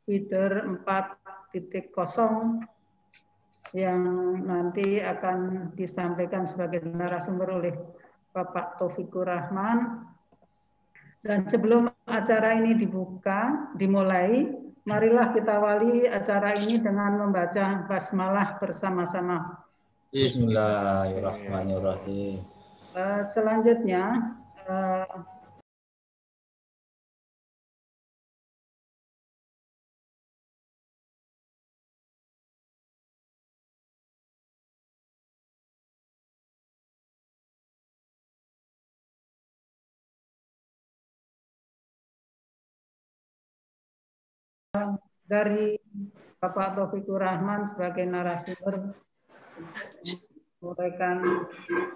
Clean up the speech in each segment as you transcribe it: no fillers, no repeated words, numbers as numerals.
feeder 4.0 yang nanti akan disampaikan sebagai narasumber oleh Bapak Taufikur Rahman. Dan sebelum acara ini dimulai, marilah kita awali acara ini dengan membaca basmalah bersama-sama. Bismillahirrahmanirrahim. Selanjutnya, dari Bapak Taufikur Rahman sebagai narasumber menyampaikan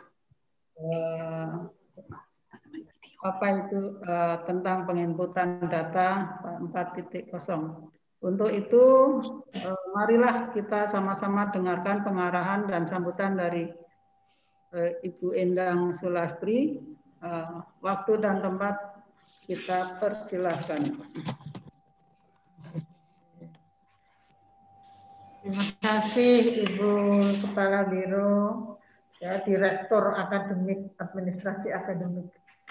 apa itu tentang penginputan data 4.0. Untuk itu, marilah kita sama-sama dengarkan pengarahan dan sambutan dari Ibu Endang Sulastri. Waktu dan tempat kita persilahkan. Terima kasih Ibu Kepala Biro, ya, Direktur Akademik Administrasi Akademik.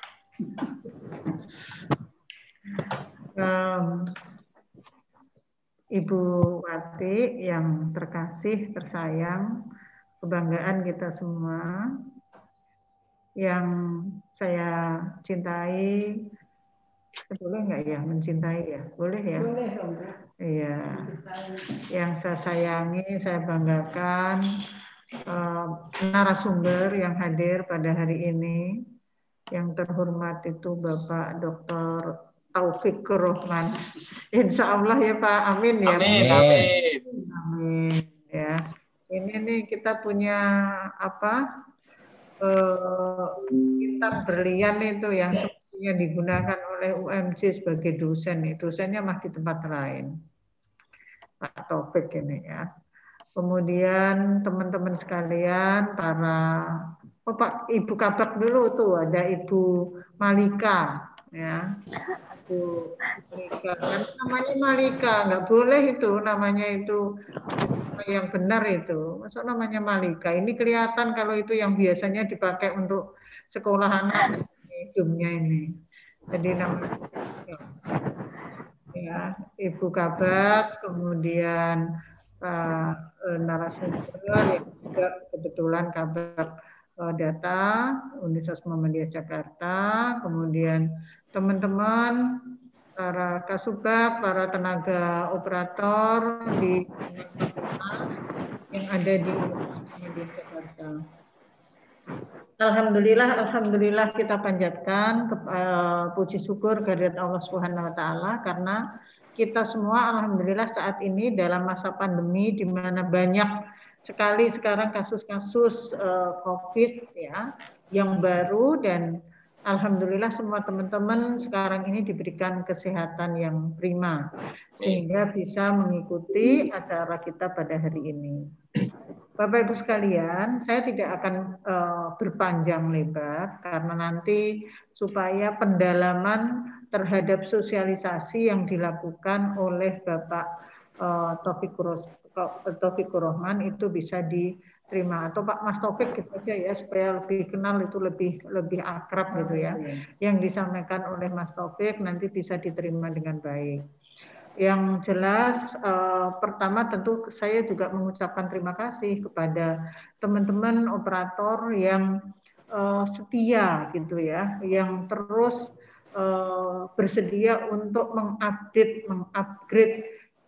Ibu Wati yang terkasih, tersayang, kebanggaan kita semua, yang saya cintai, boleh nggak ya mencintai ya? Boleh ya? Boleh. Iya. Yang saya sayangi, saya banggakan, narasumber yang hadir pada hari ini, yang terhormat itu Bapak Dr. Taufikur Rahman. Insya Allah ya Pak, amin ya. Amin, amin. Amin ya. Ini nih kita punya apa? Kitab berlian itu yang sebetulnya digunakan oleh UMJ sebagai dosen. Dosennya mah di tempat lain. Pak Taufik ini ya. Kemudian teman-teman sekalian, para Pak Ibu Kabak dulu tuh ada Ibu Malika ya. Ibu Malika, kan namanya Malika, nggak boleh itu namanya itu yang benar itu. Masa namanya Malika? Ini kelihatan kalau itu yang biasanya dipakai untuk sekolah anak hidungnya ini. Jadi namanya ya, Ibu Kabak, kemudian narasumber yang juga kebetulan Kabak Data Universitas Muhammadiyah Jakarta, kemudian teman-teman para kasubag, para tenaga operator di yang ada di Universitas Muhammadiyah Jakarta. Alhamdulillah kita panjatkan puji syukur kehadirat Allah Subhanahu wa taala karena kita semua alhamdulillah saat ini dalam masa pandemi di mana banyak sekali sekarang kasus-kasus Covid ya yang baru, dan alhamdulillah semua teman-teman sekarang ini diberikan kesehatan yang prima sehingga bisa mengikuti acara kita pada hari ini. Bapak Ibu sekalian, saya tidak akan berpanjang lebar karena nanti supaya pendalaman terhadap sosialisasi yang dilakukan oleh Bapak Taufikur Rahman itu bisa diterima, atau Pak Mas Taufik gitu aja ya, supaya lebih kenal, itu lebih akrab gitu ya. Yang disampaikan oleh Mas Taufik nanti bisa diterima dengan baik. Yang jelas pertama tentu saya juga mengucapkan terima kasih kepada teman-teman operator yang setia gitu ya, yang terus bersedia untuk mengupgrade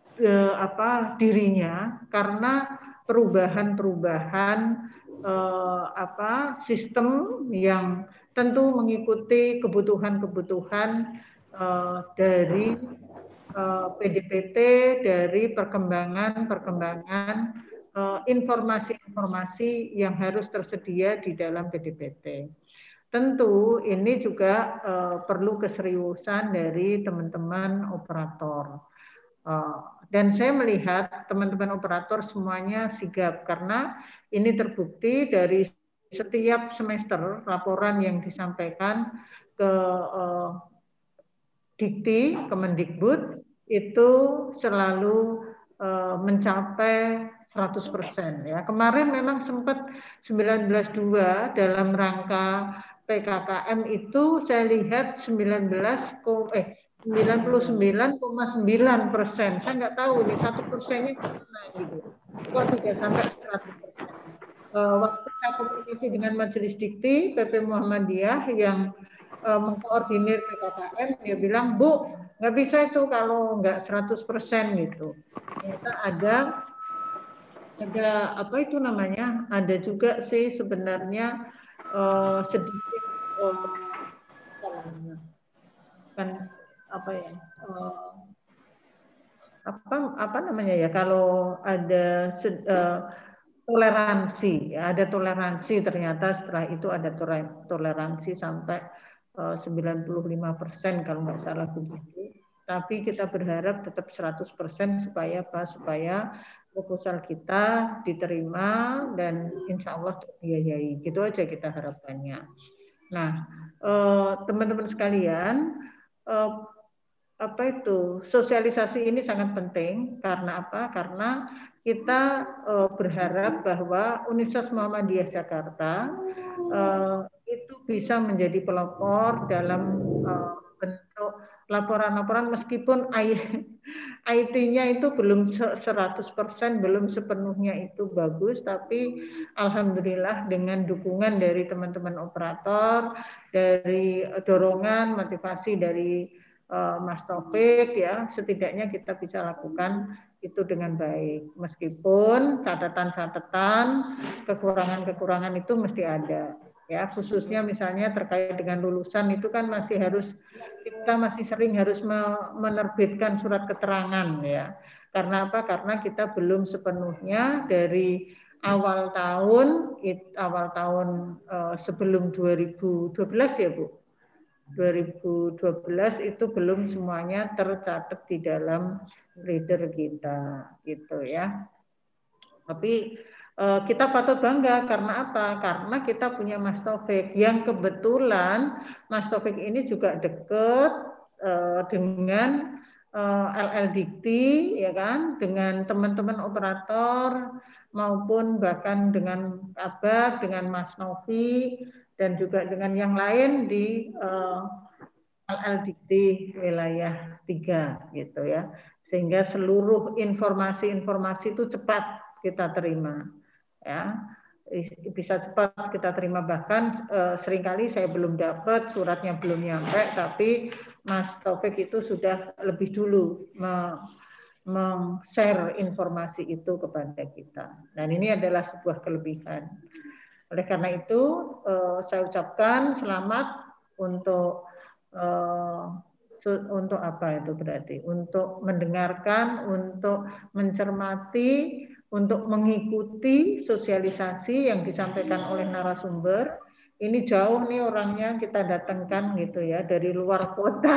dirinya karena perubahan sistem yang tentu mengikuti kebutuhan dari PDPT, dari perkembangan informasi-informasi yang harus tersedia di dalam PDPT. Tentu ini juga perlu keseriusan dari teman-teman operator. Dan saya melihat teman-teman operator semuanya sigap karena ini terbukti dari setiap semester laporan yang disampaikan ke Dikti, Kemendikbud, itu selalu mencapai 100% ya. Kemarin memang sempat 19.2 dalam rangka PKKM itu saya lihat 99,9%. Saya nggak tahu nih 1%-nya gimana gitu. Kok tidak sampai 100%. Waktu saya komunikasi dengan Majelis Dikti PP Muhammadiyah yang mengkoordinir PKKM, dia bilang, Bu, nggak bisa itu kalau nggak 100% gitu. Ternyata ada apa itu namanya? Ada juga sih sebenarnya sedikit kan apa ya? Apa namanya ya? Kalau ada toleransi, ya, ada toleransi ternyata setelah itu ada toleransi sampai 95% kalau nggak salah begitu. Tapi kita berharap tetap 100% supaya apa? Supaya proposal kita diterima dan insya Allah terbiayai. Gitu aja kita harapannya. Nah, teman-teman sekalian, apa itu sosialisasi ini sangat penting karena apa? Karena kita berharap bahwa Universitas Muhammadiyah Jakarta itu bisa menjadi pelopor dalam bentuk laporan-laporan meskipun IT-nya itu belum 100%, belum sepenuhnya itu bagus, tapi alhamdulillah dengan dukungan dari teman-teman operator, dari dorongan, motivasi dari Mas Taufik ya, setidaknya kita bisa lakukan itu dengan baik. Meskipun catatan-catatan, kekurangan-kekurangan itu mesti ada. Ya, khususnya misalnya terkait dengan lulusan itu kan kita masih sering harus menerbitkan surat keterangan ya. Karena apa? Karena kita belum sepenuhnya dari awal tahun sebelum 2012 ya Bu. 2012 itu belum semuanya tercatat di dalam reader kita gitu ya. Tapi kita patut bangga karena apa? Karena kita punya Mas Taufik yang kebetulan Mas Taufik ini juga dekat dengan LL Dikti ya kan, dengan teman-teman operator maupun bahkan dengan Kabak, dengan Mas Novi dan juga dengan yang lain di LL Dikti wilayah 3 gitu ya. Sehingga seluruh informasi-informasi itu cepat kita terima. Ya. Bisa cepat kita terima, bahkan seringkali saya belum dapat, suratnya belum nyampe, tapi Mas Taufik itu sudah lebih dulu share informasi itu kepada kita. Dan ini adalah sebuah kelebihan. Oleh karena itu, saya ucapkan selamat untuk apa itu berarti? Untuk mendengarkan, untuk mencermati, untuk mengikuti sosialisasi yang disampaikan oleh narasumber. Ini jauh nih orangnya kita datangkan gitu ya, dari luar kota.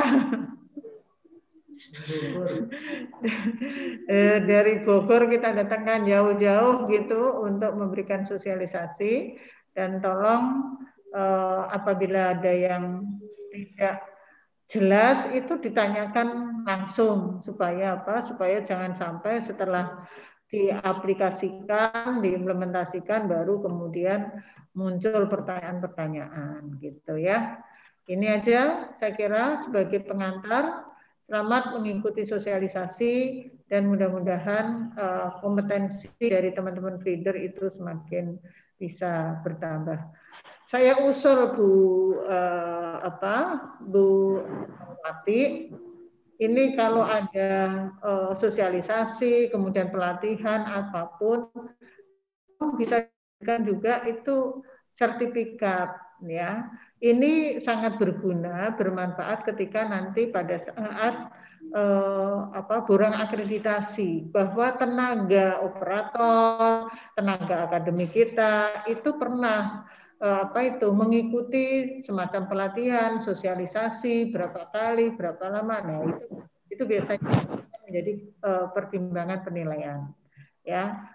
Dari Bogor kita datangkan jauh-jauh gitu untuk memberikan sosialisasi, dan tolong apabila ada yang tidak jelas itu ditanyakan langsung supaya apa? Supaya jangan sampai setelah diaplikasikan, diimplementasikan baru kemudian muncul pertanyaan-pertanyaan gitu ya. Ini aja saya kira sebagai pengantar. Selamat mengikuti sosialisasi dan mudah-mudahan kompetensi dari teman-teman feeder itu semakin bisa bertambah. Saya usul Bu Wati, ini kalau ada sosialisasi kemudian pelatihan apapun bisa juga itu sertifikat ya. Ini sangat berguna, bermanfaat ketika nanti pada saat borang akreditasi, bahwa tenaga operator, tenaga akademik kita itu pernah mengikuti semacam pelatihan, sosialisasi berapa kali, berapa lama. Nah, itu biasanya menjadi pertimbangan penilaian. Ya,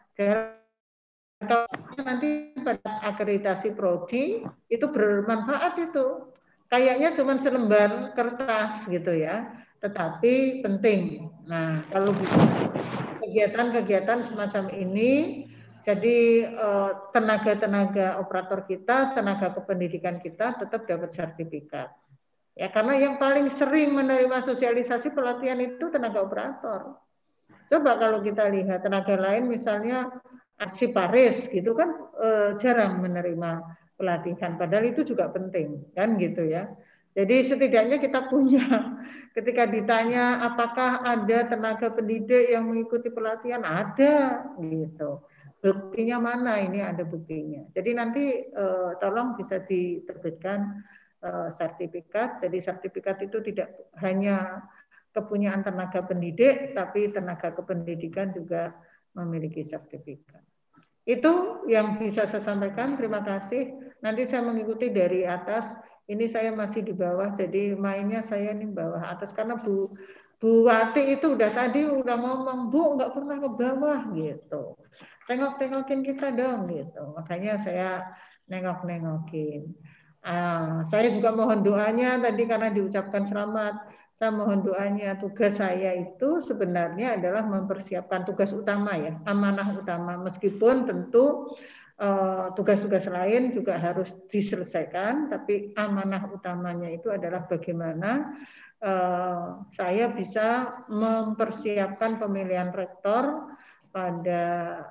nanti pada akreditasi prodi itu bermanfaat itu. Kayaknya cuma selembar kertas gitu ya. tetapi penting. Nah, kalau kegiatan-kegiatan semacam ini, jadi tenaga-tenaga operator kita, tenaga kependidikan kita tetap dapat sertifikat. Ya, karena yang paling sering menerima sosialisasi pelatihan itu tenaga operator. Coba kalau kita lihat tenaga lain, misalnya arsiparis gitu kan jarang menerima pelatihan. Padahal itu juga penting, kan gitu ya. Jadi setidaknya kita punya, ketika ditanya apakah ada tenaga pendidik yang mengikuti pelatihan, ada gitu. Buktinya mana? Ini ada buktinya. Jadi nanti tolong bisa diterbitkan sertifikat. Jadi sertifikat itu tidak hanya kepunyaan tenaga pendidik, tapi tenaga kependidikan juga memiliki sertifikat. Itu yang bisa saya sampaikan. Terima kasih. Nanti saya mengikuti dari atas. Ini saya masih di bawah, jadi mainnya saya di bawah atas karena Bu Wati itu tadi udah ngomong, Bu nggak pernah ke bawah gitu. Tengok-tengokin kita dong gitu. Makanya saya nengok-nengokin. Saya juga mohon doanya tadi karena diucapkan selamat. Saya mohon doanya. Tugas saya itu sebenarnya adalah mempersiapkan tugas utama ya, amanah utama. Meskipun tentu tugas-tugas lain juga harus diselesaikan, tapi amanah utamanya itu adalah bagaimana saya bisa mempersiapkan pemilihan rektor pada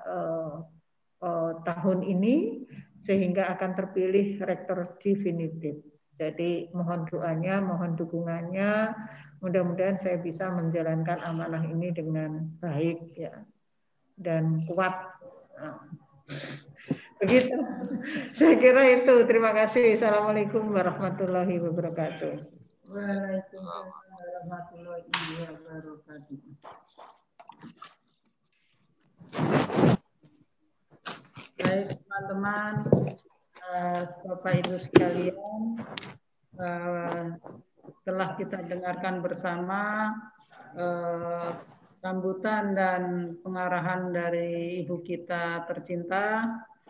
tahun ini sehingga akan terpilih rektor definitif. Jadi mohon doanya, mohon dukungannya. Mudah-mudahan saya bisa menjalankan amanah ini dengan baik ya dan kuat. Nah, begitu. Saya kira itu. Terima kasih. Assalamualaikum warahmatullahi wabarakatuh. Waalaikumsalam warahmatullahi wabarakatuh. Baik teman-teman, Bapak Ibu sekalian, telah kita dengarkan bersama sambutan dan pengarahan dari Ibu kita tercinta.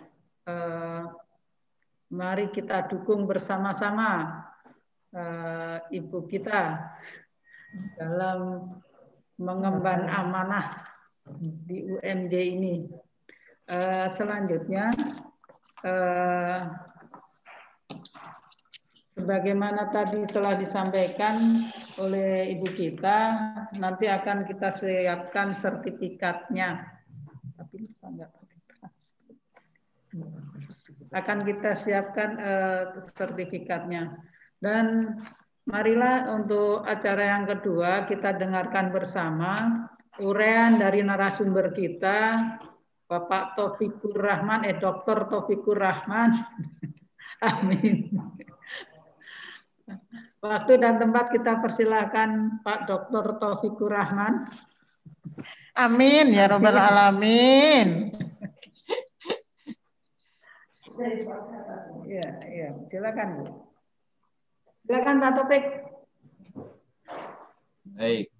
Mari kita dukung bersama-sama Ibu kita dalam mengemban amanah di UMJ ini. Selanjutnya, sebagaimana tadi telah disampaikan oleh Ibu kita, nanti akan kita siapkan sertifikatnya. Tapi akan kita siapkan sertifikatnya. Dan marilah untuk acara yang kedua kita dengarkan bersama uraian dari narasumber kita, Bapak Taufikur Rahman, Dr. Taufikur Rahman. Amin. Waktu dan tempat kita persilakan Pak Dr. Taufikur Rahman. Amin ya Rabbal Alamin. Ya, silakan Bu. Silakan Pak Taufik. Baik.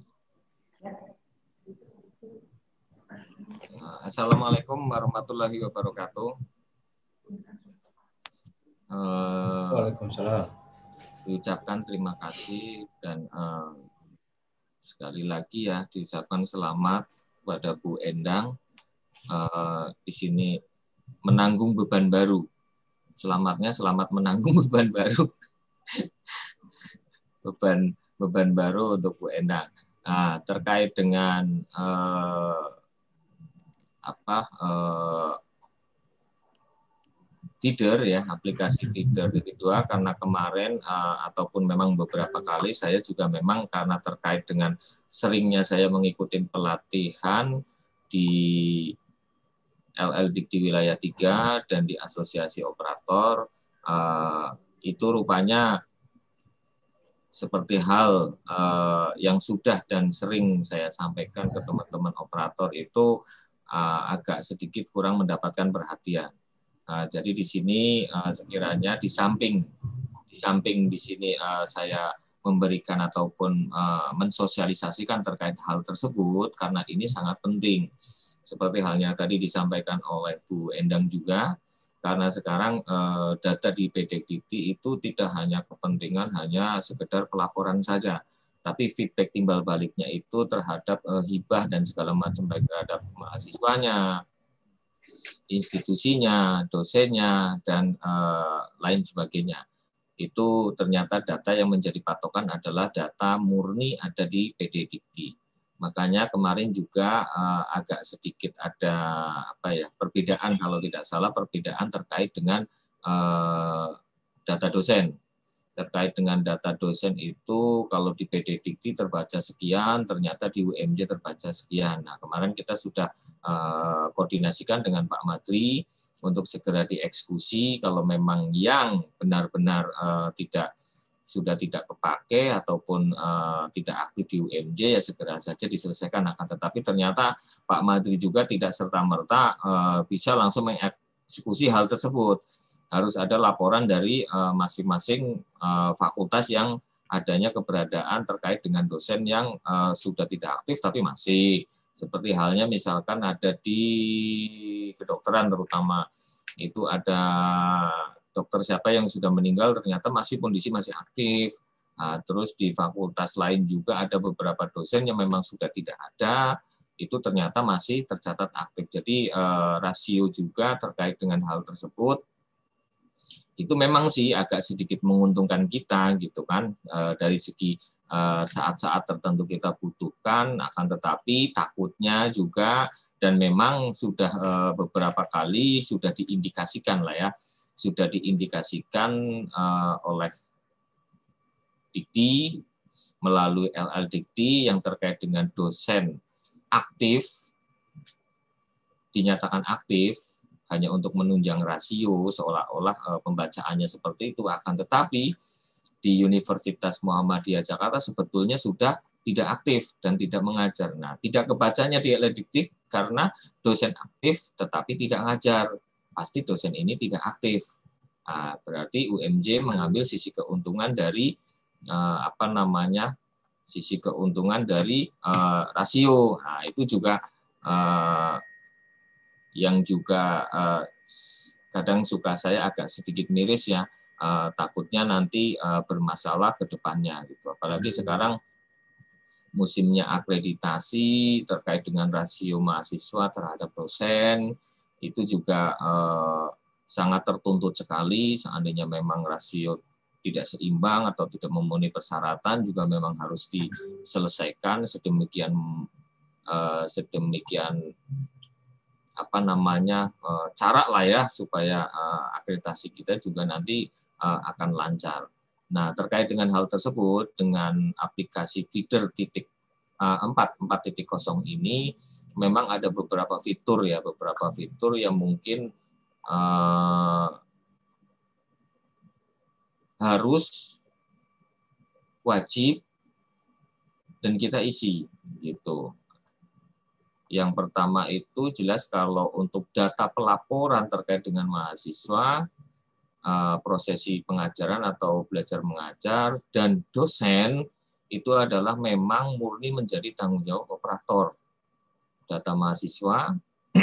Assalamualaikum warahmatullahi wabarakatuh. Waalaikumsalam. Diucapkan terima kasih dan sekali lagi ya diucapkan selamat kepada Bu Endang di sini menanggung beban baru. Selamatnya selamat menanggung beban baru. beban baru untuk Bu Endang. Terkait dengan Feeder ya, aplikasi Feeder itu karena kemarin ataupun memang beberapa kali saya juga memang karena terkait dengan seringnya saya mengikuti pelatihan di LL Dikti Wilayah 3 dan di Asosiasi Operator, itu rupanya seperti hal yang sudah dan sering saya sampaikan ke teman-teman operator itu agak sedikit kurang mendapatkan perhatian. Jadi di sini sekiranya di samping di sini saya memberikan ataupun mensosialisasikan terkait hal tersebut karena ini sangat penting. Seperti halnya tadi disampaikan oleh Bu Endang juga, karena sekarang data di PDDikti itu tidak hanya kepentingan hanya sekedar pelaporan saja, tapi feedback timbal baliknya itu terhadap hibah dan segala macam, baik terhadap mahasiswanya, institusinya, dosennya, dan lain sebagainya. Itu ternyata data yang menjadi patokan adalah data murni ada di PD Dikti. Makanya kemarin juga agak sedikit ada perbedaan, kalau tidak salah perbedaan terkait dengan data dosen. Terkait dengan data dosen itu kalau di PD Dikti terbaca sekian, ternyata di UMJ terbaca sekian. Nah, kemarin kita sudah koordinasikan dengan Pak Madri untuk segera dieksekusi kalau memang yang benar-benar sudah tidak kepake ataupun tidak aktif di UMJ, ya segera saja diselesaikan. Akan tetapi ternyata Pak Madri juga tidak serta-merta bisa langsung mengeksekusi hal tersebut. Harus ada laporan dari masing-masing fakultas yang adanya keberadaan terkait dengan dosen yang sudah tidak aktif tapi masih. Seperti halnya misalkan ada di kedokteran terutama, itu ada dokter siapa yang sudah meninggal ternyata kondisi masih aktif. Nah, terus di fakultas lain juga ada beberapa dosen yang memang sudah tidak ada, itu ternyata masih tercatat aktif. Jadi rasio juga terkait dengan hal tersebut itu memang sih agak sedikit menguntungkan kita gitu kan, dari segi saat-saat tertentu kita butuhkan, akan tetapi takutnya juga, dan memang sudah beberapa kali sudah diindikasikan lah ya, sudah diindikasikan oleh Dikti melalui LL Dikti yang terkait dengan dosen aktif, dinyatakan aktif hanya untuk menunjang rasio, seolah-olah pembacaannya seperti itu. Akan tetapi di Universitas Muhammadiyah Jakarta sebetulnya sudah tidak aktif dan tidak mengajar. Nah, tidak kebacanya di LL Dikti karena dosen aktif tetapi tidak ngajar. Pasti dosen ini tidak aktif. Nah, berarti UMJ mengambil sisi keuntungan dari sisi keuntungan dari rasio. Nah, itu juga yang juga kadang suka saya agak sedikit miris ya, takutnya nanti bermasalah ke depannya gitu. Apalagi sekarang musimnya akreditasi terkait dengan rasio mahasiswa terhadap dosen, itu juga sangat tertuntut sekali. Seandainya memang rasio tidak seimbang atau tidak memenuhi persyaratan, juga memang harus diselesaikan sedemikian cara lah ya, supaya akreditasi kita juga nanti akan lancar. Nah, terkait dengan hal tersebut, dengan aplikasi Feeder 4.0 ini memang ada beberapa fitur yang mungkin harus wajib dan kita isi gitu. Yang pertama itu jelas kalau untuk data pelaporan terkait dengan mahasiswa, prosesi pengajaran atau belajar mengajar, dan dosen itu adalah memang murni menjadi tanggung jawab operator. Data mahasiswa,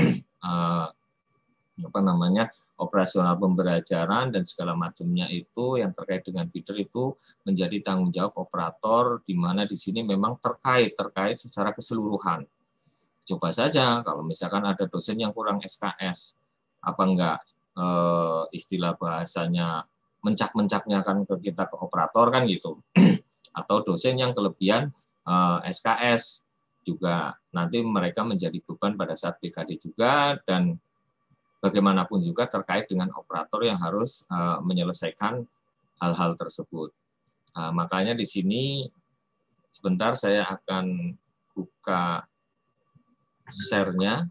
operasional pembelajaran dan segala macamnya itu yang terkait dengan feeder itu menjadi tanggung jawab operator, di mana di sini memang terkait secara keseluruhan. Coba saja kalau misalkan ada dosen yang kurang SKS, apa enggak istilah bahasanya mencak-mencaknya kan ke kita, ke operator kan gitu. Atau dosen yang kelebihan SKS juga nanti mereka menjadi beban pada saat PKD juga, dan bagaimanapun juga terkait dengan operator yang harus menyelesaikan hal-hal tersebut. Makanya di sini sebentar saya akan buka share-nya.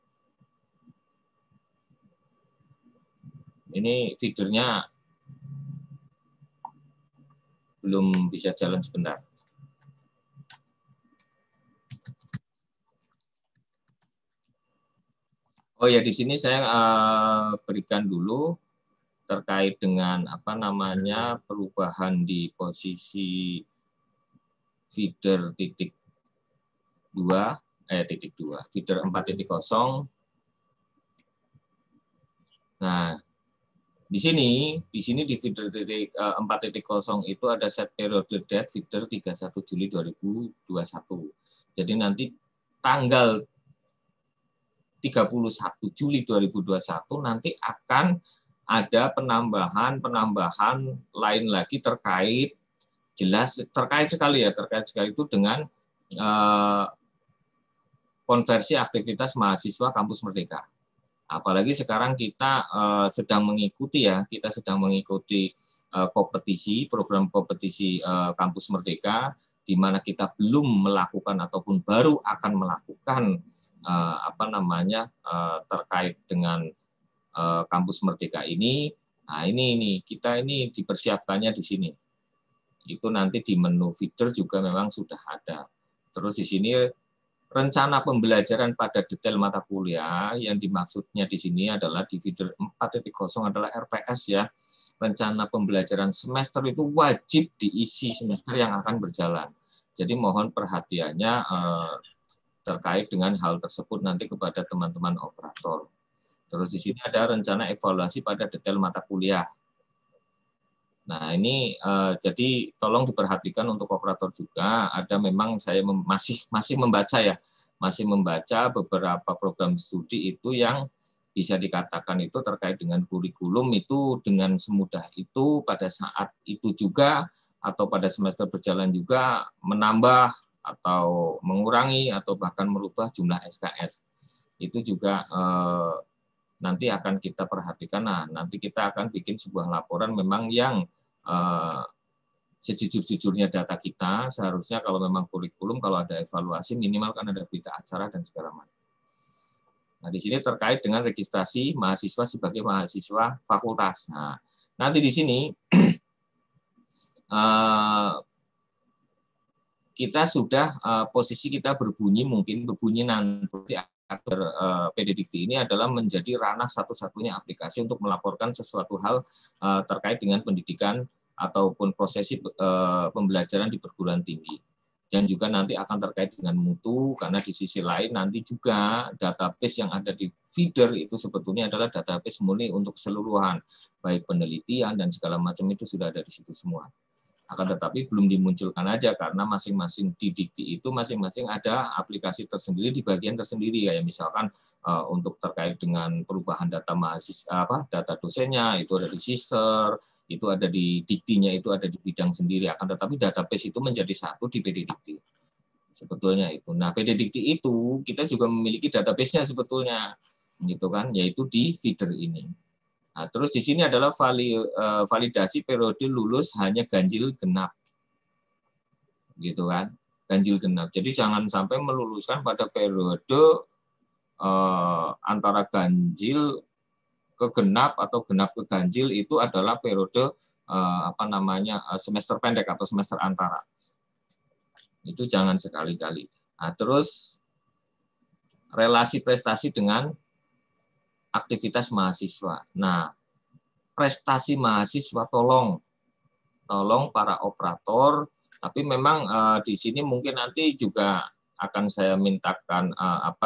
Ini feedernya belum bisa jalan sebentar. Oh ya, di sini saya berikan dulu terkait dengan perubahan di posisi feeder titik 2, feeder 4.0. Nah, Di sini di feeder 4.0 itu ada set periode date feeder 31 Juli 2021. Jadi nanti tanggal 31 Juli 2021 nanti akan ada penambahan lain lagi terkait sekali itu dengan konversi aktivitas mahasiswa Kampus Merdeka. Apalagi sekarang kita sedang mengikuti kompetisi, program kompetisi Kampus Merdeka, di mana kita belum melakukan ataupun baru akan melakukan terkait dengan Kampus Merdeka ini. Nah, ini kita dipersiapkannya di sini. Itu nanti di menu feeder juga memang sudah ada. Terus di sini rencana pembelajaran pada detail mata kuliah yang dimaksudnya di sini adalah di feeder 4.0 adalah RPS ya. Rencana pembelajaran semester itu wajib diisi semester yang akan berjalan. Jadi mohon perhatiannya terkait dengan hal tersebut nanti kepada teman-teman operator. Terus di sini ada rencana evaluasi pada detail mata kuliah. Nah ini jadi tolong diperhatikan untuk operator juga. Ada memang saya masih membaca beberapa program studi itu yang bisa dikatakan itu terkait dengan kurikulum itu dengan semudah itu pada saat itu juga atau pada semester berjalan juga menambah atau mengurangi atau bahkan merubah jumlah SKS. Itu juga nanti akan kita perhatikan. Nah, nanti kita akan bikin sebuah laporan memang yang sejujur-jujurnya data kita, seharusnya kalau memang kurikulum, kalau ada evaluasi, minimal kan ada berita acara dan segala macam. Nah, di sini terkait dengan registrasi mahasiswa sebagai mahasiswa fakultas. Nah, nanti di sini kita sudah posisi kita berbunyi nanti agar PD Dikti ini adalah menjadi ranah satu-satunya aplikasi untuk melaporkan sesuatu hal terkait dengan pendidikan ataupun prosesi pembelajaran di perguruan tinggi. Dan juga nanti akan terkait dengan mutu, karena di sisi lain nanti juga database yang ada di feeder itu sebetulnya adalah database murni untuk keseluruhan, baik penelitian dan segala macam itu sudah ada di situ semua. Akan tetapi belum dimunculkan aja karena masing-masing di Dikti itu masing-masing ada aplikasi tersendiri di bagian tersendiri, kayak misalkan untuk terkait dengan perubahan data mahasiswa, data dosennya itu ada di Sister, itu ada di Diktinya, itu ada di bidang sendiri. Akan tetapi database itu menjadi satu di PD Dikti sebetulnya itu. Nah, PD Dikti itu kita juga memiliki database-nya sebetulnya, gitu kan, yaitu di feeder ini. Nah, terus di sini adalah validasi periode lulus hanya ganjil genap, gitu kan, ganjil genap. Jadi jangan sampai meluluskan pada periode antara ganjil ke genap atau genap ke ganjil itu adalah periode semester pendek atau semester antara. Itu jangan sekali-kali. Nah, terus relasi prestasi dengan aktivitas mahasiswa. Nah, prestasi mahasiswa tolong para operator, tapi memang di sini mungkin nanti juga akan saya mintakan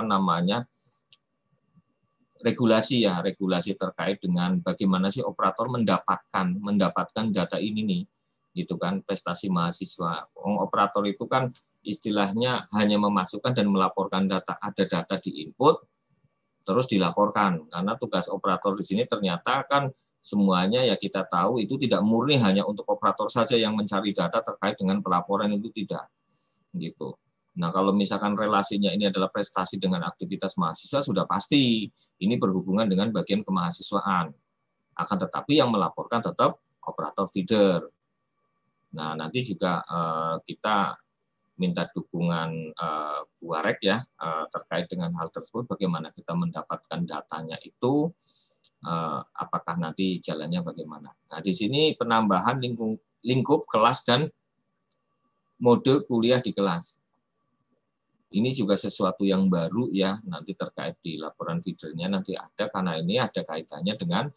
regulasi terkait dengan bagaimana sih operator mendapatkan data ini nih, gitu kan, prestasi mahasiswa. Operator itu kan istilahnya hanya memasukkan dan melaporkan data, ada data di input terus dilaporkan, karena tugas operator di sini ternyata kan semuanya ya kita tahu itu tidak murni hanya untuk operator saja yang mencari data terkait dengan pelaporan, itu tidak, gitu. Nah, kalau misalkan relasinya ini adalah prestasi dengan aktivitas mahasiswa, sudah pasti ini berhubungan dengan bagian kemahasiswaan. Akan tetapi yang melaporkan tetap operator feeder. Nah, nanti juga kita minta dukungan Bu Arek ya terkait dengan hal tersebut, bagaimana kita mendapatkan datanya itu, apakah nanti jalannya bagaimana. Nah, di sini penambahan lingkup kelas dan mode kuliah di kelas. Ini juga sesuatu yang baru ya, nanti terkait di laporan feedernya nanti ada, karena ini ada kaitannya dengan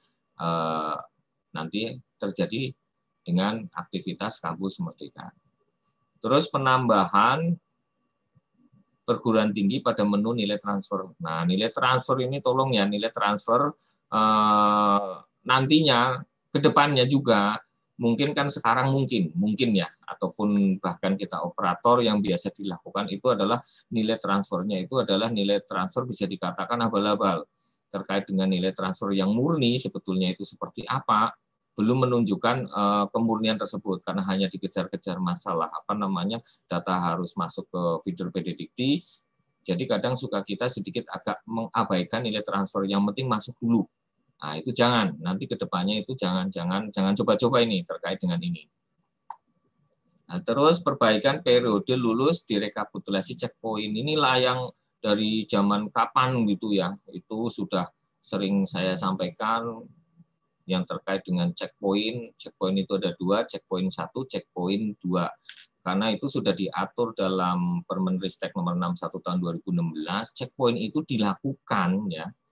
nanti terjadi dengan aktivitas Kampus Merdeka. Terus penambahan perguruan tinggi pada menu nilai transfer. Nah, nilai transfer ini tolong ya, nilai transfer nantinya ke depannya juga mungkin kan sekarang mungkin ya, ataupun bahkan kita operator yang biasa dilakukan itu adalah nilai transfernya itu adalah nilai transfer bisa dikatakan abal-abal. Terkait dengan nilai transfer yang murni sebetulnya itu seperti apa, belum menunjukkan kemurnian tersebut karena hanya dikejar-kejar masalah data harus masuk ke feeder PDDikti. Jadi kadang suka kita sedikit agak mengabaikan nilai transfer, yang penting masuk dulu. Nah, itu jangan, nanti ke depannya itu jangan coba-coba ini terkait dengan ini. Nah, terus perbaikan periode lulus di rekapitulasi checkpoint, inilah yang dari zaman kapan gitu ya, itu sudah sering saya sampaikan yang terkait dengan checkpoint. Checkpoint itu ada 2, checkpoint 1, checkpoint 2. Karena itu sudah diatur dalam Permenristek nomor 61 tahun 2016, checkpoint itu dilakukan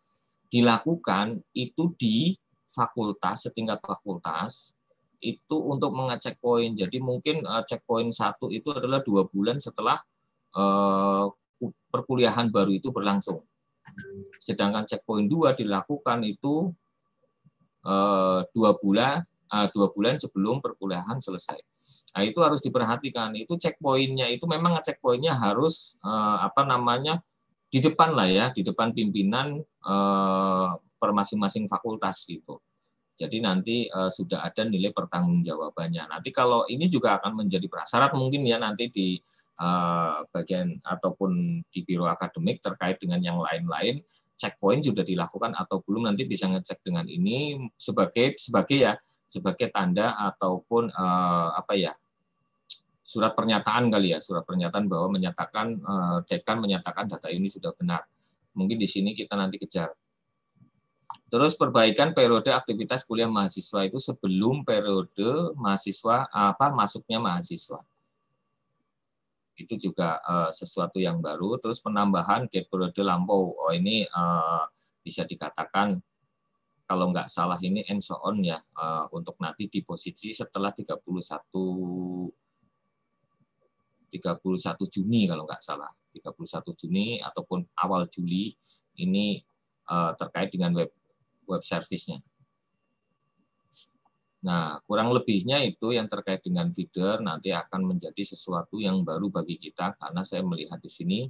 itu di fakultas, setingkat fakultas, itu untuk mengecek poin. Jadi mungkin checkpoint 1 itu adalah 2 bulan setelah perkuliahan baru itu berlangsung. Sedangkan checkpoint 2 dilakukan itu 2 bulan sebelum perkuliahan selesai. Nah, itu harus diperhatikan. Itu checkpointnya itu memang checkpointnya harus di depan lah ya, di depan pimpinan per masing-masing fakultas gitu. Jadi nanti sudah ada nilai pertanggungjawabannya. Nanti kalau ini juga akan menjadi prasyarat mungkin ya nanti di bagian ataupun di biro akademik terkait dengan yang lain-lain, checkpoint sudah dilakukan atau belum, nanti bisa ngecek dengan ini sebagai tanda ataupun surat pernyataan kali ya, surat pernyataan bahwa menyatakan dekan menyatakan data ini sudah benar. Mungkin di sini kita nanti kejar. Terus perbaikan periode aktivitas kuliah mahasiswa itu sebelum periode masuknya mahasiswa. Itu juga sesuatu yang baru. Terus penambahan gap periode lampau. Oh ini bisa dikatakan kalau nggak salah ini and so on ya, untuk nanti di posisi setelah 31 Juni kalau nggak salah, 31 Juni ataupun awal Juli ini terkait dengan web service-nya. Nah, kurang lebihnya itu yang terkait dengan feeder nanti akan menjadi sesuatu yang baru bagi kita karena saya melihat di sini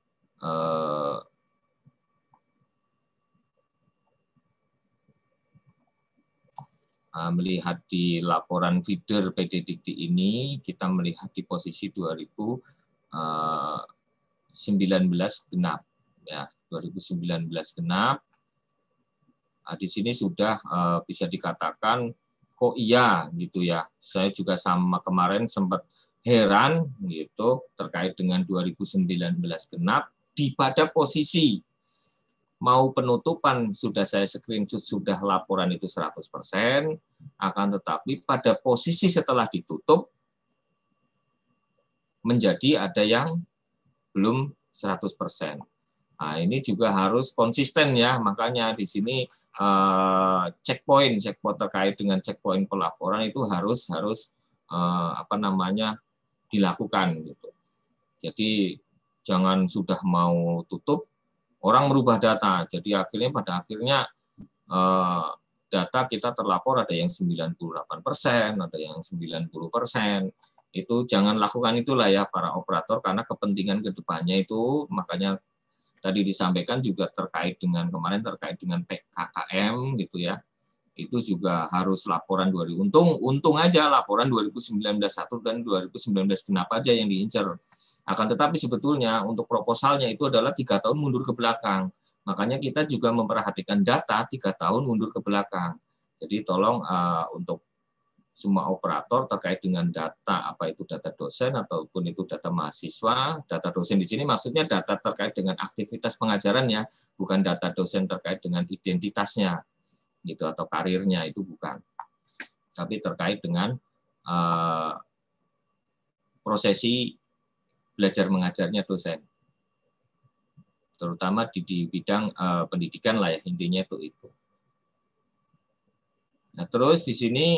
melihat di laporan feeder PDDikti ini, kita melihat di posisi 2019 genap. Ya, 2019 genap. Nah, di sini sudah bisa dikatakan, kok iya gitu ya. Saya juga sama kemarin sempat heran gitu terkait dengan 2019 genap pada posisi mau penutupan sudah saya screenshot sudah laporan itu 100%, akan tetapi pada posisi setelah ditutup menjadi ada yang belum 100%. Nah, ini juga harus konsisten ya, makanya di sini checkpoint terkait dengan checkpoint pelaporan itu harus dilakukan gitu. Jadi jangan sudah mau tutup orang merubah data, jadi pada akhirnya data kita terlapor ada yang 98%, ada yang 90%. Itu jangan lakukan itulah ya para operator, karena kepentingan kedepannya itu, makanya tadi disampaikan juga terkait dengan kemarin terkait dengan PKKM gitu ya, itu juga harus laporan 2000. Untung aja laporan 2019 1 dan 2019 kenapa aja yang diincar. Akan tetapi sebetulnya untuk proposalnya itu adalah 3 tahun mundur ke belakang. Makanya kita juga memperhatikan data 3 tahun mundur ke belakang. Jadi tolong untuk semua operator terkait dengan data, apa itu data dosen ataupun itu data mahasiswa. Data dosen di sini maksudnya data terkait dengan aktivitas pengajarannya, bukan data dosen terkait dengan identitasnya gitu atau karirnya, itu bukan. Tapi terkait dengan prosesi belajar mengajarnya dosen, terutama di bidang pendidikan lah ya, intinya itu. Nah, terus di sini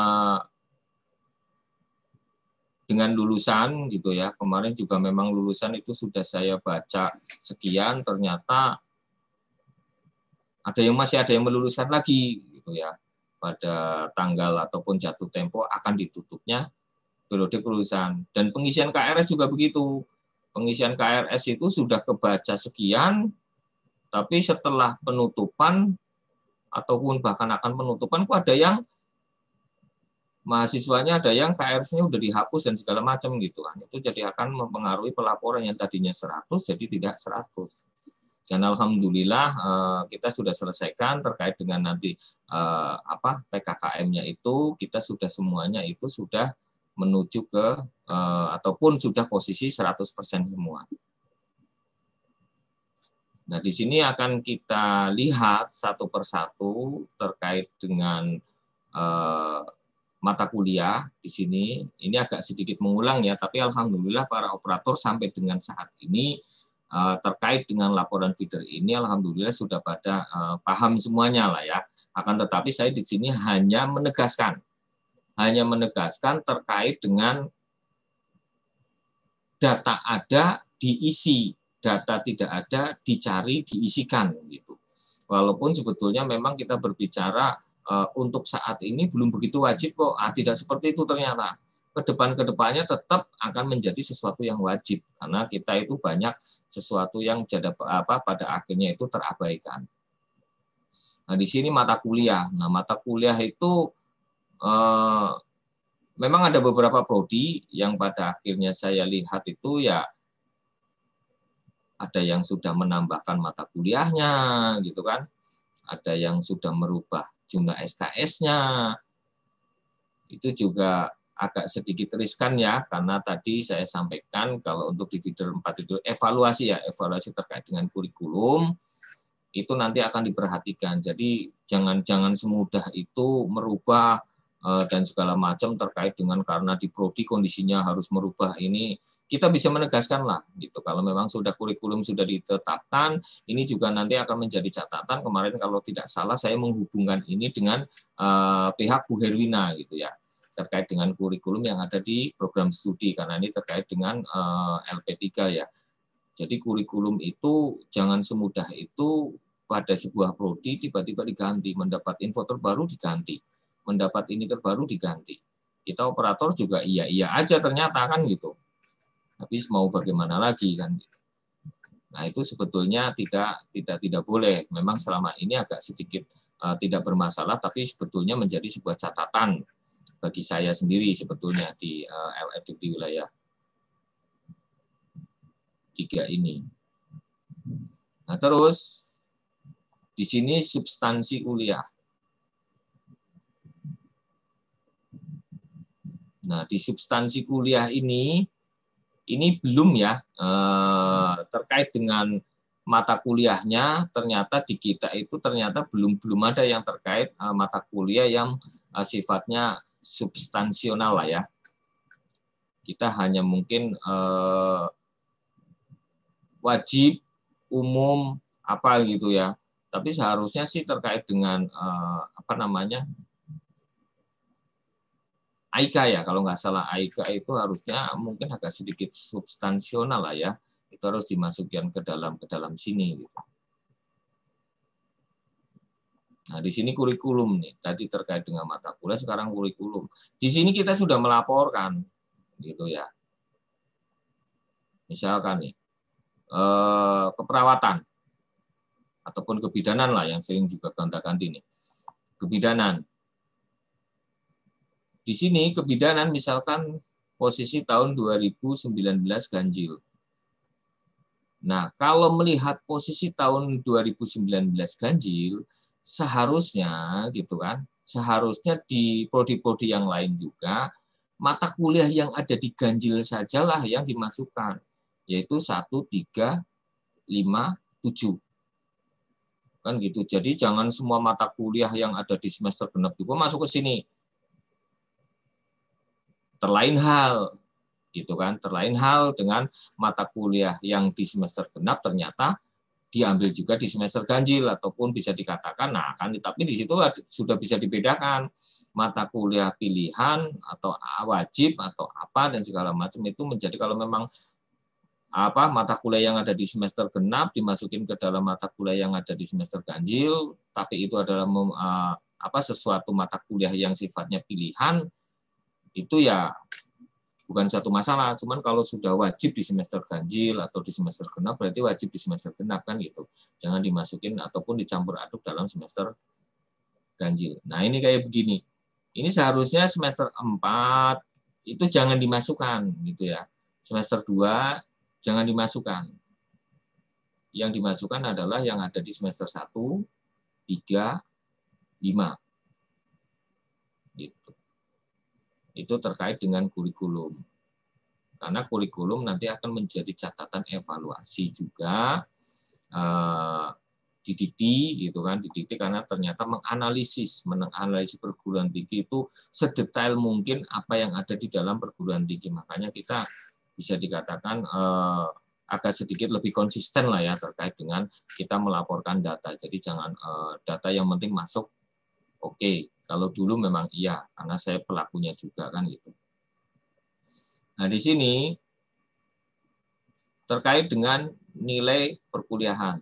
dengan lulusan gitu ya, kemarin juga memang lulusan itu sudah saya baca sekian, ternyata ada yang masih ada yang meluluskan lagi gitu ya. pada tanggal ataupun jatuh tempo akan ditutupnya periode kelulusan. Dan pengisian KRS juga begitu. Pengisian KRS itu sudah kebaca sekian, tapi setelah penutupan ataupun bahkan akan penutupan, kok ada yang mahasiswanya ada yang KRS-nya udah dihapus dan segala macam gitu kan. Itu jadi akan mempengaruhi pelaporan yang tadinya 100 jadi tidak 100. Dan alhamdulillah kita sudah selesaikan terkait dengan nanti PKKM-nya itu, kita sudah semuanya itu sudah menuju ke ataupun sudah posisi 100% semua. Nah, di sini akan kita lihat satu persatu terkait dengan mata kuliah di sini. Ini agak sedikit mengulang ya, tapi alhamdulillah para operator sampai dengan saat ini terkait dengan laporan feeder ini alhamdulillah sudah pada paham semuanya lah ya. Akan tetapi saya di sini hanya menegaskan terkait dengan data ada diisi, data tidak ada dicari diisikan gitu. Walaupun sebetulnya memang kita berbicara untuk saat ini belum begitu wajib kok. Tidak seperti itu ternyata. Kedepannya tetap akan menjadi sesuatu yang wajib karena kita itu banyak sesuatu yang pada akhirnya itu terabaikan. Nah, di sini mata kuliah. Nah, mata kuliah itu memang ada beberapa prodi yang pada akhirnya saya lihat itu ya ada yang sudah menambahkan mata kuliahnya gitu kan. Ada yang sudah merubah jumlah SKS-nya. Itu juga agak sedikit riskan ya, karena tadi saya sampaikan kalau untuk di feeder 4 itu evaluasi terkait dengan kurikulum, itu nanti akan diperhatikan. Jadi jangan semudah itu merubah dan segala macam terkait dengan karena di prodi kondisinya harus merubah ini. Kita bisa menegaskan lah, gitu. Kalau memang sudah kurikulum sudah ditetapkan, ini juga nanti akan menjadi catatan. Kemarin kalau tidak salah saya menghubungkan ini dengan pihak Bu Herwina gitu ya, terkait dengan kurikulum yang ada di program studi, karena ini terkait dengan LP3 ya. Jadi kurikulum itu jangan semudah itu pada sebuah prodi tiba-tiba diganti, mendapat info terbaru diganti, mendapat ini terbaru diganti. Kita operator juga iya aja ternyata kan gitu. Habis mau bagaimana lagi kan? Nah itu sebetulnya tidak boleh. Memang selama ini agak sedikit tidak bermasalah, tapi sebetulnya menjadi sebuah catatan bagi saya sendiri sebetulnya di LF di wilayah 3 ini. Nah, terus di sini substansi kuliah. Nah, di substansi kuliah ini belum ya terkait dengan mata kuliahnya, ternyata di kita itu ternyata belum ada yang terkait mata kuliah yang sifatnya substansional lah ya. Kita hanya mungkin wajib, umum, apa gitu ya. Tapi seharusnya sih terkait dengan AIKA ya, kalau nggak salah AIKA itu harusnya mungkin agak sedikit substansional lah ya. Itu harus dimasukkan ke dalam sini gitu. Nah, di sini kurikulum nih. Tadi terkait dengan mata kuliah, sekarang kurikulum. Di sini kita sudah melaporkan, gitu ya. Misalkan nih, keperawatan ataupun kebidanan lah yang sering juga gonta-ganti nih. Kebidanan. Di sini kebidanan misalkan posisi tahun 2019 ganjil. Nah, kalau melihat posisi tahun 2019 ganjil, seharusnya gitu kan, seharusnya di prodi-prodi yang lain juga mata kuliah yang ada di ganjil sajalah yang dimasukkan, yaitu 1, 3, 5, 7. Kan gitu. Jadi jangan semua mata kuliah yang ada di semester genap juga masuk ke sini. Terlain hal gitu kan, terlain hal dengan mata kuliah yang di semester genap ternyata diambil juga di semester ganjil, ataupun bisa dikatakan, nah kan, tapi di situ sudah bisa dibedakan mata kuliah pilihan atau wajib atau apa dan segala macam itu menjadi kalau memang mata kuliah yang ada di semester genap dimasukin ke dalam mata kuliah yang ada di semester ganjil, tapi itu adalah sesuatu mata kuliah yang sifatnya pilihan itu ya bukan suatu masalah. Cuman kalau sudah wajib di semester ganjil atau di semester genap berarti wajib di semester genap kan gitu. Jangan dimasukin ataupun dicampur aduk dalam semester ganjil. Nah, ini kayak begini. Ini seharusnya semester 4 itu jangan dimasukkan gitu ya. Semester 2 jangan dimasukkan. Yang dimasukkan adalah yang ada di semester 1, 3, 5. Gitu. Itu terkait dengan kurikulum. Karena kurikulum nanti akan menjadi catatan evaluasi juga di Dikti gitu kan, di Dikti karena ternyata menganalisis perguruan tinggi itu sedetail mungkin apa yang ada di dalam perguruan tinggi. Makanya kita bisa dikatakan agak sedikit lebih konsisten lah ya terkait dengan kita melaporkan data. Jadi jangan data yang penting masuk. Oke, kalau dulu memang iya karena saya pelakunya juga kan gitu. Nah, di sini terkait dengan nilai perkuliahan.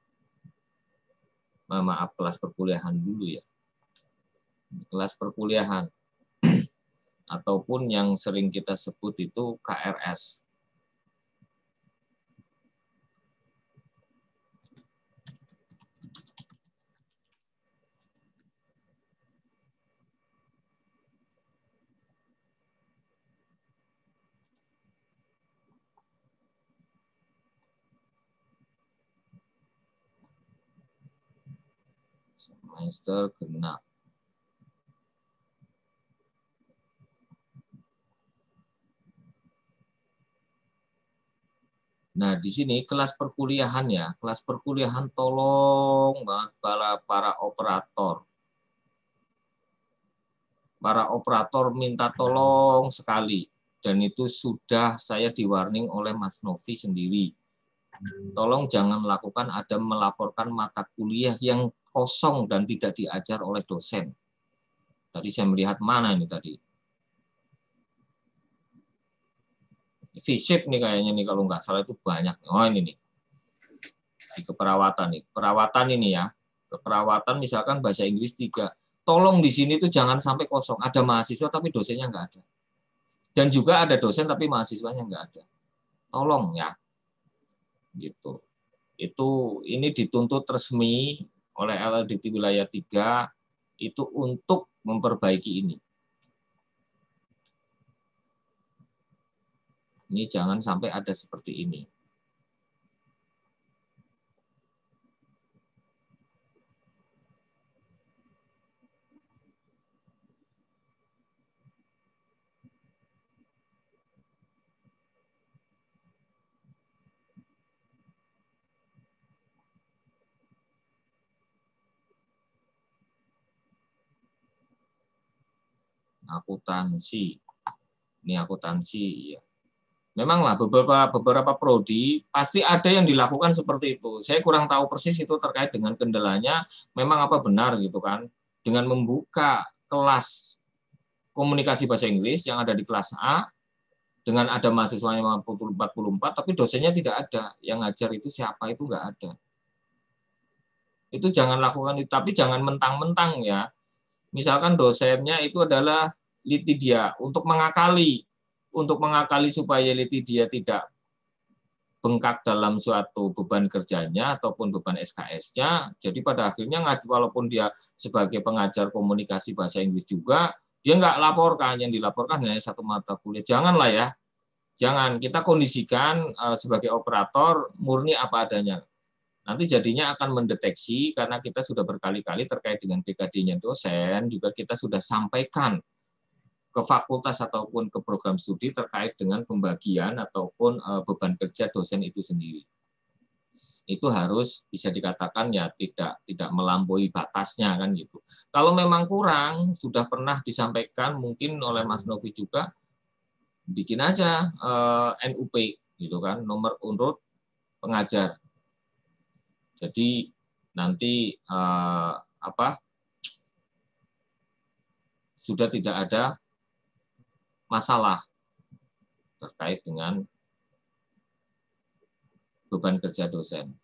Maaf, kelas perkuliahan dulu ya. Kelas perkuliahan ataupun yang sering kita sebut itu KRS. Semester genap. Nah, di sini kelas perkuliahan ya, kelas perkuliahan tolong banget para operator. Para operator minta tolong sekali, dan itu sudah saya di-warning oleh Mas Novi sendiri. Tolong jangan melaporkan mata kuliah yang kosong dan tidak diajar oleh dosen. Tadi saya melihat mana ini tadi. Fisip nih kayaknya nih kalau nggak salah itu banyak. Oh ini nih. Di keperawatan nih. Perawatan ini ya. Keperawatan misalkan bahasa Inggris 3. Tolong di sini tuh jangan sampai kosong. Ada mahasiswa tapi dosennya nggak ada. Dan juga ada dosen tapi mahasiswanya nggak ada. Tolong ya. Gitu. Ini dituntut resmi oleh LLDT Wilayah 3 itu untuk memperbaiki ini. Ini jangan sampai ada seperti ini. Akuntansi. Ini akuntansi ya. Memanglah beberapa prodi pasti ada yang dilakukan seperti itu. Saya kurang tahu persis itu terkait dengan kendalanya memang apa benar gitu kan. Dengan membuka kelas komunikasi bahasa Inggris yang ada di kelas A dengan ada mahasiswanya 44 tapi dosennya tidak ada. Yang ngajar itu siapa itu nggak ada. Itu jangan lakukan itu, tapi jangan mentang-mentang ya. Misalkan dosennya itu adalah Litidia untuk mengakali supaya Litidia tidak bengkak dalam suatu beban kerjanya ataupun beban SKS-nya. Jadi pada akhirnya walaupun dia sebagai pengajar komunikasi bahasa Inggris juga, dia nggak laporkan, yang dilaporkan hanya satu mata kuliah. Janganlah ya, jangan. Kita kondisikan sebagai operator murni apa adanya. Nanti jadinya akan mendeteksi karena kita sudah berkali-kali terkait dengan PKD-nya dosen, juga kita sudah sampaikan ke fakultas ataupun ke program studi terkait dengan pembagian ataupun beban kerja dosen itu sendiri. Itu harus bisa dikatakan ya tidak melampaui batasnya kan gitu. Kalau memang kurang, sudah pernah disampaikan mungkin oleh Mas Novi juga, bikin aja NUP gitu kan, nomor urut pengajar. Jadi nanti sudah tidak ada masalah terkait dengan beban kerja dosen.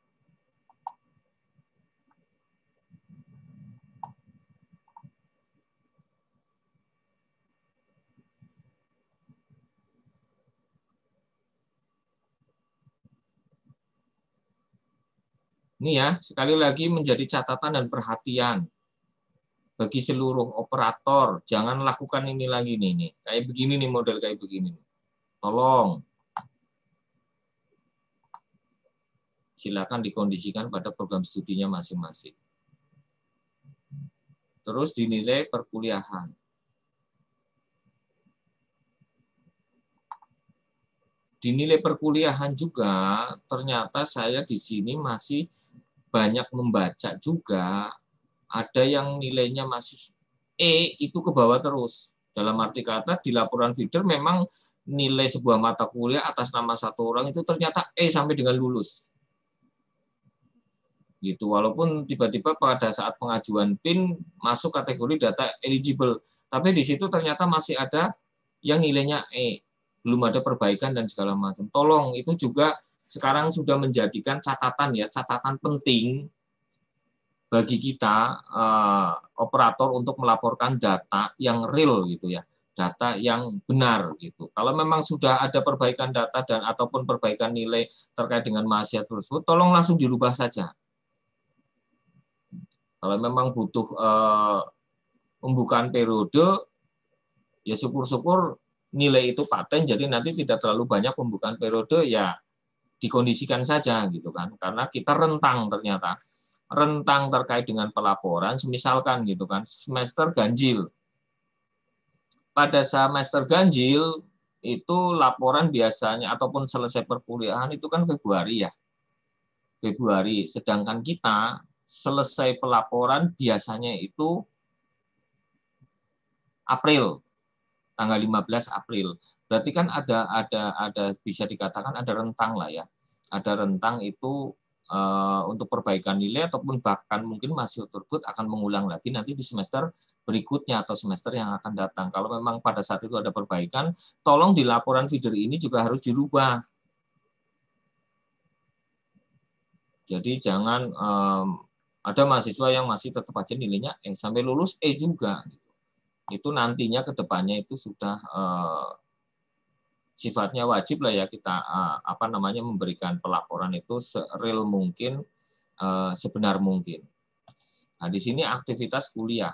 Ini ya, sekali lagi menjadi catatan dan perhatian bagi seluruh operator. Jangan lakukan ini lagi nih. Kayak begini nih, model kayak begini. Tolong. Silakan dikondisikan pada program studinya masing-masing. Terus dinilai perkuliahan. Dinilai perkuliahan juga, ternyata saya di sini masih banyak membaca juga, ada yang nilainya masih E, itu ke bawah terus. Dalam arti kata, di laporan feeder memang nilai sebuah mata kuliah atas nama satu orang itu ternyata E sampai dengan lulus. Gitu, walaupun tiba-tiba pada saat pengajuan PIN masuk kategori data eligible, tapi di situ ternyata masih ada yang nilainya E. Belum ada perbaikan dan segala macam. Tolong, itu juga sekarang sudah menjadikan catatan ya, catatan penting bagi kita operator untuk melaporkan data yang real gitu ya, data yang benar gitu. Kalau memang sudah ada perbaikan data dan ataupun perbaikan nilai terkait dengan mahasiswa tersebut, tolong langsung dirubah saja. Kalau memang butuh pembukaan periode, ya syukur-syukur nilai itu paten, jadi nanti tidak terlalu banyak pembukaan periode, ya dikondisikan saja gitu kan, karena kita rentang ternyata rentang terkait dengan pelaporan, misalkan gitu kan, semester ganjil. Pada semester ganjil itu laporan biasanya ataupun selesai perkuliahan itu kan Februari ya, Februari, sedangkan kita selesai pelaporan biasanya itu April. Tanggal 15 April. Berarti kan ada bisa dikatakan ada rentang lah ya. Ada rentang itu untuk perbaikan nilai ataupun bahkan mungkin mahasiswa tersebut akan mengulang lagi nanti di semester berikutnya atau semester yang akan datang. Kalau memang pada saat itu ada perbaikan, tolong di laporan feeder ini juga harus dirubah. Jadi jangan ada mahasiswa yang masih tetap aja nilainya sampai lulus juga. Itu nantinya ke depannya itu sudah sifatnya wajib lah ya kita memberikan pelaporan itu sereal mungkin, sebenar mungkin. Nah, di sini aktivitas kuliah.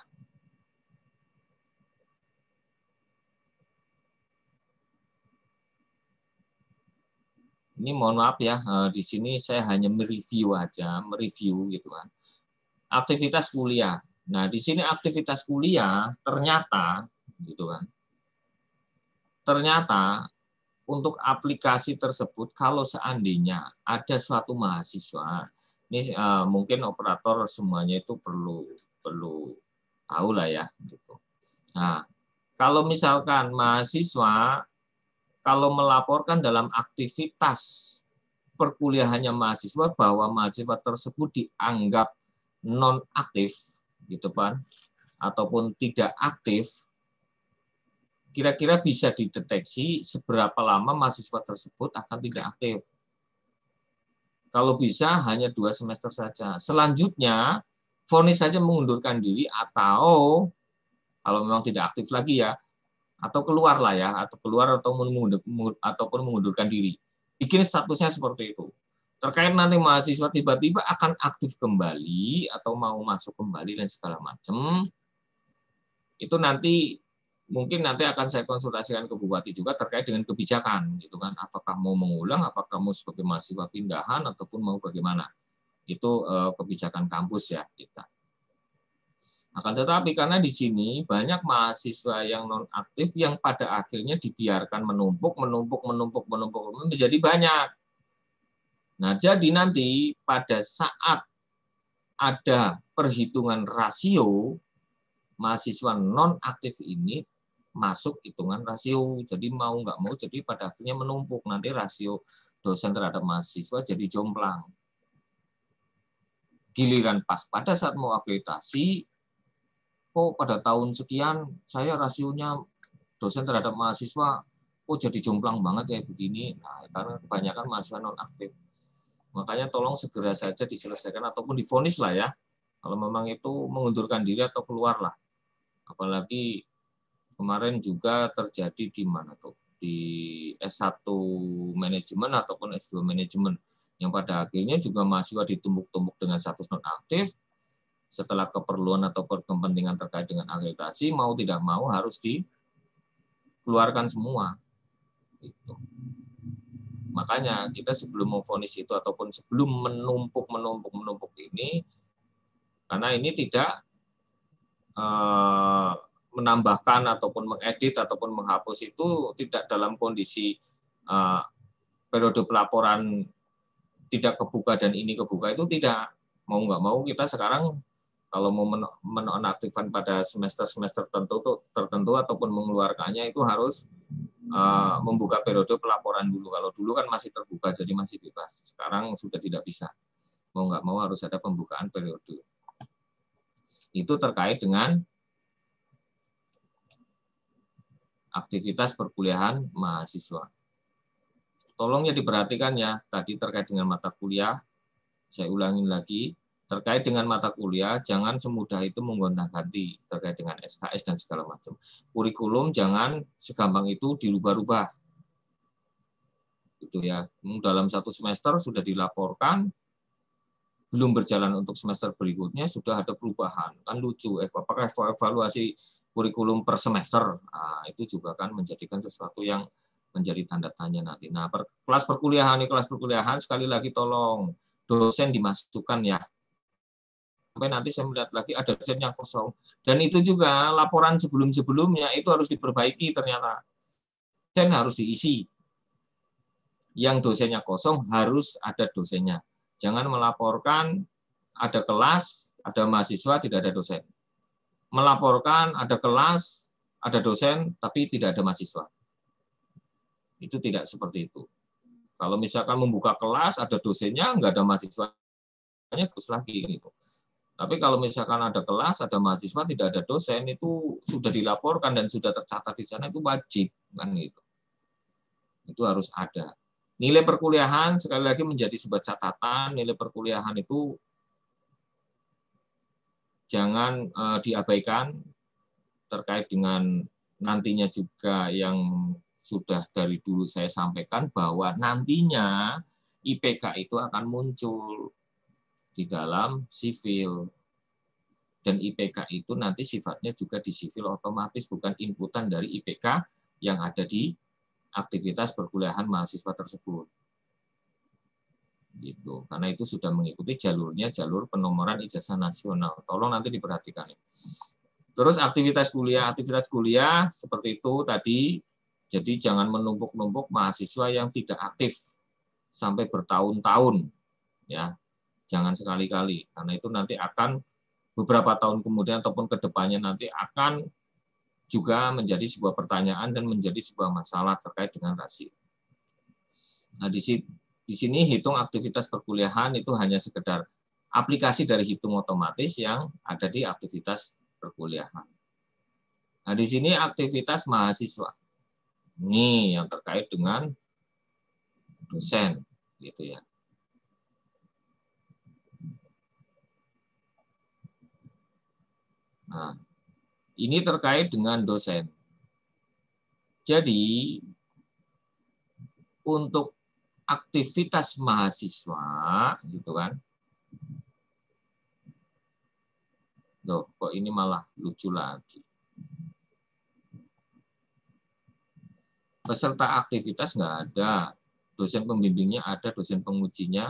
Ini mohon maaf ya, di sini saya hanya mereview aja, mereview gitu kan. Aktivitas kuliah. Nah, di sini aktivitas kuliah ternyata gitu kan. Ternyata untuk aplikasi tersebut kalau seandainya ada suatu mahasiswa, ini mungkin operator semuanya itu perlu tahu lah ya gitu. Nah, kalau misalkan mahasiswa kalau melaporkan dalam aktivitas perkuliahannya mahasiswa bahwa mahasiswa tersebut dianggap non aktif gitu kan, ataupun tidak aktif, kira-kira bisa dideteksi seberapa lama mahasiswa tersebut akan tidak aktif. Kalau bisa hanya 2 semester saja. Selanjutnya, vonis saja mengundurkan diri atau kalau memang tidak aktif lagi ya, atau keluar lah ya, atau keluar ataupun mengundurkan diri. Bikin statusnya seperti itu. Terkait nanti mahasiswa tiba-tiba akan aktif kembali atau mau masuk kembali dan segala macam, itu nanti mungkin nanti akan saya konsultasikan ke Bupati juga terkait dengan kebijakan gitu kan, apakah mau mengulang, apakah mau sebagai mahasiswa pindahan ataupun mau bagaimana. Itu kebijakan kampus ya kita. Akan tetapi karena di sini banyak mahasiswa yang non aktif yang pada akhirnya dibiarkan menumpuk menjadi banyak. Nah, jadi nanti pada saat ada perhitungan rasio mahasiswa non aktif ini masuk hitungan rasio. Jadi mau nggak mau, jadi pada akhirnya menumpuk. Nanti rasio dosen terhadap mahasiswa jadi jomplang. Giliran pas pada saat mau akreditasi, kok pada tahun sekian saya rasionya dosen terhadap mahasiswa kok jadi jomplang banget kayak begini. Nah, karena kebanyakan mahasiswa non aktif. Makanya tolong segera saja diselesaikan ataupun divonis lah ya. Kalau memang itu mengundurkan diri atau keluar lah. Apalagi kemarin juga terjadi di mana tuh, di S1 manajemen ataupun S2 manajemen yang pada akhirnya juga mahasiswa ditumpuk-tumpuk dengan status nonaktif. Setelah keperluan atau kepentingan terkait dengan akreditasi, mau tidak mau harus dikeluarkan semua. Gitu. Makanya kita sebelum memvonis itu ataupun sebelum menumpuk ini, karena ini tidak menambahkan ataupun mengedit ataupun menghapus itu tidak dalam kondisi periode pelaporan tidak kebuka dan ini kebuka, itu tidak. Mau nggak mau kita sekarang kalau mau menonaktifkan pada semester-semester tertentu ataupun mengeluarkannya itu harus membuka periode pelaporan dulu. Kalau dulu kan masih terbuka jadi masih bebas. Sekarang sudah tidak bisa. Mau nggak mau harus ada pembukaan periode. Itu terkait dengan aktivitas perkuliahan mahasiswa. Tolong ya diperhatikan ya, tadi terkait dengan mata kuliah, saya ulangi lagi, terkait dengan mata kuliah, jangan semudah itu menggonta-ganti terkait dengan SKS dan segala macam. Kurikulum jangan segampang itu dirubah-rubah. Gitu ya. Dalam satu semester sudah dilaporkan, belum berjalan untuk semester berikutnya sudah ada perubahan. Kan lucu, apakah evaluasi kurikulum per semester? Nah, itu juga kan menjadikan sesuatu yang menjadi tanda tanya nanti. Nah, kelas perkuliahan sekali lagi tolong dosen dimasukkan ya. Sampai nanti saya melihat lagi ada dosen yang kosong. Dan itu juga laporan sebelum-sebelumnya itu harus diperbaiki ternyata. Dosen harus diisi. Yang dosennya kosong harus ada dosennya. Jangan melaporkan ada kelas, ada mahasiswa, tidak ada dosen. Melaporkan ada kelas, ada dosen, tapi tidak ada mahasiswa. Itu tidak seperti itu. Kalau misalkan membuka kelas, ada dosennya, nggak ada mahasiswanya, terus lagi gitu. Tapi kalau misalkan ada kelas, ada mahasiswa, tidak ada dosen, itu sudah dilaporkan dan sudah tercatat di sana, itu wajib kan gitu. Itu harus ada. Nilai perkuliahan sekali lagi menjadi sebuah catatan. Nilai perkuliahan itu jangan diabaikan terkait dengan nantinya juga yang sudah dari dulu saya sampaikan bahwa nantinya IPK itu akan muncul di dalam sivil. Dan IPK itu nanti sifatnya juga di sivil otomatis, bukan inputan dari IPK yang ada di aktivitas perkuliahan mahasiswa tersebut. Gitu. Karena itu sudah mengikuti jalurnya, jalur penomoran ijazah nasional. Tolong nanti diperhatikan. Terus aktivitas kuliah seperti itu tadi. Jadi jangan menumpuk-numpuk mahasiswa yang tidak aktif sampai bertahun-tahun, ya. Jangan sekali-kali, karena itu nanti akan beberapa tahun kemudian ataupun kedepannya nanti akan juga menjadi sebuah pertanyaan dan menjadi sebuah masalah terkait dengan rasio. Nah, di sini hitung aktivitas perkuliahan itu hanya sekedar aplikasi dari hitung otomatis yang ada di aktivitas perkuliahan. Nah, di sini aktivitas mahasiswa. Ini yang terkait dengan dosen, gitu ya. Nah, ini terkait dengan dosen. Jadi, untuk aktivitas mahasiswa, gitu kan? Loh, kok ini malah lucu lagi. Peserta aktivitas nggak ada, dosen pembimbingnya ada, dosen pengujinya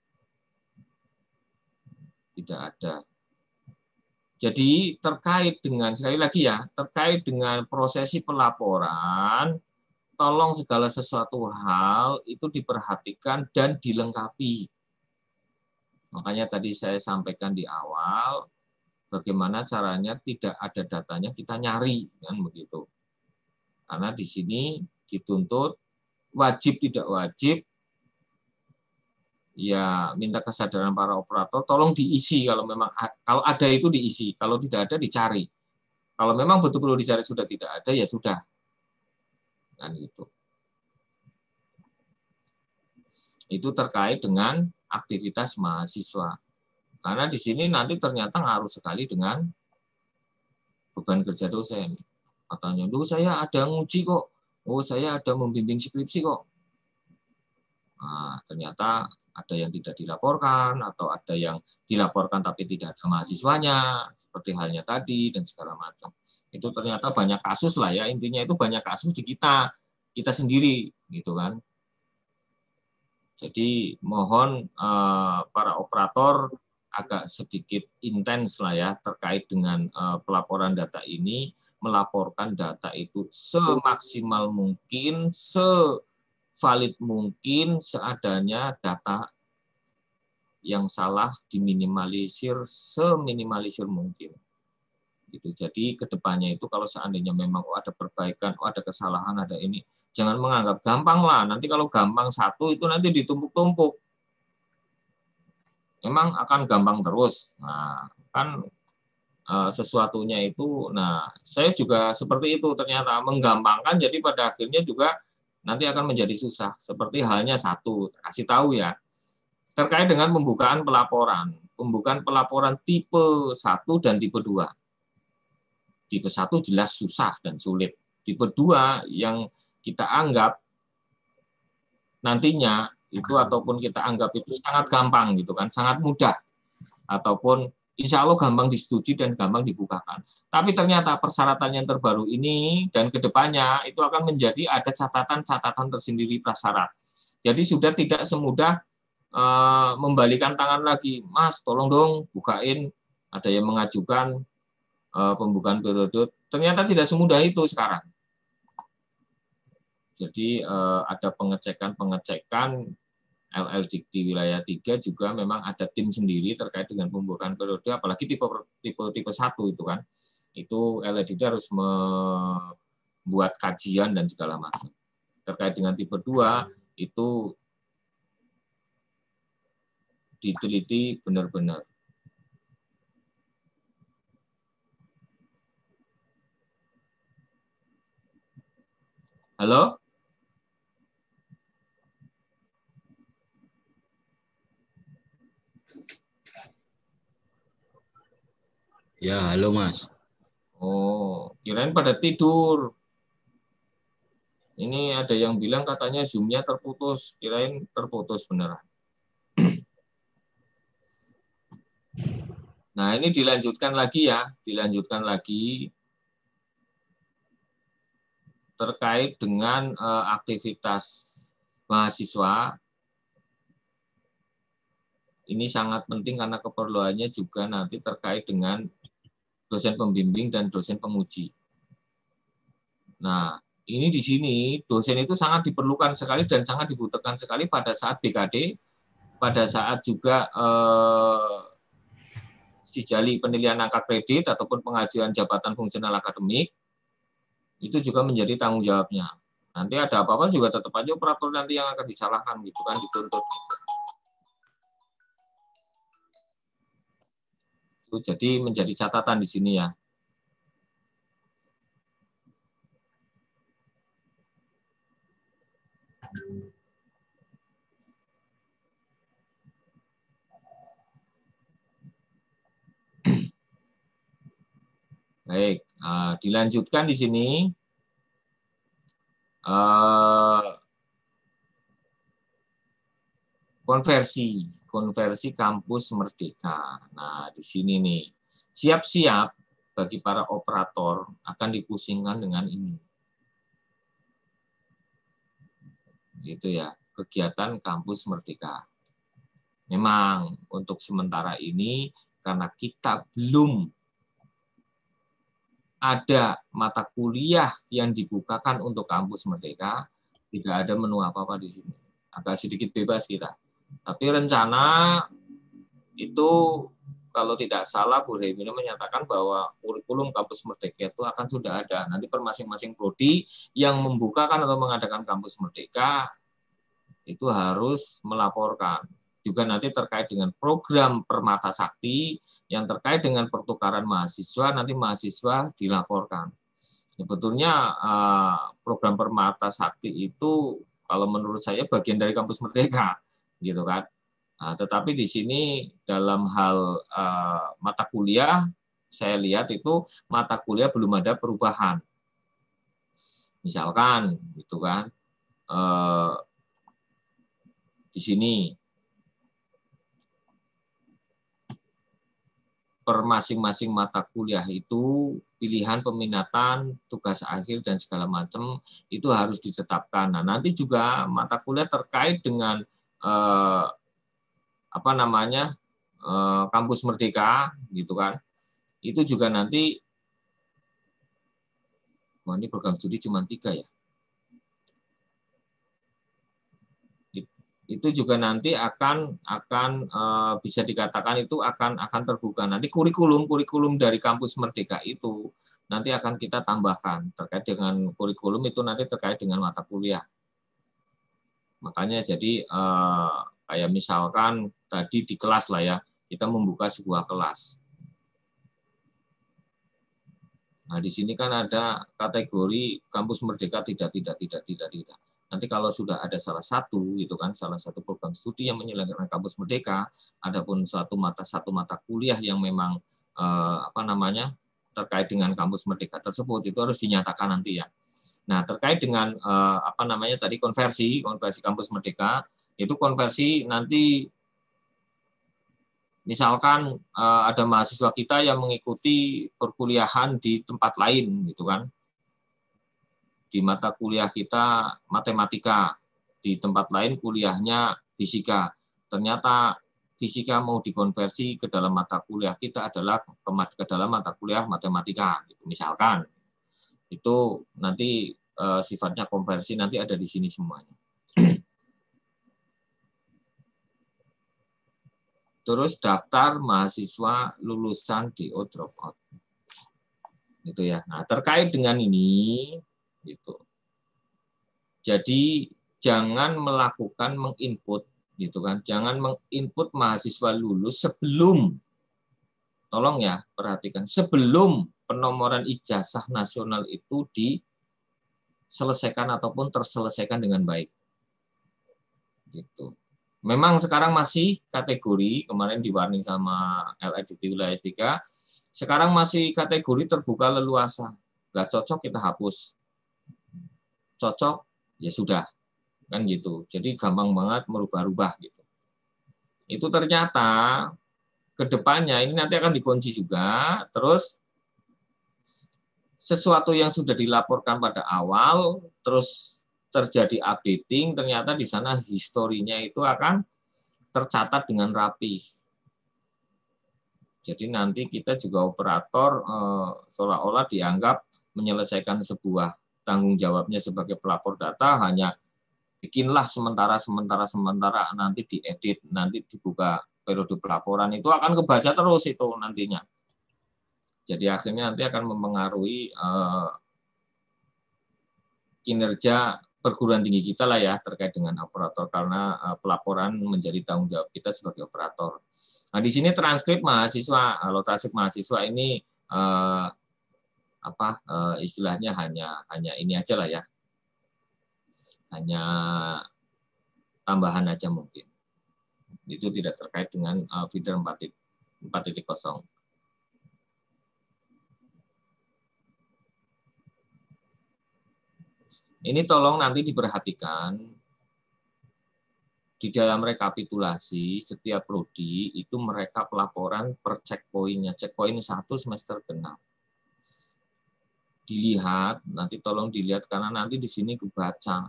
tidak ada. Jadi terkait dengan, sekali lagi ya, terkait dengan prosesi pelaporan, tolong segala sesuatu hal itu diperhatikan dan dilengkapi. Makanya tadi saya sampaikan di awal, bagaimana caranya tidak ada datanya kita nyari, kan begitu. Karena di sini dituntut wajib tidak wajib, ya minta kesadaran para operator, tolong diisi kalau ada itu diisi, kalau tidak ada dicari. Kalau memang betul-betul dicari sudah tidak ada ya sudah, kan gitu. Itu terkait dengan aktivitas mahasiswa. Karena di sini nanti ternyata ngaruh sekali dengan beban kerja dosen. Katanya, saya ada nguji kok. Oh, saya ada membimbing skripsi kok. Nah, ternyata ada yang tidak dilaporkan atau ada yang dilaporkan tapi tidak ada mahasiswanya, seperti halnya tadi dan segala macam. Itu ternyata banyak kasus lah ya, intinya itu banyak kasus di kita sendiri gitu kan. Jadi mohon para operator agak sedikit intens lah ya terkait dengan pelaporan data ini, melaporkan data itu semaksimal mungkin, valid mungkin, seadanya data yang salah diminimalisir seminimalisir mungkin. Gitu. Jadi kedepannya itu kalau seandainya memang ada perbaikan, ada kesalahan, ada ini, jangan menganggap gampang lah. Nanti kalau gampang satu itu nanti ditumpuk-tumpuk. Memang akan gampang terus. Nah, kan sesuatunya itu, nah saya juga seperti itu ternyata menggampangkan, jadi pada akhirnya juga nanti akan menjadi susah. Seperti halnya satu, kasih tahu ya, terkait dengan pembukaan pelaporan. Pembukaan pelaporan tipe 1 dan tipe 2. Tipe 1 jelas susah dan sulit. Tipe 2 yang kita anggap nantinya itu ataupun kita anggap itu sangat gampang gitu kan, sangat mudah. Ataupun insya Allah gampang disetujui dan gampang dibukakan. Tapi ternyata persyaratan yang terbaru ini dan kedepannya itu akan menjadi ada catatan-catatan tersendiri prasyarat. Jadi sudah tidak semudah membalikan tangan lagi, Mas, tolong dong bukain. Ada yang mengajukan pembukaan periode. Ternyata tidak semudah itu sekarang. Jadi ada pengecekan LL di wilayah 3 juga memang ada tim sendiri terkait dengan pembukaan periode, apalagi tipe 1 itu kan. Itu LLDT harus membuat kajian dan segala macam. Terkait dengan tipe 2 itu diteliti benar-benar. Halo? Ya, halo Mas. Oh, kirain pada tidur. Ini ada yang bilang katanya Zoom-nya terputus, kirain terputus beneran. Nah, ini dilanjutkan lagi ya, dilanjutkan lagi terkait dengan aktivitas mahasiswa. Ini sangat penting karena keperluannya juga nanti terkait dengan dosen pembimbing dan dosen penguji. Nah, ini di sini dosen itu sangat diperlukan sekali dan sangat dibutuhkan sekali pada saat BKD, pada saat juga Sijali penilaian angka kredit ataupun pengajuan jabatan fungsional akademik, itu juga menjadi tanggung jawabnya. Nanti ada apa-apa juga tetap aja operator nanti yang akan disalahkan gitu kan, dituntut. Jadi menjadi catatan di sini ya. Baik, dilanjutkan di sini. Konversi kampus Merdeka. Nah, di sini nih, siap-siap bagi para operator akan dipusingkan dengan ini. Gitu ya, kegiatan kampus Merdeka. Memang untuk sementara ini karena kita belum ada mata kuliah yang dibukakan untuk kampus Merdeka, tidak ada menu apa-apa di sini. Agak sedikit bebas kita. Tapi rencana itu kalau tidak salah Bu Remina menyatakan bahwa kurikulum kampus Merdeka itu akan sudah ada. Nanti per masing-masing prodi yang membukakan atau mengadakan kampus Merdeka itu harus melaporkan. Juga nanti terkait dengan program Permata Sakti yang terkait dengan pertukaran mahasiswa, nanti mahasiswa dilaporkan. Sebetulnya program Permata Sakti itu kalau menurut saya bagian dari kampus Merdeka, gitu kan. Nah, tetapi di sini dalam hal mata kuliah, saya lihat itu mata kuliah belum ada perubahan. Misalkan, gitu kan, di sini per masing-masing mata kuliah itu pilihan peminatan, tugas akhir dan segala macam itu harus ditetapkan. Nah, nanti juga mata kuliah terkait dengan Kampus Merdeka gitu kan. Itu juga nanti ini program studi cuma 3 ya. Itu juga nanti akan bisa dikatakan itu akan terbuka. Nanti kurikulum dari Kampus Merdeka itu nanti akan kita tambahkan terkait dengan kurikulum itu nanti terkait dengan mata kuliah. Makanya jadi kayak misalkan tadi di kelas lah ya, kita membuka sebuah kelas. Nah, di sini kan ada kategori Kampus Merdeka tidak. Nanti kalau sudah ada salah satu program studi yang menyelenggarakan Kampus Merdeka, adapun satu mata kuliah yang memang terkait dengan Kampus Merdeka tersebut itu harus dinyatakan nanti ya. Nah, terkait dengan tadi konversi Kampus Merdeka, itu konversi nanti misalkan ada mahasiswa kita yang mengikuti perkuliahan di tempat lain gitu kan. Di mata kuliah kita matematika, di tempat lain kuliahnya fisika. Ternyata fisika mau dikonversi ke dalam mata kuliah kita adalah ke dalam mata kuliah matematika, gitu. Misalkan. Itu nanti sifatnya konversi nanti ada di sini semuanya. Terus daftar mahasiswa lulusan DO dropout. Gitu ya. Nah, terkait dengan ini gitu. Jadi jangan melakukan menginput gitu kan. Jangan menginput mahasiswa lulus sebelum, tolong ya perhatikan, sebelum penomoran ijazah nasional itu diselesaikan ataupun terselesaikan dengan baik. Gitu. Memang sekarang masih kategori, kemarin di warning sama LIDT wilayah 3, sekarang masih kategori terbuka leluasa. Nggak cocok kita hapus. Cocok ya sudah kan gitu. Jadi gampang banget merubah-rubah gitu. Itu ternyata kedepannya ini nanti akan dikunci juga. Terus sesuatu yang sudah dilaporkan pada awal terus terjadi updating, ternyata di sana historinya itu akan tercatat dengan rapi. Jadi nanti kita juga operator seolah-olah dianggap menyelesaikan sebuah tanggung jawabnya sebagai pelapor data, hanya bikinlah sementara nanti diedit, nanti dibuka periode pelaporan, itu akan kebaca terus itu nantinya. Jadi akhirnya nanti akan mempengaruhi kinerja perguruan tinggi kita lah ya terkait dengan operator, karena pelaporan menjadi tanggung jawab kita sebagai operator. Nah, di sini transkrip mahasiswa, alokasi mahasiswa ini istilahnya hanya ini aja lah ya, hanya tambahan aja mungkin. Itu tidak terkait dengan feeder 4.0. Ini tolong nanti diperhatikan di dalam rekapitulasi setiap prodi itu mereka pelaporan per checkpointnya, checkpoint 1 semester genap. Dilihat, nanti tolong dilihat karena nanti di sini kebaca.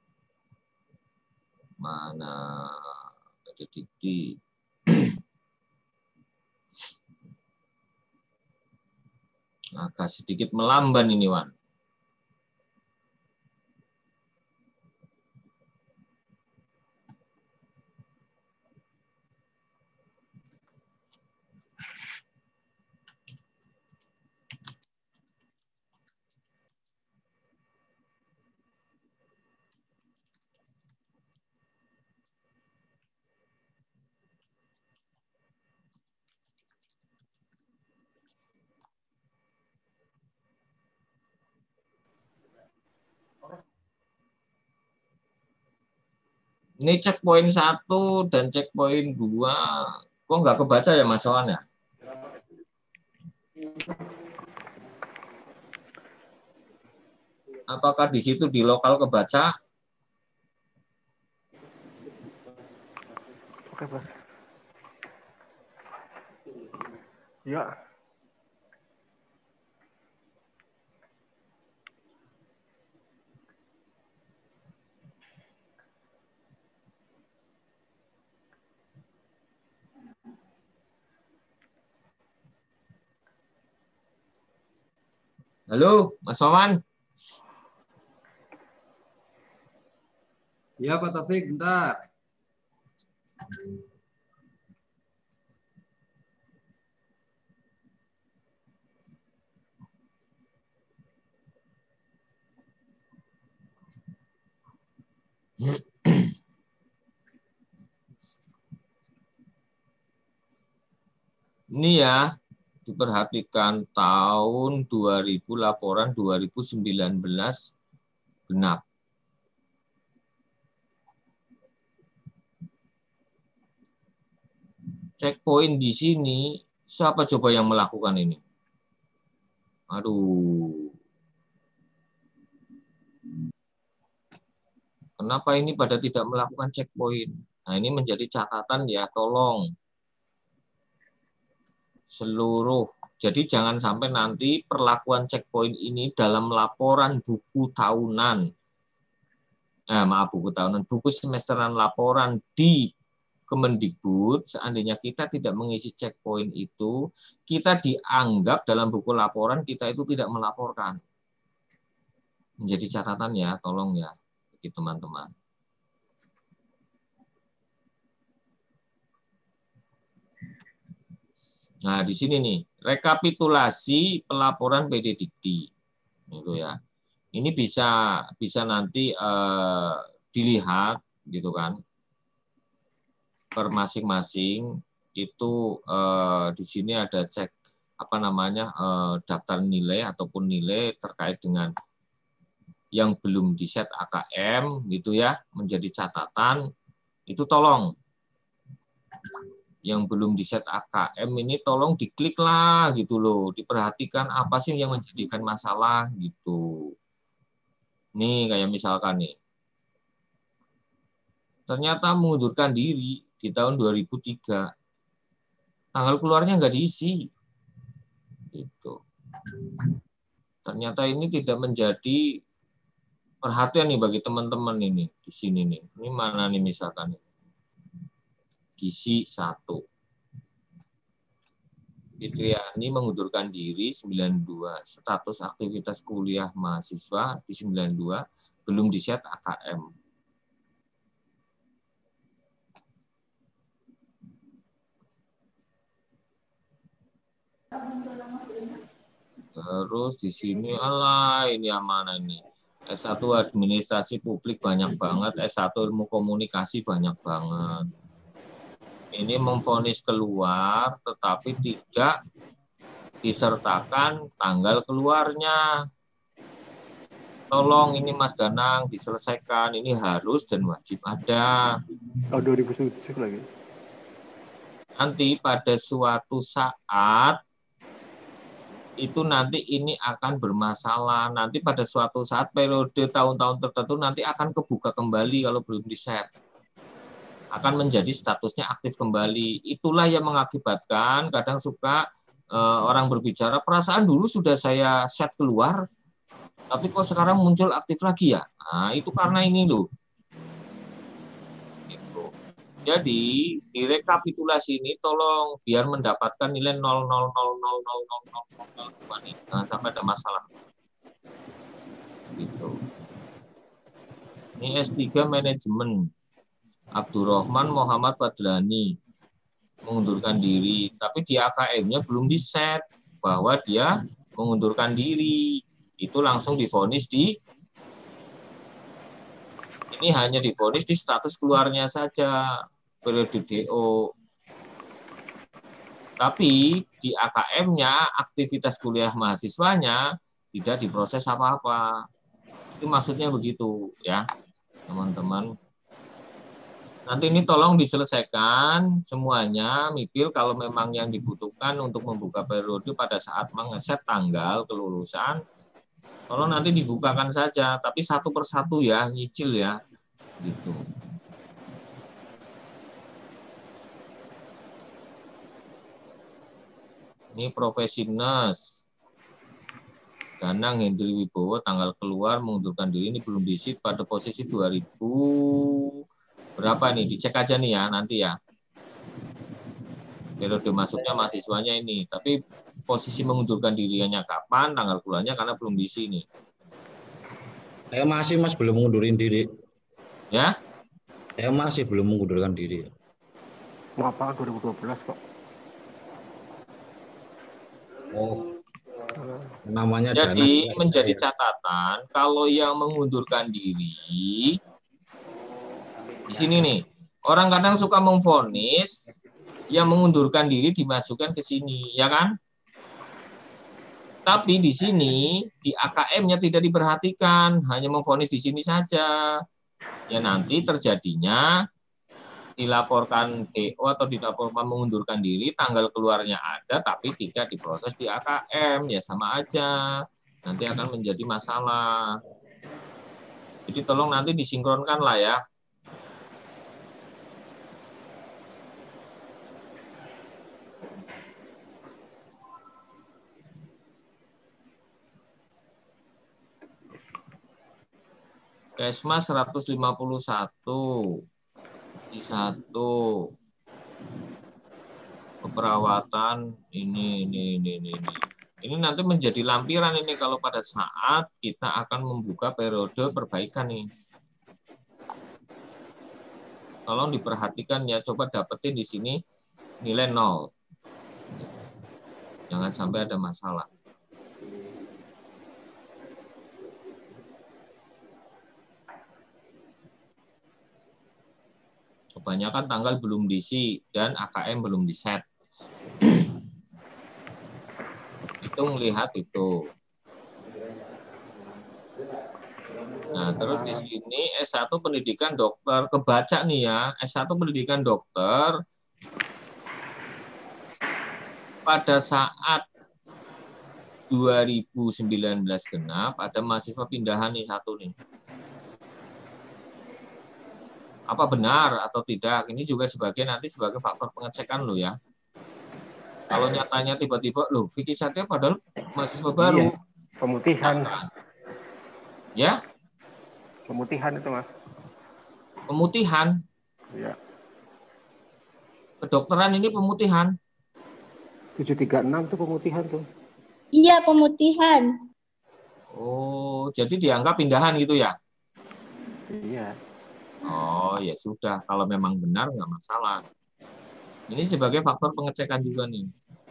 Mana ada titik. Agak sedikit melamban ini, Wan. Ini checkpoint 1 dan checkpoint 2, kok nggak kebaca ya Mas Wan ya? Apakah di situ di lokal kebaca? Oke, Bos. Ya. Halo, Mas Wawan. Iya, Pak Taufik, bentar. Ini ya, diperhatikan tahun 2000, laporan 2019 genap. Checkpoint di sini, siapa coba yang melakukan ini? Aduh. Kenapa ini pada tidak melakukan checkpoint? Nah, ini menjadi catatan ya, tolong. Seluruh. Jadi jangan sampai nanti perlakuan checkpoint ini dalam laporan buku tahunan. Buku tahunan, buku semesteran laporan di Kemendikbud, seandainya kita tidak mengisi checkpoint itu, kita dianggap dalam buku laporan kita itu tidak melaporkan. Menjadi catatan ya, tolong ya, bagi teman-teman. Nah, di sini nih, rekapitulasi pelaporan PD Dikti. Itu ya. Ini bisa nanti dilihat gitu kan. Per masing-masing itu di sini ada cek daftar nilai ataupun nilai terkait dengan yang belum di-set AKM gitu ya, menjadi catatan. Itu tolong yang belum di-set AKM ini tolong diklik lah gitu loh, diperhatikan apa sih yang menjadikan masalah gitu. Nih kayak misalkan nih, ternyata mengundurkan diri di tahun 2003, tanggal keluarnya nggak diisi, gitu. Ternyata ini tidak menjadi perhatian nih bagi teman-teman ini di sini nih. Ini mana nih misalkan nih? Gizi 1. Fitriani mengundurkan diri 92, status aktivitas kuliah mahasiswa di 92, belum di-set AKM. Terus di sini ini yang mana ini? S1 administrasi publik banyak banget, S1 ilmu komunikasi banyak banget. Ini memvonis keluar tetapi tidak disertakan tanggal keluarnya. Tolong ini Mas Danang diselesaikan, ini harus dan wajib ada. Oh, 2007 lagi. Nanti pada suatu saat itu nanti ini akan bermasalah. Nanti pada suatu saat periode tahun-tahun tertentu nanti akan kebuka kembali kalau belum di-set. Akan menjadi statusnya aktif kembali. Itulah yang mengakibatkan kadang suka orang berbicara, perasaan dulu sudah saya set keluar, tapi kok sekarang muncul aktif lagi ya? Nah, itu karena ini loh. Gitu. Jadi, di rekapitulasi ini tolong biar mendapatkan nilai 0,0000000 semua nih. Jangan sampai ada masalah. Gitu. Ini S3 manajemen. Abdurrahman Muhammad Fadlani mengundurkan diri, tapi di AKM-nya belum di-set bahwa dia mengundurkan diri. Itu langsung divonis ini hanya divonis di status keluarnya saja, periode DO. Tapi di AKM-nya, aktivitas kuliah mahasiswanya tidak diproses apa-apa. Itu maksudnya begitu ya, teman-teman. Nanti ini tolong diselesaikan semuanya, Mipil, kalau memang yang dibutuhkan untuk membuka periode pada saat mengeset tanggal kelulusan, tolong nanti dibukakan saja, tapi satu persatu ya, nyicil ya, gitu. Ini Profesimnas. Danang Hendri Wibowo tanggal keluar mengundurkan diri ini belum diisi pada posisi 2000 berapa nih? Dicek aja nih ya nanti ya. Periode masuknya mahasiswanya ini. Tapi posisi mengundurkan dirinya kapan? Tanggal keluarnya karena belum diisi nih. Saya masih Mas belum mengundurin diri. Ya? Saya masih belum mengundurkan diri. Apa 2012 kok? Oh. Namanya Jadi Danang. menjadi catatan kalau yang mengundurkan diri di sini nih. Orang kadang suka memvonis yang mengundurkan diri dimasukkan ke sini, ya kan? Tapi di sini di AKM-nya tidak diperhatikan, hanya memvonis di sini saja. Ya nanti terjadinya dilaporkan DO atau dilaporkan mengundurkan diri, tanggal keluarnya ada tapi tidak diproses di AKM, ya sama aja. Nanti akan menjadi masalah. Jadi tolong nanti disinkronkan lah ya. Kesmas 151, di 1 keperawatan ini. Ini nanti menjadi lampiran ini kalau pada saat kita akan membuka periode perbaikan nih. Tolong diperhatikan ya, coba dapetin di sini nilai 0. Jangan sampai ada masalah. Kebanyakan tanggal belum diisi dan AKM belum diset. Itu melihat itu. Nah, terus di sini S1 pendidikan dokter, kebaca nih ya, S1 pendidikan dokter pada saat 2019 genap ada mahasiswa pindahan nih satu nih. Apa benar atau tidak? Ini juga nanti sebagai faktor pengecekan lo ya. Kalau nyatanya tiba-tiba loh, Vicky Satya padahal mahasiswa baru. Iya, pemutihan. Ya? Pemutihan itu, Mas. Pemutihan. Iya. Kedokteran ini pemutihan. 736 itu pemutihan tuh. Iya, pemutihan. Oh, jadi dianggap pindahan gitu ya? Iya. Oh, ya sudah. Kalau memang benar nggak masalah. Ini sebagai faktor pengecekan juga nih.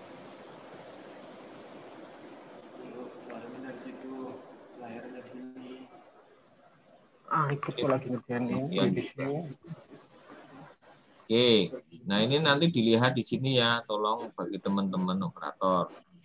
Ikut lagi ngerjain ini di sini. Oke, nah ini nanti dilihat di sini ya, tolong bagi teman-teman operator.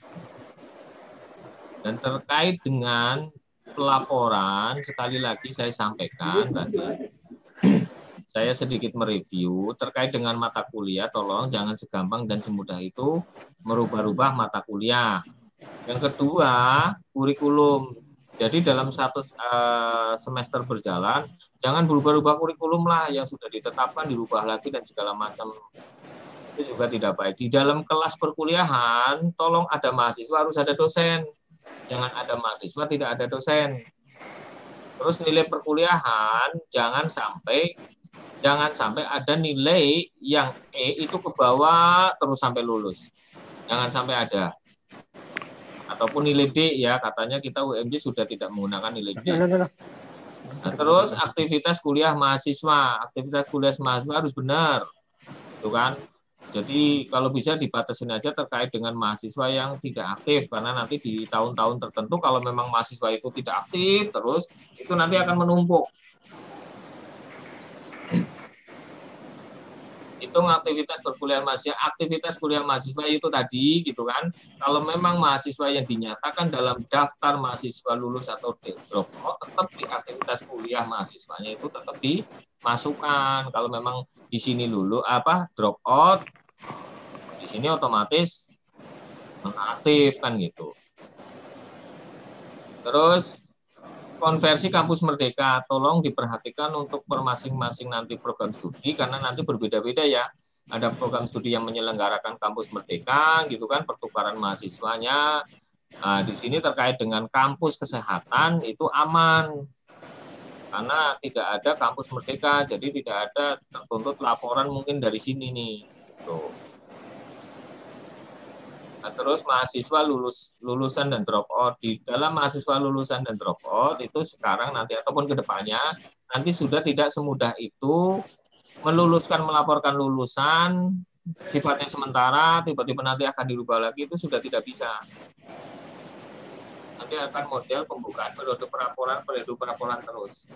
Dan terkait dengan pelaporan, sekali lagi saya sampaikan tadi, saya sedikit mereview terkait dengan mata kuliah, tolong jangan segampang dan semudah itu merubah-rubah mata kuliah. Yang kedua, kurikulum. Jadi dalam satu semester berjalan, jangan berubah-ubah kurikulum lah yang sudah ditetapkan, dirubah lagi dan segala macam. Itu juga tidak baik. Di dalam kelas perkuliahan, tolong ada mahasiswa harus ada dosen. Jangan ada mahasiswa tidak ada dosen. Terus nilai perkuliahan jangan sampai ada nilai yang E itu ke bawah terus sampai lulus. Jangan sampai ada. Ataupun nilai B ya, katanya kita UMJ sudah tidak menggunakan nilai B. Nah, terus aktivitas kuliah mahasiswa harus benar, itu kan. Jadi kalau bisa dibatasin aja terkait dengan mahasiswa yang tidak aktif, karena nanti di tahun-tahun tertentu kalau memang mahasiswa itu tidak aktif terus, itu nanti akan menumpuk. Hitung aktivitas perkuliahan mahasiswa, aktivitas kuliah mahasiswa itu tadi gitu kan. Kalau memang mahasiswa yang dinyatakan dalam daftar mahasiswa lulus atau drop out, tetap di aktivitas kuliah mahasiswanya itu tetap dimasukkan. Kalau memang di sini drop out, di sini otomatis nonaktif kan gitu. Terus konversi kampus Merdeka, tolong diperhatikan untuk masing-masing nanti program studi, karena nanti berbeda-beda ya. Ada program studi yang menyelenggarakan kampus Merdeka, gitu kan, pertukaran mahasiswanya. Nah, di sini terkait dengan kampus kesehatan itu aman, karena tidak ada kampus Merdeka, jadi tidak ada tertuntut laporan mungkin dari sini nih. Gitu. Nah, terus mahasiswa lulusan dan drop out. Di dalam mahasiswa lulusan dan drop out itu sekarang nanti ataupun kedepannya nanti sudah tidak semudah itu melaporkan lulusan sifatnya sementara tiba-tiba nanti akan dirubah lagi, itu sudah tidak bisa. Nanti akan model pembukaan periode peraporan terus.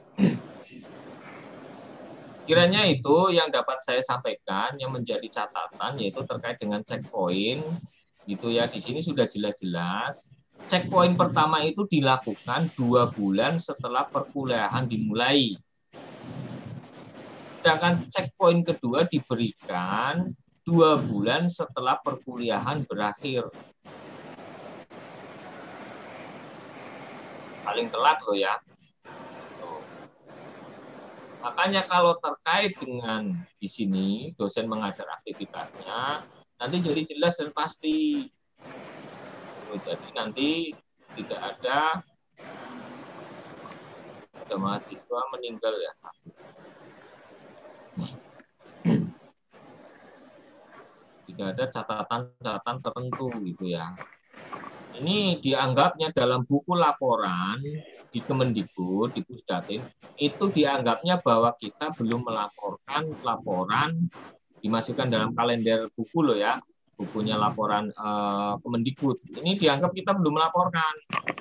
Kiranya itu yang dapat saya sampaikan, yang menjadi catatan yaitu terkait dengan checkpoint. Gitu ya, di sini sudah jelas-jelas. Checkpoint pertama itu dilakukan 2 bulan setelah perkuliahan dimulai. Sedangkan checkpoint kedua diberikan 2 bulan setelah perkuliahan berakhir. Paling telat loh ya. Makanya kalau terkait dengan di sini dosen mengajar aktivitasnya, nanti jadi jelas dan pasti. Jadi nanti tidak ada mahasiswa meninggal ya. Tidak ada catatan tertentu gitu ya. Ini dianggapnya dalam buku laporan di Kemendikbud, di Pusdatin, itu dianggapnya bahwa kita belum melaporkan laporan, dimasukkan dalam kalender buku loh ya, bukunya laporan Kemendikbud. Ini dianggap kita belum melaporkan.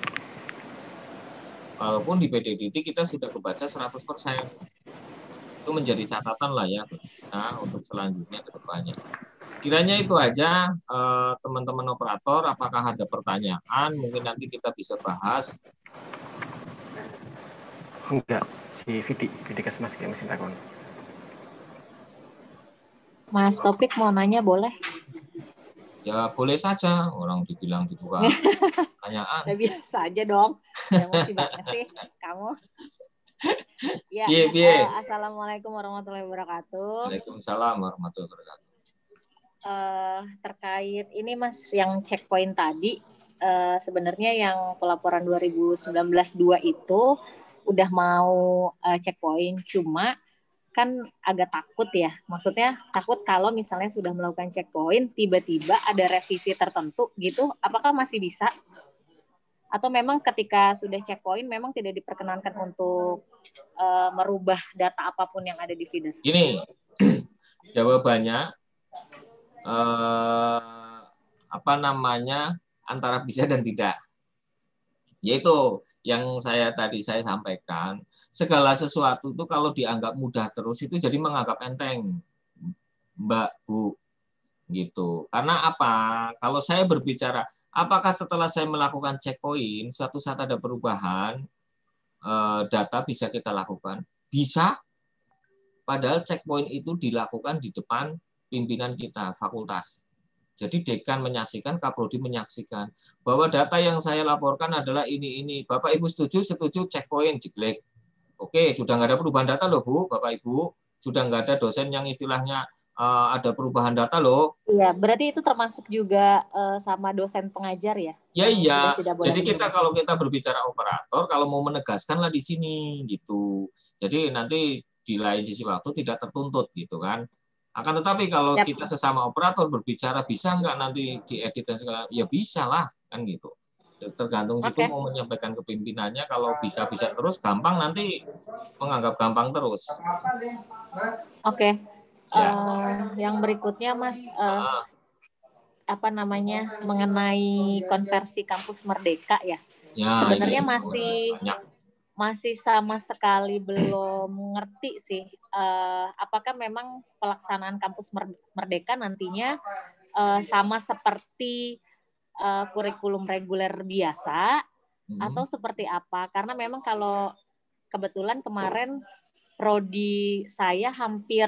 Walaupun di PDDT kita sudah kebaca 100%. Itu menjadi catatan lah ya kita untuk selanjutnya ke depannya. Kiranya itu aja teman-teman operator, apakah ada pertanyaan? Mungkin nanti kita bisa bahas. Enggak, si Vidi Kesmas kayak mesin takon. Mas Topik mau nanya boleh? Ya boleh saja, orang dibilang dibuka pertanyaan. Ya biasa aja dong. Emosi banget sih kamu. Ya, Assalamualaikum warahmatullahi wabarakatuh. Waalaikumsalam warahmatullahi wabarakatuh. Terkait ini Mas yang checkpoint tadi, sebenarnya yang pelaporan 2019-2 itu udah mau checkpoint, cuma kan agak takut ya, maksudnya takut kalau misalnya sudah melakukan checkpoint tiba-tiba ada revisi tertentu gitu, apakah masih bisa? Atau memang ketika sudah checkpoint memang tidak diperkenankan untuk merubah data apapun yang ada di feeder? Gini, jawabannya antara bisa dan tidak. Yaitu yang tadi saya sampaikan, segala sesuatu itu kalau dianggap mudah terus itu jadi menganggap enteng, Mbak, Bu, gitu. Karena apa? Kalau saya berbicara, apakah setelah saya melakukan checkpoint, suatu saat ada perubahan data bisa kita lakukan? Bisa. Padahal checkpoint itu dilakukan di depan pimpinan kita, fakultas. Jadi dekan menyaksikan, kaprodi menyaksikan bahwa data yang saya laporkan adalah ini. Bapak Ibu setuju, checkpoint, jeglek. Oke, sudah nggak ada perubahan data loh Bu, Bapak Ibu. Sudah nggak ada dosen yang istilahnya ada perubahan data loh. Iya, berarti itu termasuk juga sama dosen pengajar ya? Iya. Jadi kalau kita berbicara operator, kalau mau menegaskanlah di sini gitu. Jadi nanti di lain sisi waktu tidak tertuntut gitu kan. Akan tetapi kalau kita sesama operator berbicara bisa nggak nanti diedit dan segala, ya bisa lah kan gitu. Tergantung situ mau menyampaikan ke pimpinannya. Kalau bisa terus gampang, nanti menganggap gampang terus. Oke. Yang berikutnya Mas, mengenai konversi kampus Merdeka ya. Sebenarnya masih sama sekali belum ngerti sih. Apakah memang pelaksanaan kampus Merdeka nantinya sama seperti kurikulum reguler biasa atau seperti apa? Karena memang kalau kebetulan kemarin prodi saya hampir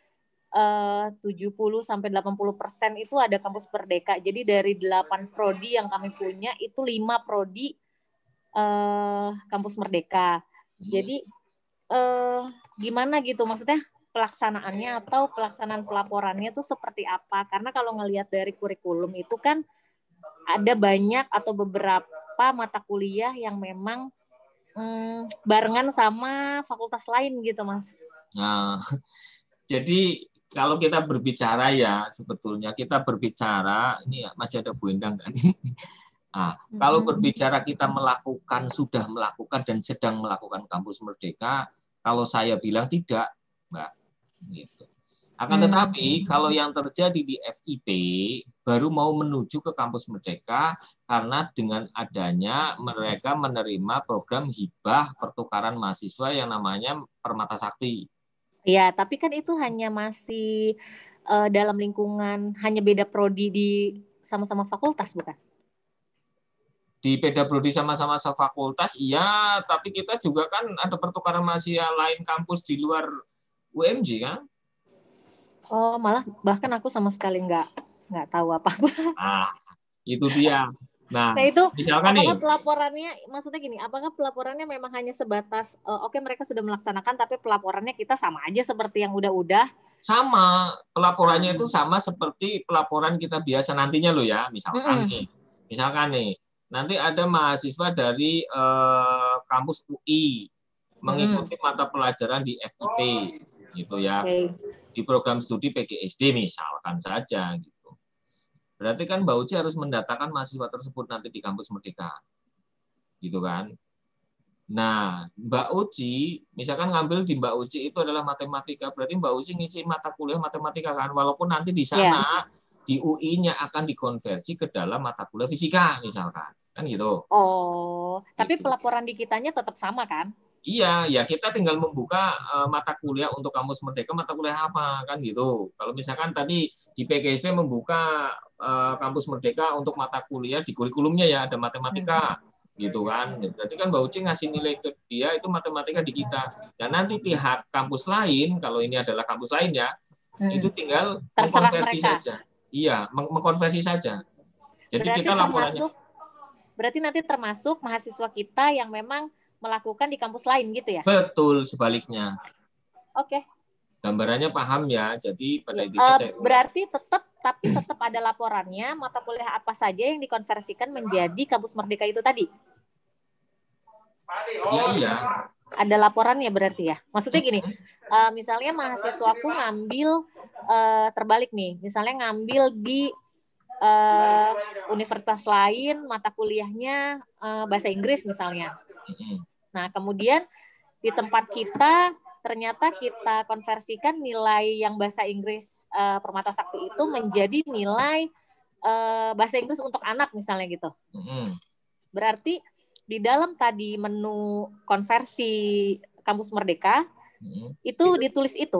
70-80% itu ada kampus Merdeka. Jadi dari 8 prodi yang kami punya itu 5 prodi Kampus Merdeka. Jadi gimana gitu maksudnya pelaksanaannya atau pelaksanaan pelaporannya itu seperti apa? Karena kalau ngelihat dari kurikulum itu kan ada banyak atau beberapa mata kuliah yang memang barengan sama fakultas lain gitu, Mas. Nah, jadi kalau kita berbicara ya sebetulnya kita berbicara ini masih ada Bu Endang kan? Nah, kalau berbicara kita sudah melakukan dan sedang melakukan Kampus Merdeka, kalau saya bilang tidak, Mbak. Gitu. Akan tetapi kalau yang terjadi di FIP baru mau menuju ke Kampus Merdeka karena dengan adanya mereka menerima program hibah pertukaran mahasiswa yang namanya Permata Sakti. Ya, tapi kan itu hanya masih dalam lingkungan, hanya beda prodi di sama-sama fakultas, bukan? Di beda prodi sama-sama fakultas, iya, tapi kita juga kan ada pertukaran mahasiswa lain kampus di luar UMJ kan? Oh, malah bahkan aku sama sekali nggak tahu apa-apa. Ah, itu dia. Nah itu misalkan apakah nih, pelaporannya, maksudnya gini, apakah pelaporannya memang hanya sebatas, oke mereka sudah melaksanakan, tapi pelaporannya kita sama aja seperti yang udah-udah? sama pelaporannya itu sama seperti pelaporan kita biasa nantinya loh ya, misalkan nih, nanti ada mahasiswa dari kampus UI mengikuti mata pelajaran di FIP, gitu ya, di program studi PGSD misalkan saja, gitu. Berarti kan Mbak Uci harus mendatangkan mahasiswa tersebut nanti di kampus Merdeka, gitu kan? Nah, Mbak Uci, misalkan ngambil di Mbak Uci itu adalah matematika, berarti Mbak Uci ngisi mata kuliah matematika kan, walaupun nanti di sana di UI-nya akan dikonversi ke dalam mata kuliah fisika misalkan, kan gitu. Oh, tapi gitu. pelaporan di kitanya tetap sama kan? Iya, ya kita tinggal membuka mata kuliah untuk kampus Merdeka, mata kuliah apa kan gitu. Kalau misalkan tadi di PGSD membuka kampus Merdeka untuk mata kuliah di kurikulumnya ya ada matematika, gitu kan. Berarti kan Mbak Uci ngasih nilai ke dia itu matematika di kita. Dan nanti pihak kampus lain, kalau ini adalah kampus lain ya, itu tinggal mengkonversi saja. Iya, mengkonversi saja. Jadi berarti kita laporannya. Berarti nanti termasuk mahasiswa kita yang memang melakukan di kampus lain gitu ya? Betul, sebaliknya. Oke. Gambarannya paham ya. Jadi pada intinya berarti tetap ada laporannya mata kuliah apa saja yang dikonversikan menjadi kampus Merdeka itu tadi? Iya. Ada laporannya berarti ya. Maksudnya gini, misalnya mahasiswaku ngambil terbalik nih, misalnya ngambil di universitas lain mata kuliahnya bahasa Inggris misalnya. Nah, kemudian di tempat kita ternyata kita konversikan nilai yang bahasa Inggris Permata Sakti itu menjadi nilai bahasa Inggris untuk anak misalnya gitu. Berarti di dalam tadi menu konversi Kampus Merdeka itu ditulis itu.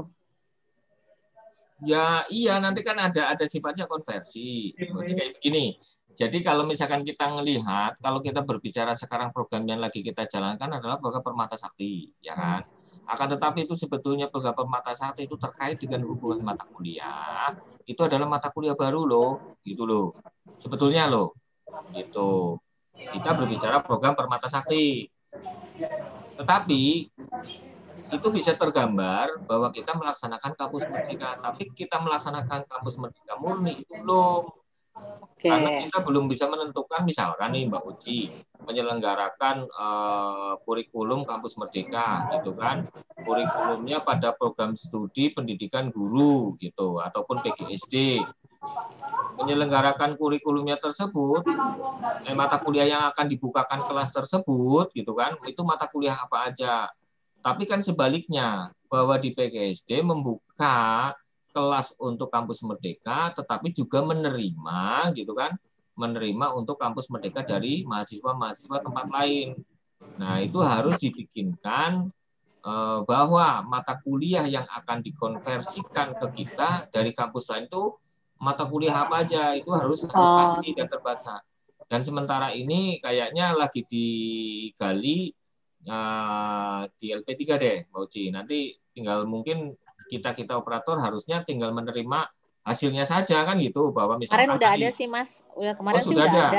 Ya iya, nanti kan ada sifatnya konversi. Jadi kayak begini. Jadi kalau misalkan kita melihat, kalau kita berbicara sekarang program yang lagi kita jalankan adalah program Permata Sakti, ya kan? Akan tetapi itu sebetulnya program Permata Sakti itu terkait dengan hubungan mata kuliah. Itu adalah mata kuliah baru loh, gitu loh. Sebetulnya loh, gitu. Kita berbicara program Permata Sakti. Tetapi itu bisa tergambar bahwa kita melaksanakan Kampus Merdeka, tapi kita melaksanakan Kampus Merdeka murni itu belum. Karena kita belum bisa menentukan, misalkan nih Mbak Uci menyelenggarakan kurikulum Kampus Merdeka, gitu kan? Kurikulumnya pada program studi pendidikan guru, gitu, ataupun PGSD. Menyelenggarakan kurikulumnya tersebut, mata kuliah yang akan dibukakan kelas tersebut, gitu kan? Itu mata kuliah apa aja. Tapi kan sebaliknya, bahwa di PGSD membuka kelas untuk Kampus Merdeka, tetapi juga menerima, gitu kan? Menerima untuk Kampus Merdeka dari mahasiswa-mahasiswa tempat lain. Nah, itu harus dibikinkan bahwa mata kuliah yang akan dikonversikan ke kita dari kampus lain itu mata kuliah apa aja, itu harus pasti dan terbaca. Dan sementara ini kayaknya lagi digali di LP3 deh, Mbak Uci. Nanti tinggal mungkin kita operator harusnya tinggal menerima hasilnya saja kan gitu, bahwa misalkan kemarin udah ada sih Mas, kemarin sudah ada.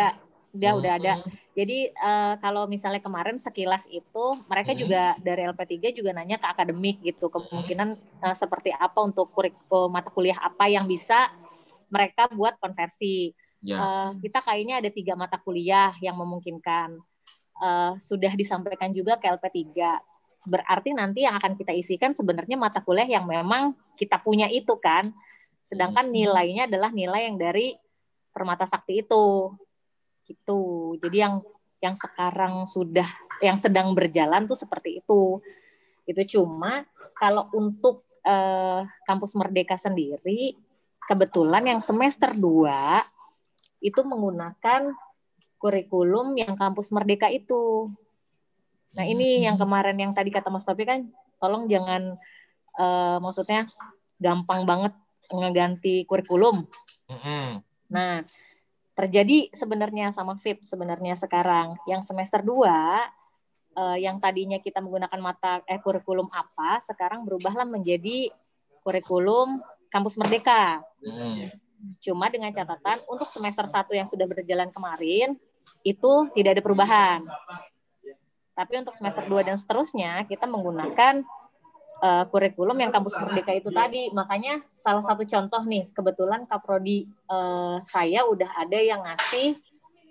Udah ada. Jadi kalau misalnya kemarin sekilas itu mereka juga dari LP3 juga nanya ke akademik gitu, kemungkinan seperti apa untuk mata kuliah apa yang bisa mereka buat konversi. Kita kayaknya ada 3 mata kuliah yang memungkinkan. Sudah disampaikan juga ke LP3. Berarti nanti yang akan kita isikan sebenarnya mata kuliah yang memang kita punya itu kan. Sedangkan nilainya adalah nilai yang dari Permata Sakti itu. Gitu. Jadi yang sekarang yang sedang berjalan tuh seperti itu. Itu cuma kalau untuk Kampus Merdeka sendiri kebetulan yang semester 2 itu menggunakan kurikulum yang Kampus Merdeka itu. Nah, ini yang kemarin yang tadi kata Mas Topi kan, tolong jangan maksudnya gampang banget ngeganti kurikulum. Nah, terjadi sebenarnya sama FIP sebenarnya sekarang. Yang semester 2, yang tadinya kita menggunakan kurikulum apa, sekarang berubahlah menjadi kurikulum Kampus Merdeka. Cuma dengan catatan untuk semester 1 yang sudah berjalan kemarin, itu tidak ada perubahan. Tapi untuk semester 2 dan seterusnya, kita menggunakan kurikulum yang Kampus Merdeka itu tadi. Makanya salah satu contoh nih, kebetulan Kaprodi saya udah ada yang ngasih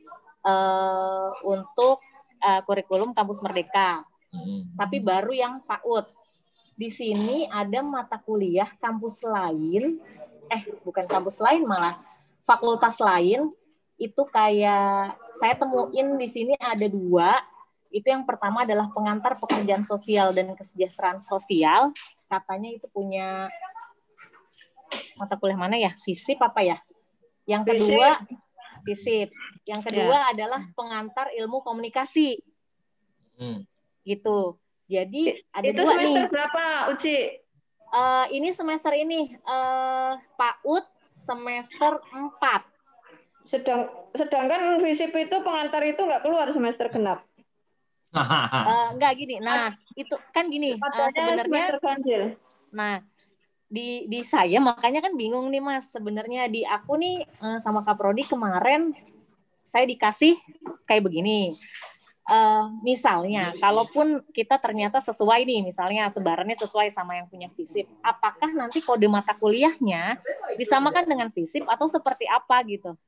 untuk kurikulum Kampus Merdeka. Tapi baru yang PAUD. Di sini ada mata kuliah kampus lain, bukan kampus lain malah, fakultas lain, itu kayak, saya temuin di sini ada 2. Itu yang pertama adalah pengantar pekerjaan sosial dan kesejahteraan sosial. Katanya itu punya mata kuliah mana ya? FISIP apa ya? Yang kedua, FISIP. Yang kedua adalah pengantar ilmu komunikasi. Gitu. Jadi ada itu 2 nih. semester berapa, Uci? Ini semester ini PAUD semester 4. Sedangkan FISIP itu pengantar itu nggak keluar semester genap. Enggak gini. Nah, itu kan gini sebenarnya. Nah, di saya makanya kan bingung nih Mas. Sebenarnya di aku nih sama Kaprodi kemarin saya dikasih kayak begini. Misalnya, kalaupun kita ternyata sesuai nih, misalnya sebarannya sesuai sama yang punya FISIP, apakah nanti kode mata kuliahnya disamakan dengan FISIP atau seperti apa gitu?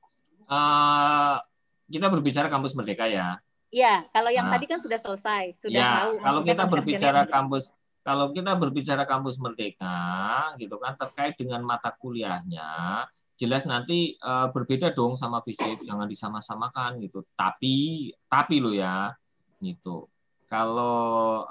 Kita berbicara Kampus Merdeka ya. Iya, kalau yang tadi kan sudah selesai, sudah tahu. Kalau kita berbicara kampus Merdeka, gitu kan, terkait dengan mata kuliahnya, jelas nanti berbeda dong sama FISIP, jangan disama-samakan gitu. Tapi lo ya, gitu. Kalau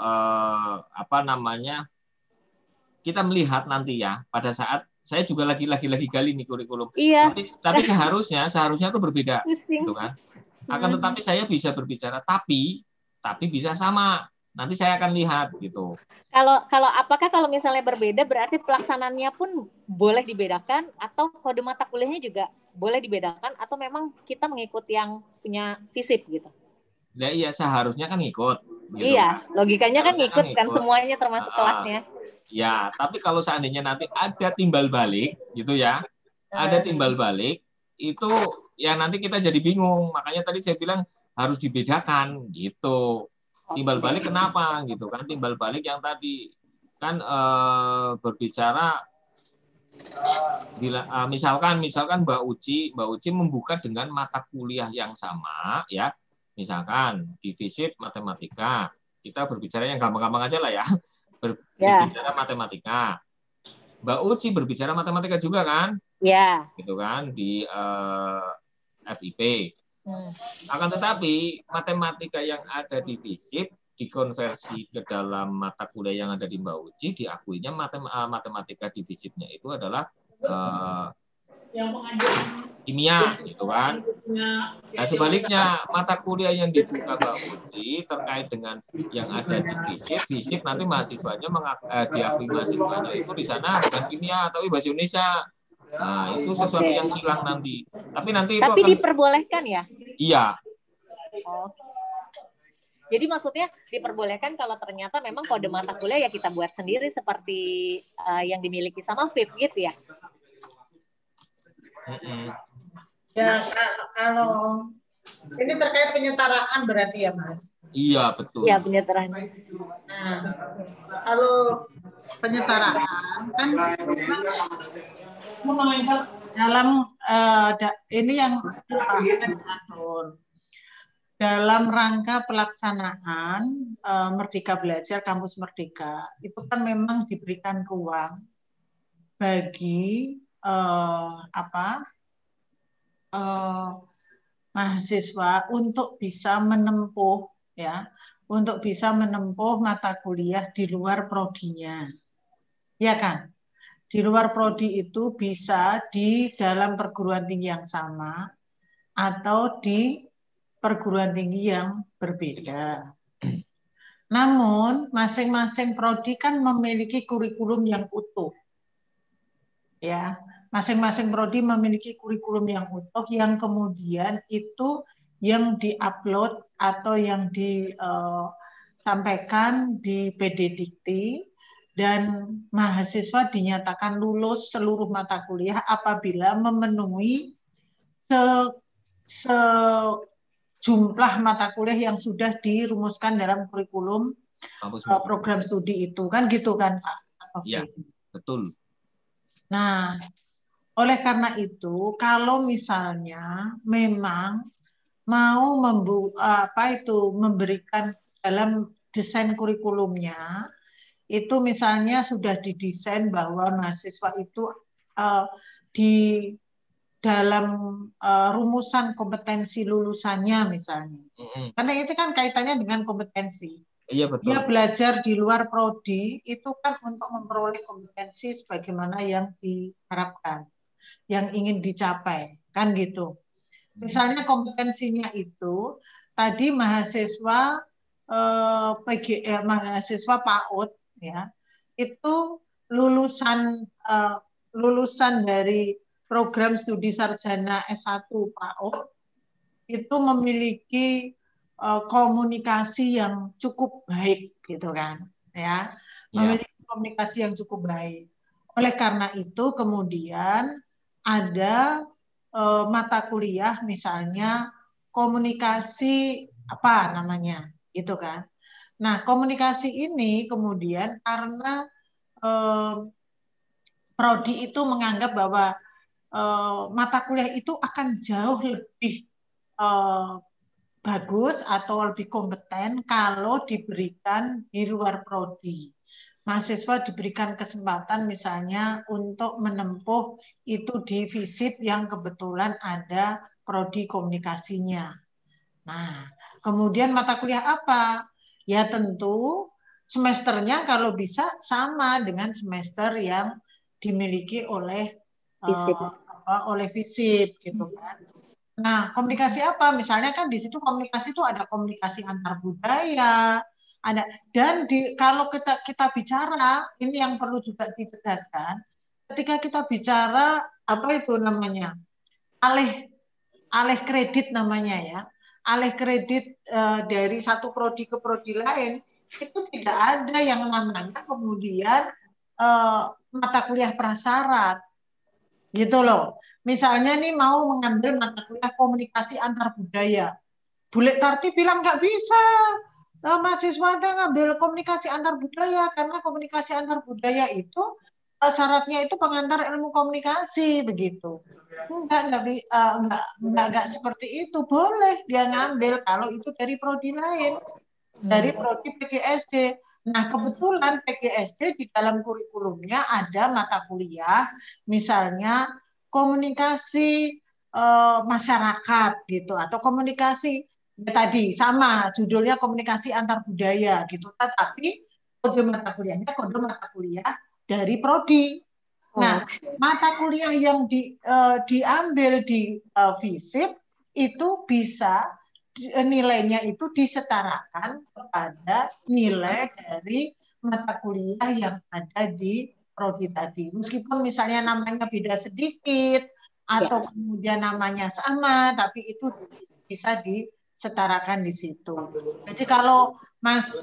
kita melihat nanti ya, pada saat saya juga lagi gali nih kurikulum. Iya. Tapi seharusnya itu berbeda, gitu kan. Akan tetapi saya bisa berbicara tapi bisa sama. Nanti saya akan lihat gitu. Apakah kalau misalnya berbeda berarti pelaksanaannya pun boleh dibedakan atau kode mata kuliahnya juga boleh dibedakan atau memang kita mengikuti yang punya FISIP gitu? Nah, iya seharusnya kan ngikut. Gitu iya, kan. Logikanya kan ngikut kan semuanya termasuk kelasnya. Ya, tapi kalau seandainya nanti ada timbal balik gitu ya. Ada timbal balik itu ya nanti kita jadi bingung. Makanya tadi saya bilang harus dibedakan gitu. Timbal balik kenapa gitu kan? Timbal balik yang tadi kan berbicara bila misalkan Mbak Uci membuka dengan mata kuliah yang sama ya. Misalkan di FISIP matematika, kita berbicara yang gampang-gampang aja lah ya. Berbicara matematika. Mbak Uci berbicara matematika juga kan? Ya. Gitu kan di FIP. Akan tetapi matematika yang ada di FISIP dikonversi ke dalam mata kuliah yang ada di Mbak Uci, diakuinya matematika di FISIP-nya itu adalah kimia, gitu kan. Nah sebaliknya mata kuliah yang dibuka Mbak Uci terkait dengan yang ada di FISIP nanti mahasiswanya diakui mahasiswanya itu di sana bukan kimia tapi bahasa Indonesia. Nah, itu sesuatu yang hilang nanti. Tapi itu akan diperbolehkan ya? Iya. Oh. Jadi maksudnya diperbolehkan kalau ternyata memang kode mata kuliah ya kita buat sendiri seperti yang dimiliki sama FIP gitu ya? Ya, kalau Ini terkait penyetaraan berarti ya, Mas? Iya, betul. Iya, penyetaraan. Nah, kalau penyetaraan kan dalam ini yang akan diatur dalam rangka pelaksanaan Merdeka Belajar Kampus Merdeka itu kan memang diberikan ruang bagi mahasiswa untuk bisa menempuh untuk bisa menempuh mata kuliah di luar prodinya, ya kan? Di luar prodi itu bisa di dalam perguruan tinggi yang sama atau di perguruan tinggi yang berbeda. Namun masing-masing prodi kan memiliki kurikulum yang utuh. Ya, masing-masing prodi memiliki kurikulum yang utuh yang kemudian itu yang diupload atau yang disampaikan di PD Dikti dan mahasiswa dinyatakan lulus seluruh mata kuliah apabila memenuhi sejumlah mata kuliah yang sudah dirumuskan dalam kurikulum program studi itu, kan gitu kan Pak? Iya, betul. Nah, oleh karena itu, kalau misalnya memang mau memberikan dalam desain kurikulumnya, itu misalnya sudah didesain bahwa mahasiswa itu di dalam rumusan kompetensi lulusannya misalnya. Karena itu kan kaitannya dengan kompetensi. Iya, betul. Dia belajar di luar prodi itu kan untuk memperoleh kompetensi sebagaimana yang diharapkan, yang ingin dicapai, kan gitu. Misalnya kompetensinya itu tadi mahasiswa mahasiswa PAUD ya, itu lulusan dari program studi sarjana S1 PAUD itu memiliki komunikasi yang cukup baik gitu kan ya, memiliki komunikasi yang cukup baik. Oleh karena itu kemudian ada mata kuliah misalnya komunikasi apa namanya gitu kan. Nah, komunikasi ini kemudian karena prodi itu menganggap bahwa mata kuliah itu akan jauh lebih bagus atau lebih kompeten kalau diberikan di luar prodi. Mahasiswa diberikan kesempatan misalnya untuk menempuh itu di FISIP yang kebetulan ada prodi komunikasinya. Nah, kemudian mata kuliah apa? Ya tentu semesternya kalau bisa sama dengan semester yang dimiliki oleh FISIP gitu kan. Nah, komunikasi apa? Misalnya kan di situ komunikasi itu ada komunikasi antar budaya, ada dan kalau kita bicara ini yang perlu juga ditegaskan, ketika kita bicara apa itu namanya alih kredit namanya ya, alih kredit dari satu prodi ke prodi lain itu tidak ada yang namanya kemudian mata kuliah prasyarat gitu loh. Misalnya nih mau mengambil mata kuliah komunikasi antar budaya, Bule Tarti bilang nggak bisa. Mahasiswa ada ngambil komunikasi antar budaya karena komunikasi antar budaya itu syaratnya itu pengantar ilmu komunikasi begitu. Enggak seperti itu. Boleh dia ngambil kalau itu dari prodi lain, dari prodi PGSD. Nah, kebetulan PGSD di dalam kurikulumnya ada mata kuliah misalnya komunikasi masyarakat gitu atau komunikasi ya tadi sama judulnya komunikasi antar budaya gitu, tetapi kode mata kuliahnya kode mata kuliah dari prodi. Nah, mata kuliah yang diambil di FISIP itu bisa nilainya itu disetarakan kepada nilai dari mata kuliah yang ada di prodi tadi. Meskipun misalnya namanya beda sedikit atau kemudian namanya sama, tapi itu bisa disetarakan di situ. Jadi kalau Mas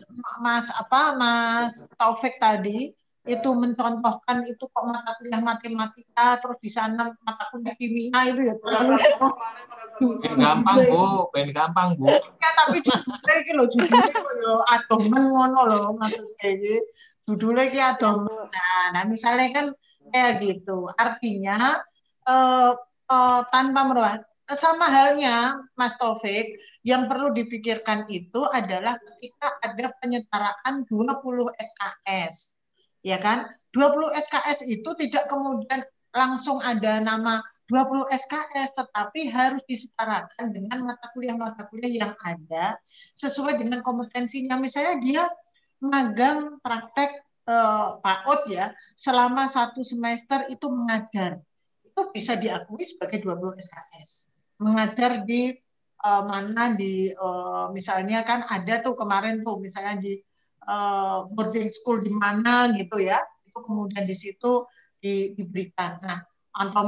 Taufik tadi itu mencontohkan itu kok mata kuliah matematika terus di sana mata kuliah kimia itu ya terlalu gampang Bu, pengen gampang Bu. Ya tapi judulnya iki lho, judulnya kok yo adomen ngono lho maksudnya iki. Judulnya iki adomen. Nah, misalnya kan kayak gitu. Artinya tanpa merubah, sama halnya Mas Taufik, yang perlu dipikirkan itu adalah ketika ada penyetaraan 20 SKS. Ya kan? 20 SKS itu tidak kemudian langsung ada nama 20 SKS, tetapi harus disetarakan dengan mata kuliah yang ada sesuai dengan kompetensinya. Misalnya dia magang praktek PAUD ya, selama 1 semester itu mengajar. Itu bisa diakui sebagai 20 SKS. Mengajar di mana di misalnya kan ada tuh kemarin tuh misalnya di boarding school di mana gitu ya, itu kemudian di situ diberikan. Nah, atau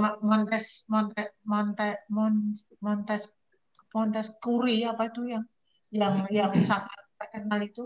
Montessori apa itu yang sangat terkenal itu,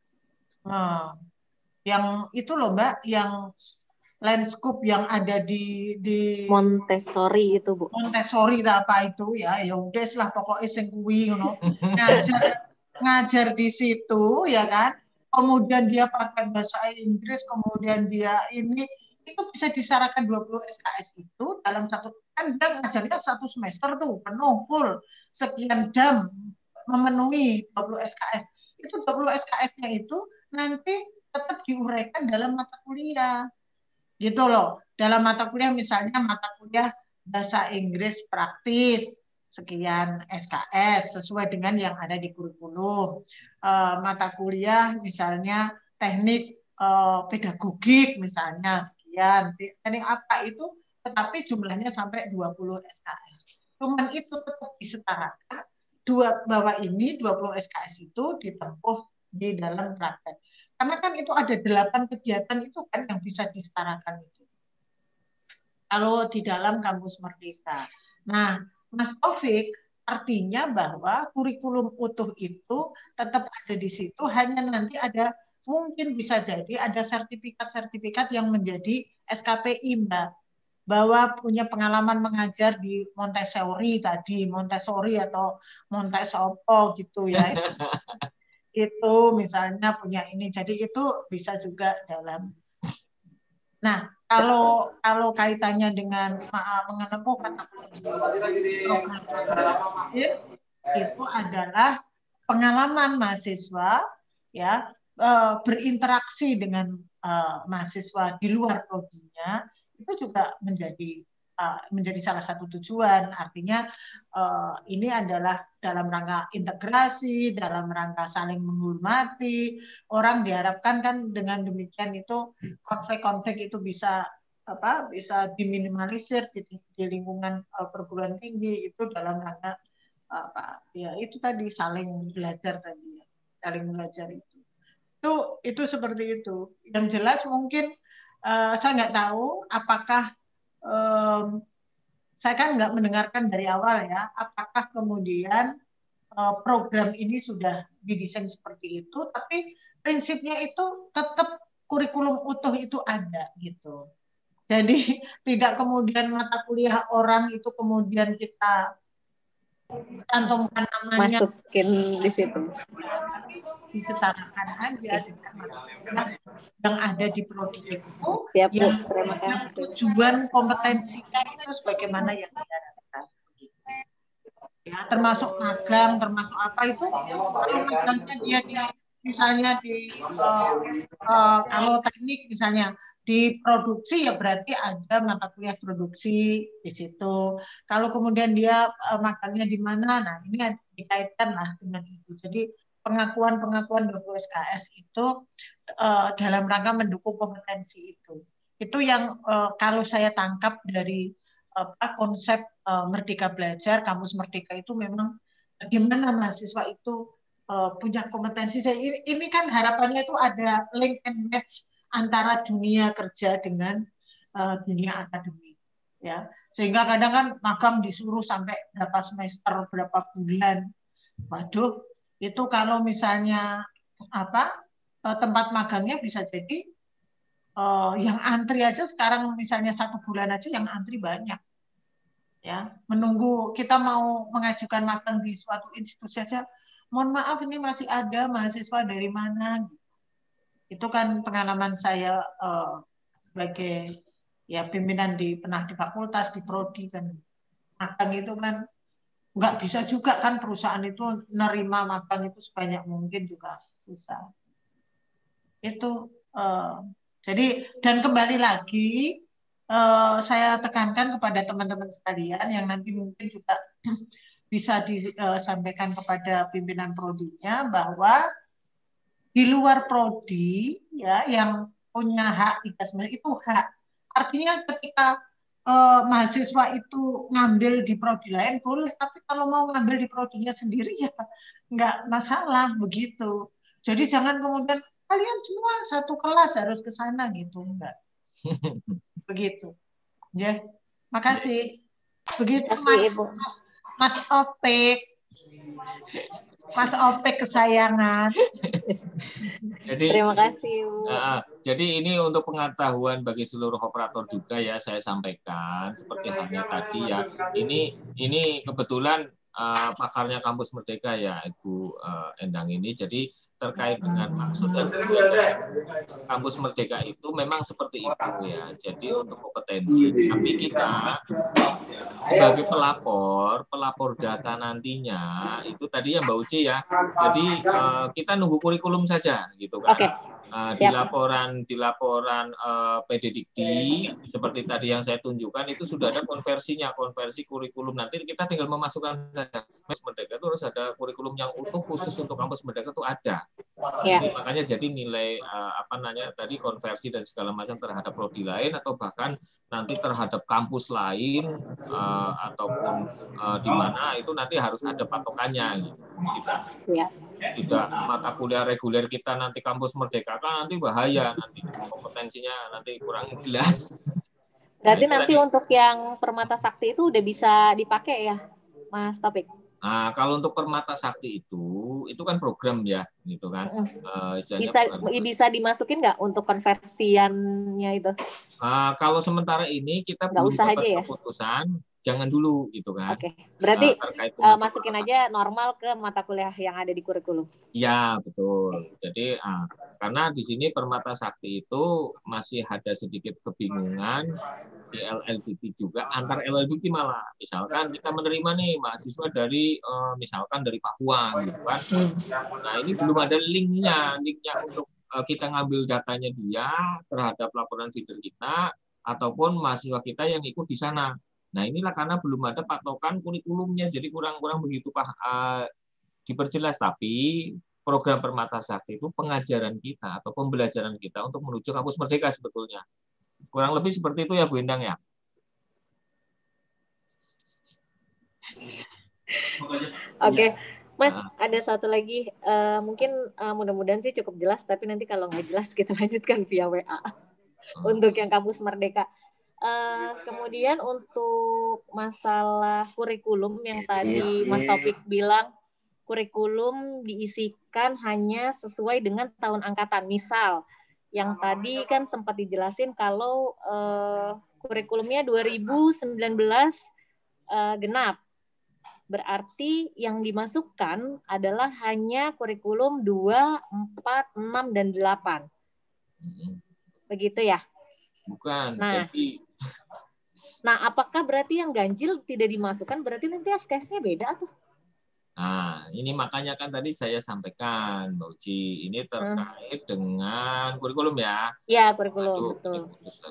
yang itu loh Mbak, yang landscape yang ada di Montessori itu Bu. Montessori apa itu ya udah lah pokoknya sing kuwi ngono. ngajar di situ ya kan, kemudian dia pakai bahasa Inggris, kemudian dia ini itu bisa disyaratkan 20 SKS itu dalam satu, kan dia ngajarnya 1 semester tuh penuh full sekian jam memenuhi 20 SKS. Itu 20 SKS-nya itu nanti tetap diuraikan dalam mata kuliah. Gitu loh. Dalam mata kuliah misalnya mata kuliah bahasa Inggris praktis sekian SKS sesuai dengan yang ada di kurikulum. Mata kuliah misalnya teknik pedagogik misalnya sekian. Teknik apa itu, tetapi jumlahnya sampai 20 SKS. Cuman itu tetap disetarakan bahwa ini 20 SKS itu ditempuh di dalam praktek. Karena kan itu ada 8 kegiatan itu kan yang bisa disetarakan itu. Kalau di dalam kampus Merdeka. Nah, Mas Taufik, artinya bahwa kurikulum utuh itu tetap ada di situ, hanya nanti ada mungkin bisa jadi ada sertifikat-sertifikat yang menjadi SKPI Mbak, bahwa punya pengalaman mengajar di Montessori tadi, Montessori atau Montessopo gitu ya. Itu misalnya punya ini, jadi itu bisa juga dalam. Nah, kalau kaitannya dengan mengenempuh kata itu adalah pengalaman mahasiswa ya berinteraksi dengan mahasiswa di luar prodinya, itu juga menjadi salah satu tujuan. Artinya ini adalah dalam rangka integrasi, dalam rangka saling menghormati. Orang diharapkan kan dengan demikian itu konflik-konflik itu bisa diminimalisir di lingkungan perguruan tinggi, itu dalam rangka ya itu tadi saling belajar tadi ya, saling belajar itu seperti itu. Yang jelas mungkin saya nggak tahu apakah saya kan nggak mendengarkan dari awal ya, apakah kemudian program ini sudah didesain seperti itu, tapi prinsipnya itu tetap kurikulum utuh itu ada gitu. Jadi tidak kemudian mata kuliah orang itu kemudian kita cantumkan namanya, masukin di situ, disetarakan aja yang ada di prodi itu. Siap, yang tujuan kompetensinya itu sebagaimana yang diharapkan ya, termasuk magang, termasuk apa itu, kalau magangnya dia misalnya di kalau teknik misalnya di produksi ya berarti ada mata kuliah produksi di situ. Kalau kemudian dia magangnya di mana, nah ini dikaitkan lah dengan itu. Jadi pengakuan 20 SKS itu dalam rangka mendukung kompetensi itu. Itu yang kalau saya tangkap dari konsep Merdeka Belajar, Kampus Merdeka itu memang bagaimana mahasiswa itu punya kompetensi. Ini kan harapannya itu ada link and match antara dunia kerja dengan dunia akademik, ya. Sehingga kadang kan magang disuruh sampai berapa semester, berapa bulan. Waduh, itu kalau misalnya tempat magangnya bisa jadi yang antri aja sekarang misalnya 1 bulan aja yang antri banyak. Ya, menunggu kita mau mengajukan magang di suatu institusi saja. Mohon maaf ini masih ada mahasiswa dari mana? Itu kan pengalaman saya sebagai ya pimpinan pernah di fakultas, di prodi kan. Magang itu kan nggak bisa juga kan perusahaan itu nerima magang itu sebanyak mungkin juga susah. Itu jadi dan kembali lagi saya tekankan kepada teman-teman sekalian yang nanti mungkin juga bisa disampaikan kepada pimpinan prodinya bahwa di luar prodi ya yang punya hak itu hak. Artinya ketika mahasiswa itu ngambil di prodi lain boleh, tapi kalau mau ngambil di prodinya sendiri ya nggak masalah begitu. Jadi jangan kemudian kalian semua satu kelas harus ke sana gitu, enggak. Begitu. Ya, makasih. Begitu Mas Opek. Mas Opek kesayangan. Jadi, terima kasih, Bu. Jadi ini untuk pengetahuan bagi seluruh operator juga ya saya sampaikan seperti halnya tadi ya. Ini kebetulan pakarnya Kampus Merdeka ya Ibu Endang ini. Jadi terkait dengan maksud dan tujuan Kampus Merdeka itu memang seperti itu ya. Jadi untuk kompetensi, tapi kita sebagai pelapor data nantinya itu tadi ya Mbak Uci ya. Jadi kita nunggu kurikulum saja gitu kan. Okay. Di laporan PDDikti seperti tadi yang saya tunjukkan itu sudah ada konversi kurikulum. Nanti kita tinggal memasukkan saja. Kampus Merdeka itu harus ada kurikulum yang utuh khusus untuk Kampus Merdeka itu ada. Jadi, makanya jadi nilai tadi konversi dan segala macam terhadap prodi lain atau bahkan nanti terhadap kampus lain ataupun di mana itu nanti harus ada patokannya gitu. Tidak mata kuliah reguler kita nanti Kampus Merdeka kan nanti bahaya, nanti kompetensinya nanti kurang jelas. Berarti nanti untuk yang Permata Sakti itu udah bisa dipakai ya, Mas Taufik? Nah, kalau untuk Permata Sakti itu kan program ya, gitu kan. Bisa dimasukin nggak untuk konversiannya itu? Kalau sementara ini kita belum dapat keputusan, jangan dulu, gitu kan. Oke, berarti masukin aja normal ke mata kuliah yang ada di kurikulum. Iya, betul. Jadi karena di sini Permata Sakti itu masih ada sedikit kebingungan di LLDT juga, antar LLDT malah. Misalkan kita menerima nih mahasiswa dari misalkan dari Papua gitu kan. Nah, ini belum ada linknya untuk kita ngambil datanya dia terhadap laporan feeder kita ataupun mahasiswa kita yang ikut di sana. Nah, inilah karena belum ada patokan kurikulumnya, jadi kurang begitu diperjelas. Tapi program Permata Sakti itu pengajaran kita atau pembelajaran kita untuk menuju Kampus Merdeka sebetulnya. Kurang lebih seperti itu ya Bu Endang ya. Oke, Mas, ada satu lagi. Mungkin mudah-mudahan sih cukup jelas, tapi nanti kalau nggak jelas kita lanjutkan via WA untuk yang Kampus Merdeka. Kemudian untuk masalah kurikulum yang tadi Mas Taufik bilang kurikulum diisikan hanya sesuai dengan tahun angkatan. Misal yang tadi kan sempat dijelasin kalau kurikulumnya 2019 genap. Berarti yang dimasukkan adalah hanya kurikulum 2, 4, 6, dan 8. Begitu ya? Bukan. Nah, apakah berarti yang ganjil tidak dimasukkan? Berarti nanti SKS-nya beda tuh? Nah, ini makanya kan tadi saya sampaikan, Mbak Uci, ini terkait dengan kurikulum ya. Iya, kurikulum, betul.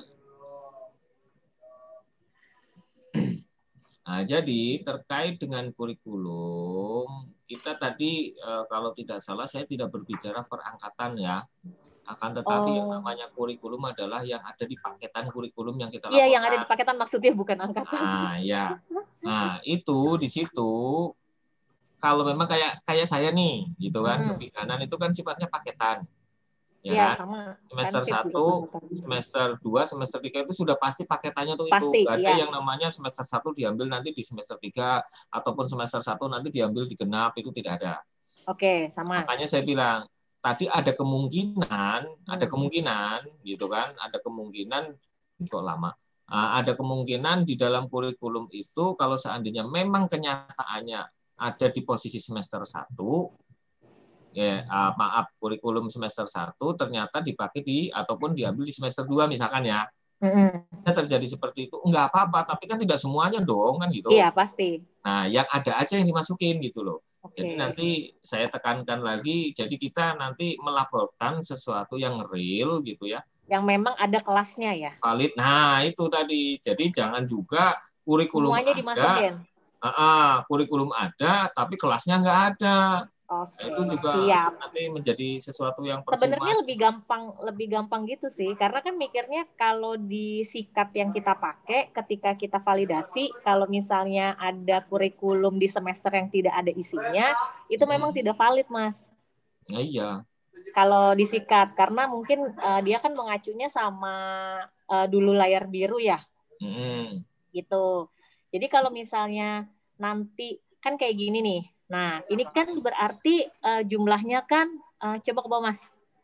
Nah, jadi terkait dengan kurikulum, kita tadi kalau tidak salah saya tidak berbicara per angkatan ya. Akan tetapi yang namanya kurikulum adalah yang ada di paketan kurikulum yang kita lakukan. Iya, yang ada di paketan maksudnya bukan angkatan. Nah, ya. Nah, itu di situ kalau memang kayak saya nih, gitu kan, kebikanan itu kan sifatnya paketan. Ya, sama. Semester 1, semester 2, semester 3 itu sudah pasti paketannya tuh itu. Gak ada yang namanya semester 1 diambil nanti di semester 3 ataupun semester 1 nanti diambil di genap, itu tidak ada. Oke, sama. Makanya saya bilang tadi ada kemungkinan gitu kan, ada kemungkinan kok lama. Ada kemungkinan di dalam kurikulum itu kalau seandainya memang kenyataannya ada di posisi semester 1, ya, maaf, kurikulum semester 1 ternyata dipakai ataupun diambil di semester 2 misalkan ya. Terjadi seperti itu, enggak apa-apa, tapi kan tidak semuanya dong, kan gitu. Iya, pasti. Nah, yang ada aja yang dimasukin gitu loh. Oke. Jadi nanti saya tekankan lagi, jadi kita nanti melaporkan sesuatu yang real gitu ya. Yang memang ada kelasnya ya. Valid. Nah, itu tadi. Jadi jangan juga kurikulum Semuanya ada. dimasukin. Kurikulum ada, tapi kelasnya nggak ada. Oke, Nah, itu juga siap. nanti menjadi sesuatu yang Sebenarnya percuma. lebih gampang gitu sih, karena kan mikirnya kalau di sikat yang kita pakai ketika kita validasi, kalau misalnya ada kurikulum di semester yang tidak ada isinya, itu memang tidak valid, Mas. Nah, iya. Kalau disikat, karena mungkin dia kan mengacunya sama dulu layar biru ya, gitu. Jadi kalau misalnya nanti kan kayak gini nih, nah ini kan berarti jumlahnya kan, coba ke bawah Mas.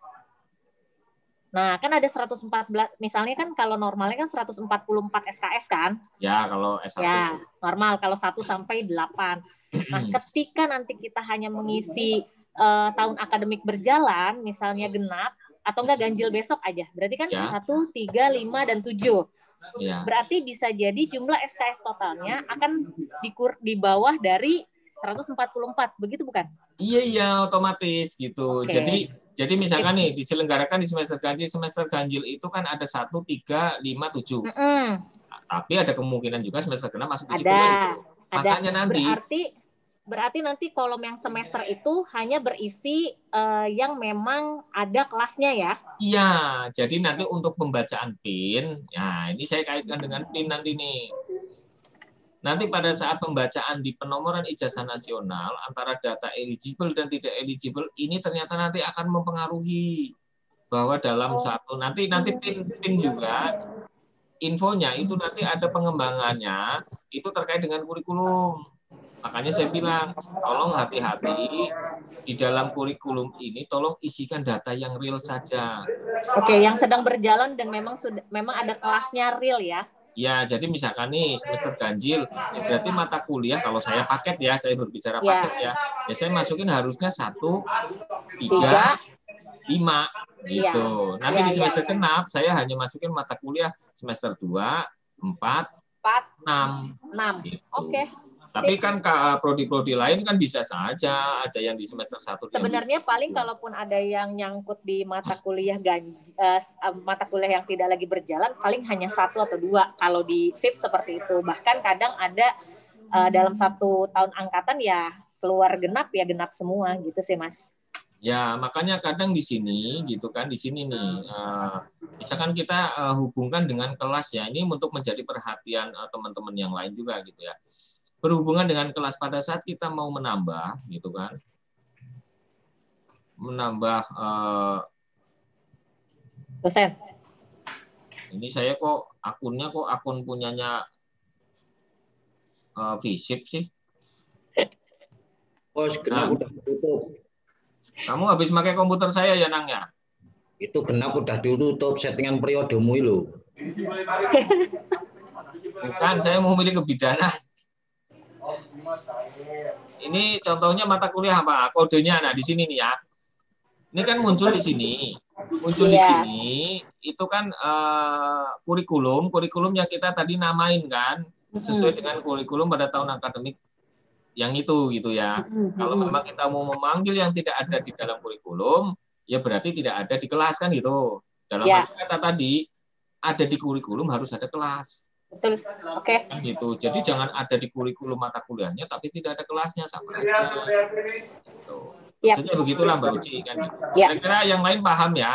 Nah kan ada 114, misalnya kan kalau normalnya kan 144 SKS kan? Ya kalau S1. Ya normal, kalau 1 sampai 8. Nah ketika nanti kita hanya mengisi tahun akademik berjalan, misalnya genap, atau enggak ganjil besok aja. Berarti kan 1, 3, 5, dan 7. Ya. Berarti bisa jadi jumlah SKS totalnya akan di bawah dari 144, begitu bukan? Iya, otomatis gitu. Okay. Jadi misalkan nih, diselenggarakan di semester ganjil itu kan ada 1, 3, 5, 7. Tapi ada kemungkinan juga semester genap masuk di situ. Makanya nanti Berarti nanti kolom yang semester itu hanya berisi yang memang ada kelasnya ya? Iya, jadi nanti untuk pembacaan PIN, ya ini saya kaitkan dengan PIN nanti nih. Nanti pada saat pembacaan di penomoran ijazah nasional antara data eligible dan tidak eligible ini ternyata nanti akan mempengaruhi bahwa dalam satu nanti PIN juga infonya itu nanti ada pengembangannya itu terkait dengan kurikulum. Makanya saya bilang, tolong hati-hati di dalam kurikulum ini, tolong isikan data yang real saja. Oke, yang sedang berjalan dan memang ada kelasnya real ya? Ya, jadi misalkan nih semester ganjil, ya berarti mata kuliah kalau saya paket ya, saya berbicara paket ya, saya masukin harusnya 1, 3, 5 gitu. Nanti di semester genap saya hanya masukin mata kuliah semester 2, 4, 6. Gitu. Oke. Tapi kan prodi-prodi lain kan bisa saja ada yang di semester 1. Sebenarnya paling kalaupun ada yang nyangkut di mata kuliah mata kuliah yang tidak lagi berjalan, paling hanya 1 atau 2 kalau di FIP seperti itu. Bahkan kadang ada dalam 1 tahun angkatan ya keluar genap ya genap semua gitu sih Mas. Ya makanya kadang di sini gitu kan, di sini nih misalkan kita hubungkan dengan kelas ya, ini untuk menjadi perhatian teman-teman yang lain juga gitu ya. Berhubungan dengan kelas pada saat kita mau menambah gitu kan, menambah dosen. Ini saya kok akun punyanya FISIP sih. Genap udah tutup. Kamu habis pakai komputer saya ya Nang ya? Itu genap udah ditutup settingan periodemu lo. Bukan, saya mau milih kebidanan. Ini contohnya mata kuliah apa? Kodenya nah di sini nih ya. Ini kan muncul di sini. Di sini itu kan kurikulum yang kita tadi namain kan sesuai dengan kurikulum pada tahun akademik yang itu gitu ya. Kalau memang kita mau memanggil yang tidak ada di dalam kurikulum, ya berarti tidak ada di kelas kan gitu. Dalam kata tadi ada di kurikulum harus ada kelas. Betul, oke. Gitu. Jadi jangan ada di kurikulum mata kuliahnya, tapi tidak ada kelasnya sama aja. Gitu. Maksudnya begitulah Mbak Uci kan. Kira-kira yang lain paham ya?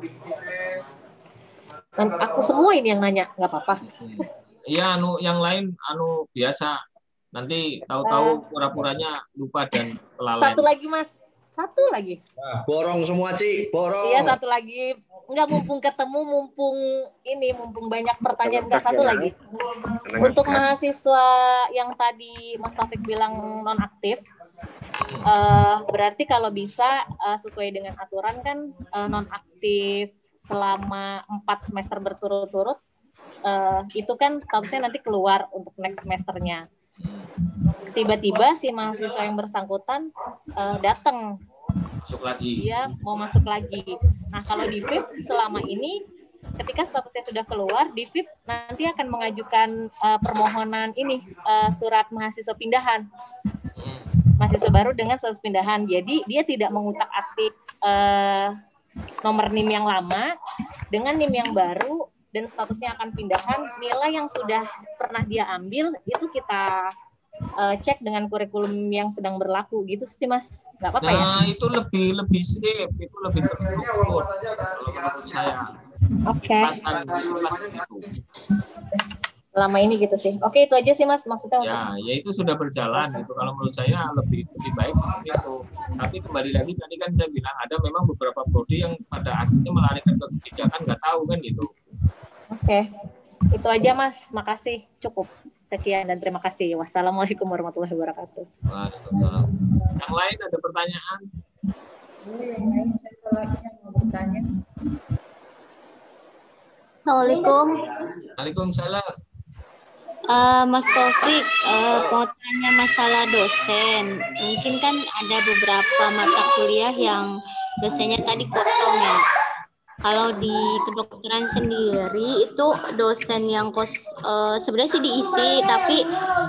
Aku semua ini yang nanya, nggak apa-apa. Iya, yang lain biasa. Nanti tahu-tahu pura-puranya lupa dan kelalaian. Satu lagi Mas. Satu lagi. Borong semua Ci, borong. Iya satu lagi. Enggak mumpung ketemu, mumpung banyak pertanyaan. Enggak satu lagi. Untuk mahasiswa yang tadi Mas Taufik bilang nonaktif, berarti kalau bisa sesuai dengan aturan kan nonaktif selama 4 semester berturut-turut itu kan statusnya nanti keluar untuk next semesternya. Tiba-tiba si mahasiswa yang bersangkutan datang, masuk lagi. Dia mau masuk lagi. Nah, kalau di VIP selama ini ketika statusnya sudah keluar, di VIP nanti akan mengajukan permohonan ini surat mahasiswa pindahan. Mahasiswa baru dengan status pindahan. Jadi dia tidak mengutak-atik nomor NIM yang lama dengan NIM yang baru dan statusnya akan pindahan. Nilai yang sudah pernah dia ambil itu kita cek dengan kurikulum yang sedang berlaku gitu sih Mas, nggak apa-apa ya? Nah itu lebih safe, itu lebih terstruktur kalau menurut saya. Oke. Selama ini gitu sih. Oke, itu aja sih Mas maksudnya. Ya itu sudah berjalan gitu. Kalau menurut saya lebih baik seperti itu. Tapi kembali lagi tadi kan saya bilang ada memang beberapa prodi yang pada akhirnya melarikan ke kebijakan nggak tahu kan gitu. Oke. Itu aja Mas, makasih, cukup. Sekian dan terima kasih. Wassalamualaikum warahmatullahi wabarakatuh. Waalaikumsalam. Yang lain ada pertanyaan? Yang lain siapa lagi yang mau bertanya? Assalamualaikum. Waalaikumsalam. Mas Taufik, mau tanya masalah dosen. Mungkin kan ada beberapa mata kuliah yang dosennya tadi kosong ya. Kalau di kedokteran sendiri itu dosen yang sebenarnya sih diisi, tapi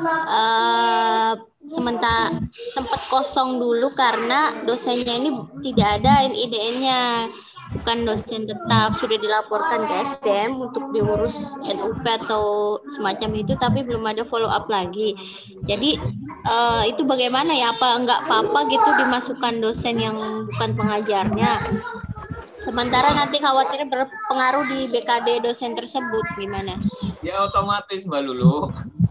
sementara sempat kosong dulu karena dosennya ini tidak ada IDN-nya, bukan dosen tetap, sudah dilaporkan ke SDM untuk diurus NUP atau semacam itu, tapi belum ada follow up lagi. Jadi itu bagaimana ya? Apa enggak apa-apa gitu dimasukkan dosen yang bukan pengajarnya? Sementara nanti khawatir berpengaruh di BKD dosen tersebut, gimana? Ya otomatis Mbak Lulu.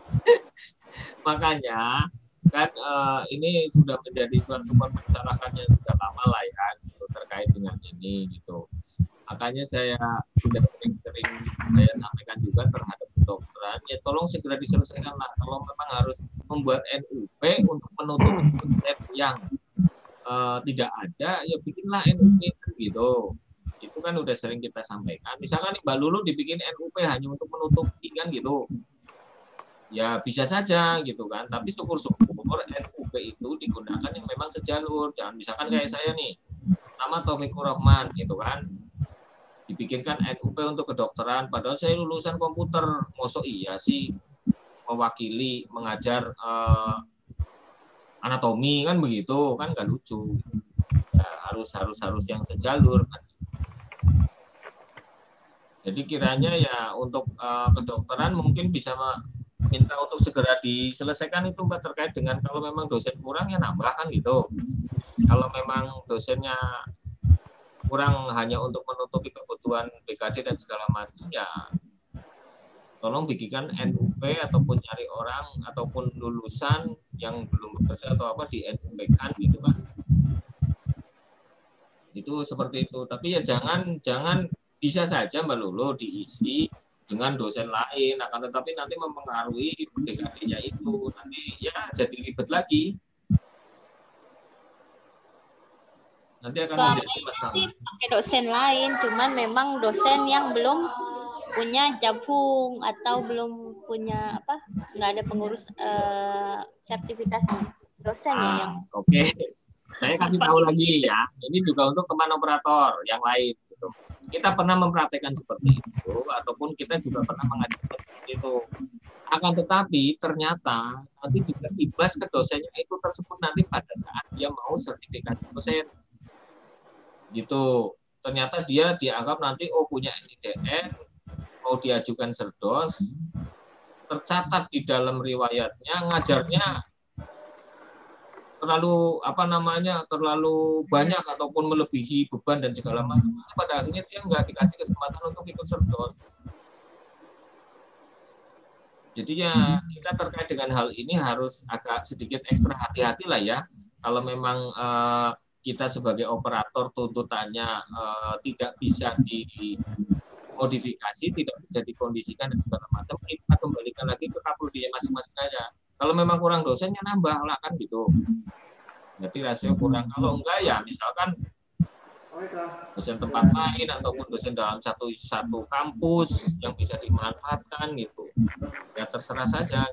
Makanya kan ini sudah menjadi suatu permasalahan yang sudah lama lah ya, gitu, terkait dengan ini gitu. Makanya saya sudah sering-sering saya sampaikan juga terhadap kedokteran, ya tolong segera diselesaikan lah. Kalau memang harus membuat NUP untuk menutup dosen yang tidak ada, ya bikinlah NUP gitu. Itu kan udah sering kita sampaikan. Misalkan Mbak Lulu dibikin NUP hanya untuk menutupi kan gitu. Ya bisa saja gitu kan. Tapi syukur-syukur NUP itu digunakan yang memang sejalur. Jangan misalkan kayak saya nih, nama Taufikur Rahman gitu kan. Dibikinkan NUP untuk kedokteran, padahal saya lulusan komputer. Mosok iya sih mewakili mengajar anatomi kan begitu, kan nggak lucu. Ya, harus yang sejalur kan. Jadi kiranya ya untuk kedokteran mungkin bisa minta untuk segera diselesaikan itu Mbak, terkait dengan kalau memang dosen kurang ya nambah kan gitu. Kalau memang dosennya kurang hanya untuk menutupi kebutuhan BKD dan segala macam ya tolong bikinkan NUP ataupun nyari orang ataupun lulusan yang belum bekerja atau apa di NUP-kan gitu kan. Itu seperti itu. Tapi ya jangan bisa saja Mbak Lulu diisi dengan dosen lain, akan tetapi nanti mempengaruhi BKD-nya itu, nanti ya jadi ribet lagi. Nanti akan menjadi masalah. Sih pakai dosen lain, cuman memang dosen yang belum punya jabung atau belum punya nggak ada pengurus sertifikasi dosen ya yang. Oke. Saya kasih tahu lagi ya. Ini juga untuk teman operator yang lain. Gitu. Kita pernah mempraktekkan seperti itu, ataupun kita juga pernah mengajarkan seperti itu. Akan tetapi ternyata nanti juga ibas ke dosennya itu tersebut nanti pada saat dia mau sertifikasi dosen. Gitu. Ternyata dia dianggap nanti punya IDN, mau diajukan serdos, tercatat di dalam riwayatnya ngajarnya terlalu banyak ataupun melebihi beban dan segala macam. Pada akhirnya dia nggak dikasih kesempatan untuk ikut serdos. Jadi ya kita terkait dengan hal ini harus agak sedikit ekstra hati-hati lah ya. Kalau memang kita sebagai operator tuntutannya tidak bisa dimodifikasi, tidak bisa dikondisikan dan segala macam, kita kembalikan lagi ke kapolri masing-masing aja. Kalau memang kurang dosennya nambah lah kan gitu. Jadi rasio kurang. Kalau enggak ya misalkan dosen tempat lain ataupun dosen dalam satu kampus yang bisa dimanfaatkan gitu. Ya terserah saja.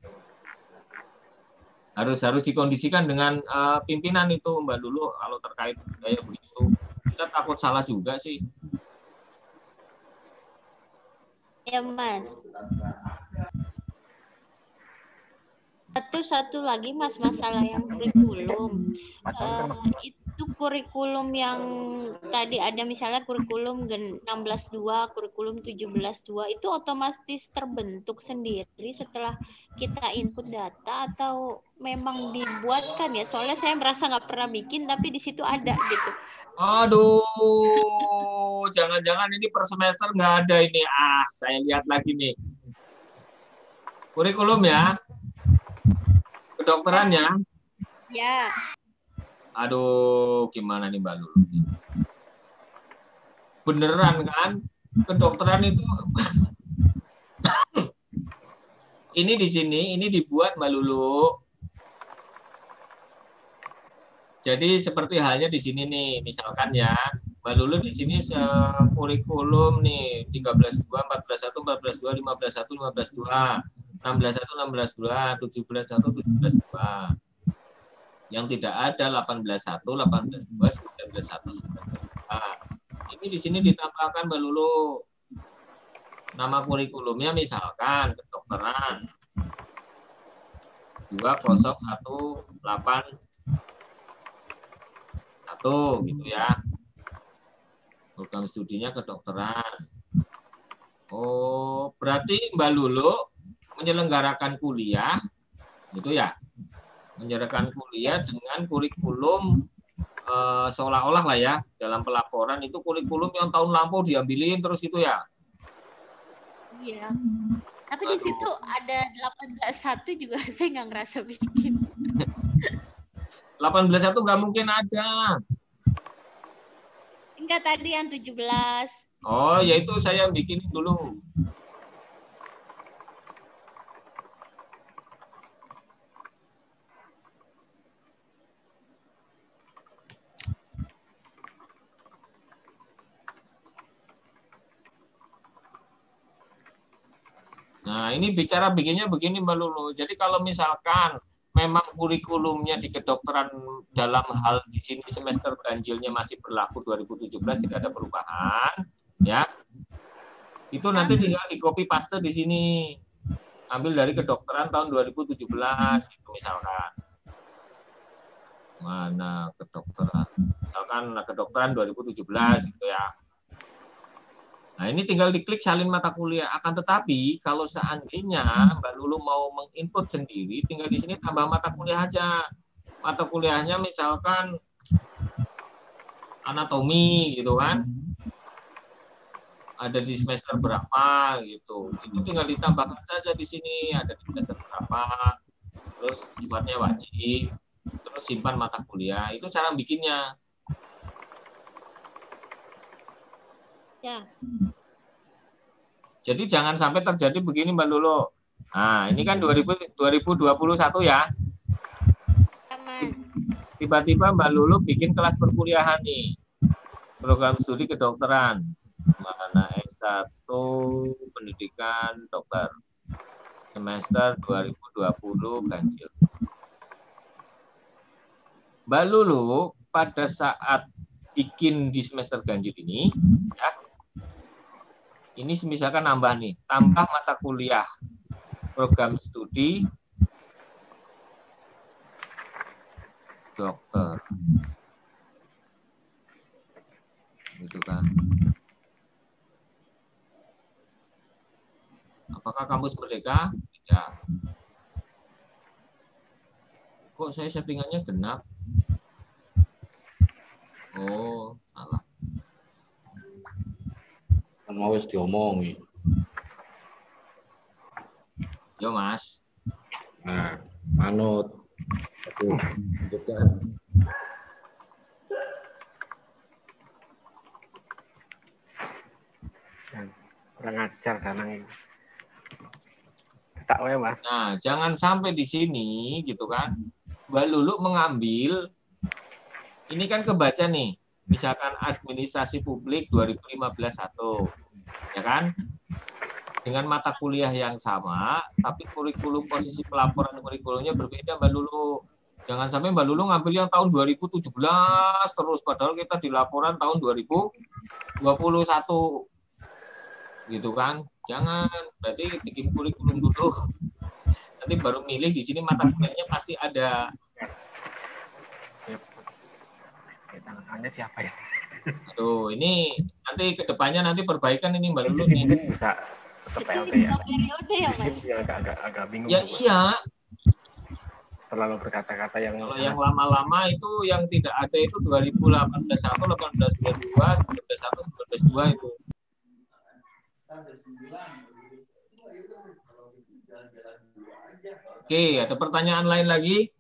Harus dikondisikan dengan pimpinan itu Mbak Lulu kalau terkait kayak begitu. Kita takut salah juga sih. Ya Mas. Satu lagi Mas, masalah yang kurikulum. Itu kurikulum yang tadi ada misalnya kurikulum 16.2, kurikulum 17.2 itu otomatis terbentuk sendiri setelah kita input data atau memang dibuatkan ya? Soalnya saya merasa nggak pernah bikin tapi di situ ada gitu. Aduh, jangan-jangan ini per semester nggak ada ini. Saya lihat lagi nih. Kurikulum ya? Kedokteran ya? Ya. Aduh, gimana nih Mbak Lulu? Beneran kan? Kedokteran itu ini di sini, ini dibuat Mbak Lulu. Jadi seperti halnya di sini nih, misalkan ya, Mbak Lulu di sini kurikulum nih 13.2, 14.1, 14.2, 15.1, 15.2. 16.1, 16.2, 17.1, 17.2. Yang tidak ada 18.1, 18.2, 19.1, 19.2. Ini di sini ditambahkan Mbak Lulu. Nama kurikulumnya misalkan kedokteran 2018 gitu ya. Program studinya kedokteran. Oh, berarti Mbak Lulu menyelenggarakan kuliah, gitu ya, menyelenggarakan kuliah dengan kurikulum seolah-olah lah ya dalam pelaporan itu kurikulum yang tahun lampau diambilin terus itu ya. Iya. Tapi di situ ada 18.1 juga saya nggak ngerasa bikin. 18.1 nggak mungkin ada. Enggak, tadi yang 17. Oh, ya itu saya bikin dulu. Nah, ini bicara bikinnya begini Mbak Lulu. Jadi kalau misalkan memang kurikulumnya di kedokteran dalam hal di sini semester ganjilnya masih berlaku 2017 tidak ada perubahan, ya. Itu nanti tinggal di copy paste di sini. Ambil dari kedokteran tahun 2017 itu misalkan. Mana kedokteran? Misalkan kedokteran 2017 gitu ya. Nah, ini tinggal diklik salin mata kuliah. Akan tetapi, kalau seandainya Mbak Lulu mau menginput sendiri, tinggal di sini tambah mata kuliah aja. Mata kuliahnya misalkan anatomi, gitu kan. Ada di semester berapa, gitu. Itu tinggal ditambahkan saja di sini. Ada di semester berapa, terus sifatnya wajib, terus simpan mata kuliah. Itu cara bikinnya. Ya. Jadi jangan sampai terjadi begini Mbak Lulu. Nah, ini kan 2021 ya. Tiba-tiba Mbak Lulu bikin kelas perkuliahan nih. Program studi kedokteran. Mana S1 pendidikan dokter. Semester 2020 ganjil. Mbak Lulu pada saat bikin di semester ganjil ini, ya, ini misalkan nambah nih, tambah mata kuliah program studi dokter, gitu kan? Apakah kampus Merdeka? Tidak. Kok saya settingannya genap? Oh, salah. Mau wis diomongi. Yo, Mas. Nah, manut. Aduh, lanjutkan. Kurang ajar karena ini. Tak wae, Mas. Nah, jangan sampai di sini gitu kan. Mbak Lulu mengambil ini kan kebaca nih. misalkan administrasi publik 2015 satu, ya kan? Dengan mata kuliah yang sama, tapi kurikulum posisi pelaporan kurikulumnya berbeda, Mbak Lulu. Jangan sampai Mbak Lulu ngambil yang tahun 2017 terus, padahal kita di laporan tahun 2021. Gitu kan? Jangan, berarti bikin kurikulum dulu. Nanti baru milih, di sini mata kuliahnya pasti ada. Tangannya siapa ya? Aduh, ini nanti ke depannya nanti perbaikan ini Mbak Lulu nih. Bisa tetap PLT ya. Periode ya, Mas. Agak bingung. Ya iya. Terlalu berkata-kata yang kalau yang lama-lama itu yang tidak ada itu 2018 1, 18 22, 19 1, 19 2 itu. Oke, ada pertanyaan lain lagi?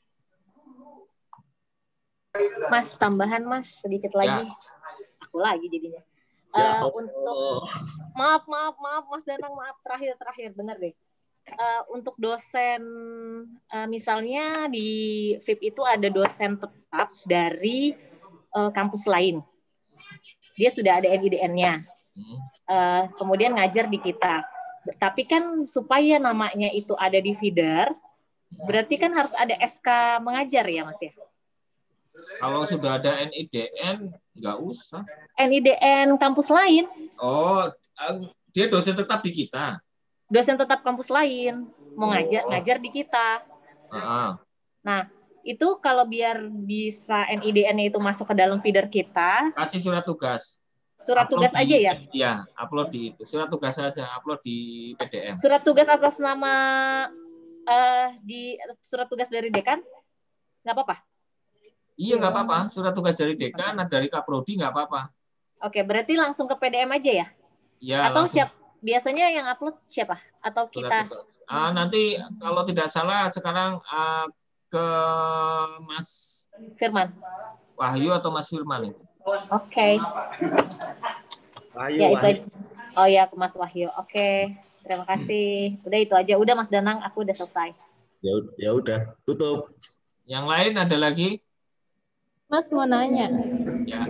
Mas, tambahan Mas, sedikit lagi. Ya. Aku lagi jadinya. Untuk maaf Mas Danang, maaf terakhir benar deh. Untuk dosen, misalnya di FIP itu ada dosen tetap dari kampus lain. Dia sudah ada NIDN-nya. Kemudian ngajar di kita. Tapi kan supaya namanya itu ada di feeder, berarti kan harus ada SK mengajar ya Mas ya? Kalau sudah ada NIDN, nggak usah. NIDN kampus lain. Oh, dia dosen tetap di kita. Dosen tetap kampus lain mau ngajar di kita. Nah, itu kalau biar bisa NIDN-nya itu masuk ke dalam feeder kita, kasih surat tugas. Surat tugas aja ya? Iya, upload di itu. Surat tugas saja, upload di PDM. Surat tugas atas nama di surat tugas dari dekan? Nggak apa-apa? Iya, nggak apa-apa. Surat tugas dari dekan, dari Kaprodi nggak apa-apa. Oke, berarti langsung ke PDM aja ya? Iya. Atau langsung. Biasanya yang upload siapa? Atau kita? Nanti kalau tidak salah sekarang ke Mas Firman. Wahyu atau Mas Firman. Oke. Wahyu, ya, itu aja. Oh ya, ke Mas Wahyu. Oke. Terima kasih. Udah itu aja. Udah Mas Danang, aku udah selesai. Ya udah, tutup. Yang lain ada lagi? Mas mau nanya. Ya.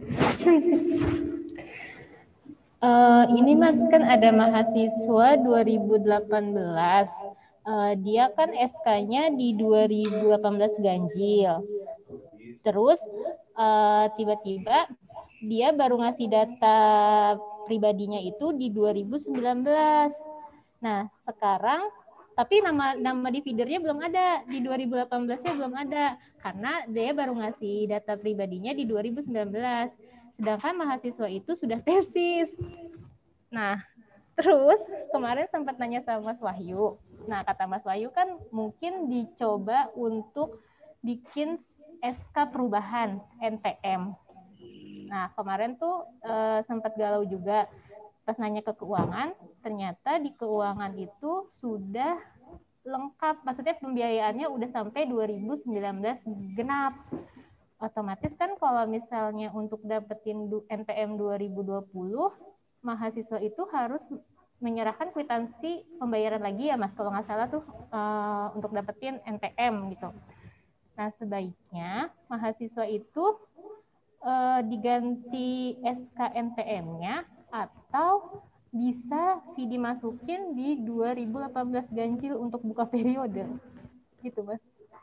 Ini Mas kan ada mahasiswa 2018. Dia kan SK-nya di 2018 ganjil. Terus tiba-tiba dia baru ngasih data pribadinya itu di 2019. Nah, sekarang tapi nama di feedernya belum ada, di 2018-nya belum ada karena dia baru ngasih data pribadinya di 2019. Sedangkan mahasiswa itu sudah tesis. Nah, terus kemarin sempat nanya sama Mas Wahyu. Nah, kata Mas Wahyu kan mungkin dicoba untuk bikin SK perubahan NPM. Nah, kemarin tuh sempat galau juga pas nanya ke keuangan, ternyata di keuangan itu sudah lengkap, maksudnya pembiayaannya udah sampai 2019 genap. Otomatis kan kalau misalnya untuk dapetin NPM 2020, mahasiswa itu harus menyerahkan kwitansi pembayaran lagi ya Mas, kalau nggak salah tuh untuk dapetin NPM gitu. Nah, sebaiknya mahasiswa itu diganti SK NPM-nya atau bisa dimasukin di 2018 ganjil untuk buka periode. Gitu, Mas.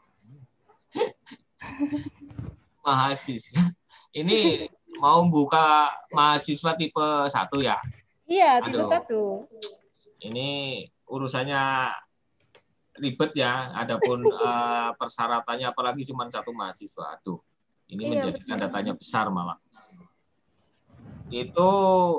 Mahasiswa. Ini mau buka mahasiswa tipe 1 ya? Iya, tipe 1. Ini urusannya ribet ya, adapun persyaratannya apalagi cuma 1 mahasiswa. Aduh, ini menjadi tanda tanya besar malah. Itu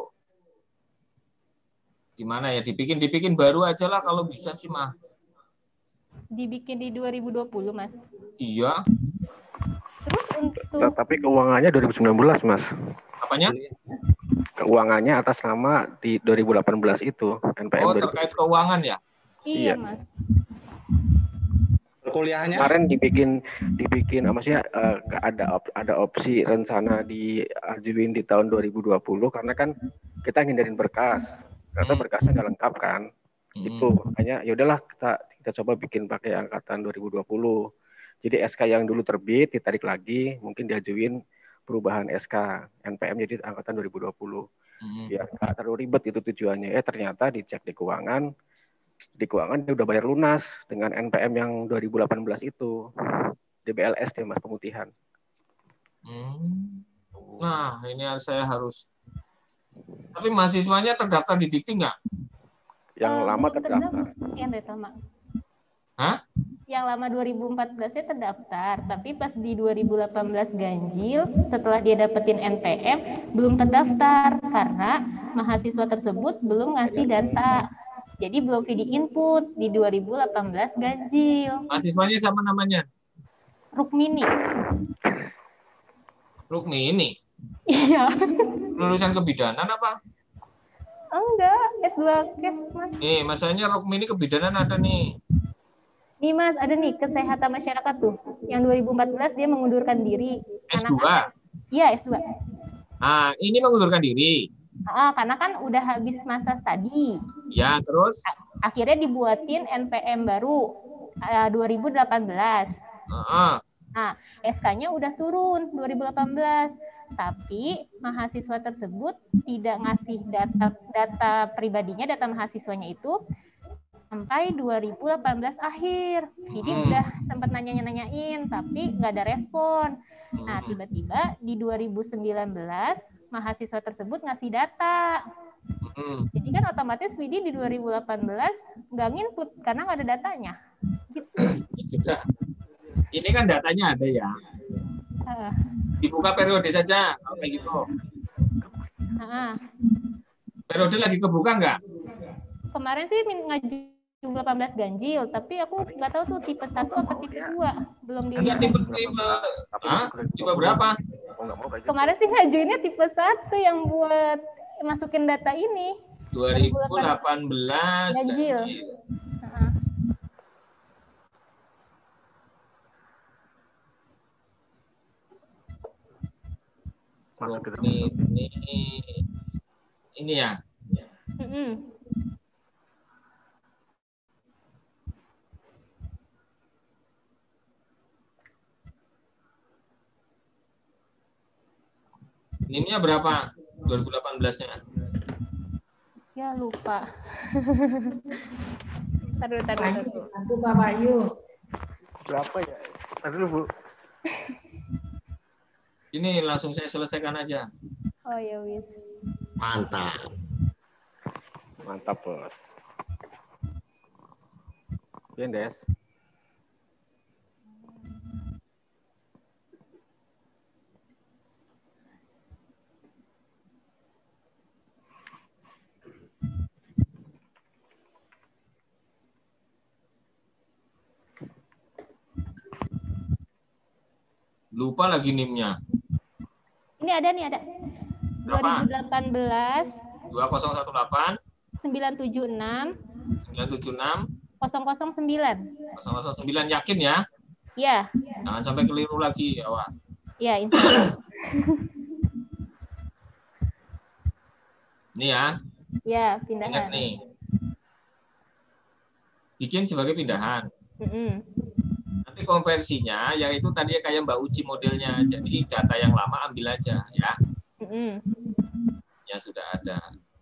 gimana ya, dibikin baru aja lah kalau bisa sih mah. Dibikin di 2020, Mas. Iya. Terus untuk tapi keuangannya 2019, Mas. Apanya? Keuangannya atas nama di 2018 itu, NPM. Oh, terkait keuangan ya? Iya, Mas. Kuliahnya kemarin dibikin maksudnya ada opsi rencana diajuin di tahun 2020 karena kan kita hindarin berkas. Ternyata berkasnya nggak lengkap kan. Itu makanya ya udahlah kita coba bikin pakai angkatan 2020. Jadi SK yang dulu terbit ditarik lagi, mungkin diajuin perubahan SK NPM jadi angkatan 2020. Biar nggak terlalu ribet itu tujuannya. Ternyata dicek di keuangan dia udah bayar lunas dengan NPM yang 2018 itu. DBLS dia Mas, pemutihan. Nah, ini saya harus. Tapi mahasiswanya terdaftar di Dikti nggak? Yang lama terdaftar. Yang lama. Hah? Yang lama 2014-nya terdaftar, tapi pas di 2018 ganjil, setelah dia dapetin NPM, belum terdaftar karena mahasiswa tersebut belum ngasih data. Jadi belum feed input di 2018 ganjil. Mahasiswanya sama namanya? Rukmini. Rukmini? Iya. Lulusan kebidanan apa? Enggak, S2 Kes, Mas. Nih, masalahnya Rukmini kebidanan ada nih. Nih Mas, ada nih kesehatan masyarakat tuh. Yang 2014 dia mengundurkan diri. S2? Iya, S2. Ah, ini mengundurkan diri. Karena kan udah habis masa studi. Ya, terus? Akhirnya dibuatin NPM baru 2018. Nah, SK-nya udah turun 2018. Tapi mahasiswa tersebut tidak ngasih data pribadinya, data mahasiswanya itu sampai 2018 akhir. Jadi udah sempat nanya-nanyain, tapi nggak ada respon. Nah, tiba-tiba di 2019 mahasiswa tersebut ngasih data. Jadi kan otomatis Vidi di 2018 nggak nginput karena nggak ada datanya. Gitu. Sudah. Ini kan datanya ada ya. Dibuka periode saja, kayak gitu. Periode lagi kebuka nggak? Kemarin sih ngaju 18 ganjil, tapi aku nggak tahu tuh tipe 1 apa tipe 2. Belum dilihat. Tipe berapa? Kemarin sih ngajuinnya tipe 1 yang buat masukin data ini. 2018 ganjil. Ini ya. NIM-nya berapa 2018-nya? Ya lupa. Taruh. Bantu Bapak Yu. Berapa ya? Taruh dulu, Bu. Ini langsung saya selesaikan aja. Oh ya wis. Mantap. Mantap, Bos. Iya, Des. Lupa lagi NIM-nya. Ini ada. Berapa? 2018 2018 976 976 009. 009 yakin ya? Iya. Jangan sampai keliru lagi, awas. Iya, insya Allah. Ini ya. Ya, Ingat pindahan. nih. Bikin sebagai pindahan. Nanti konversinya yang itu tadi kayak Mbak Uci modelnya. Jadi data yang lama ambil aja ya. Ya sudah ada.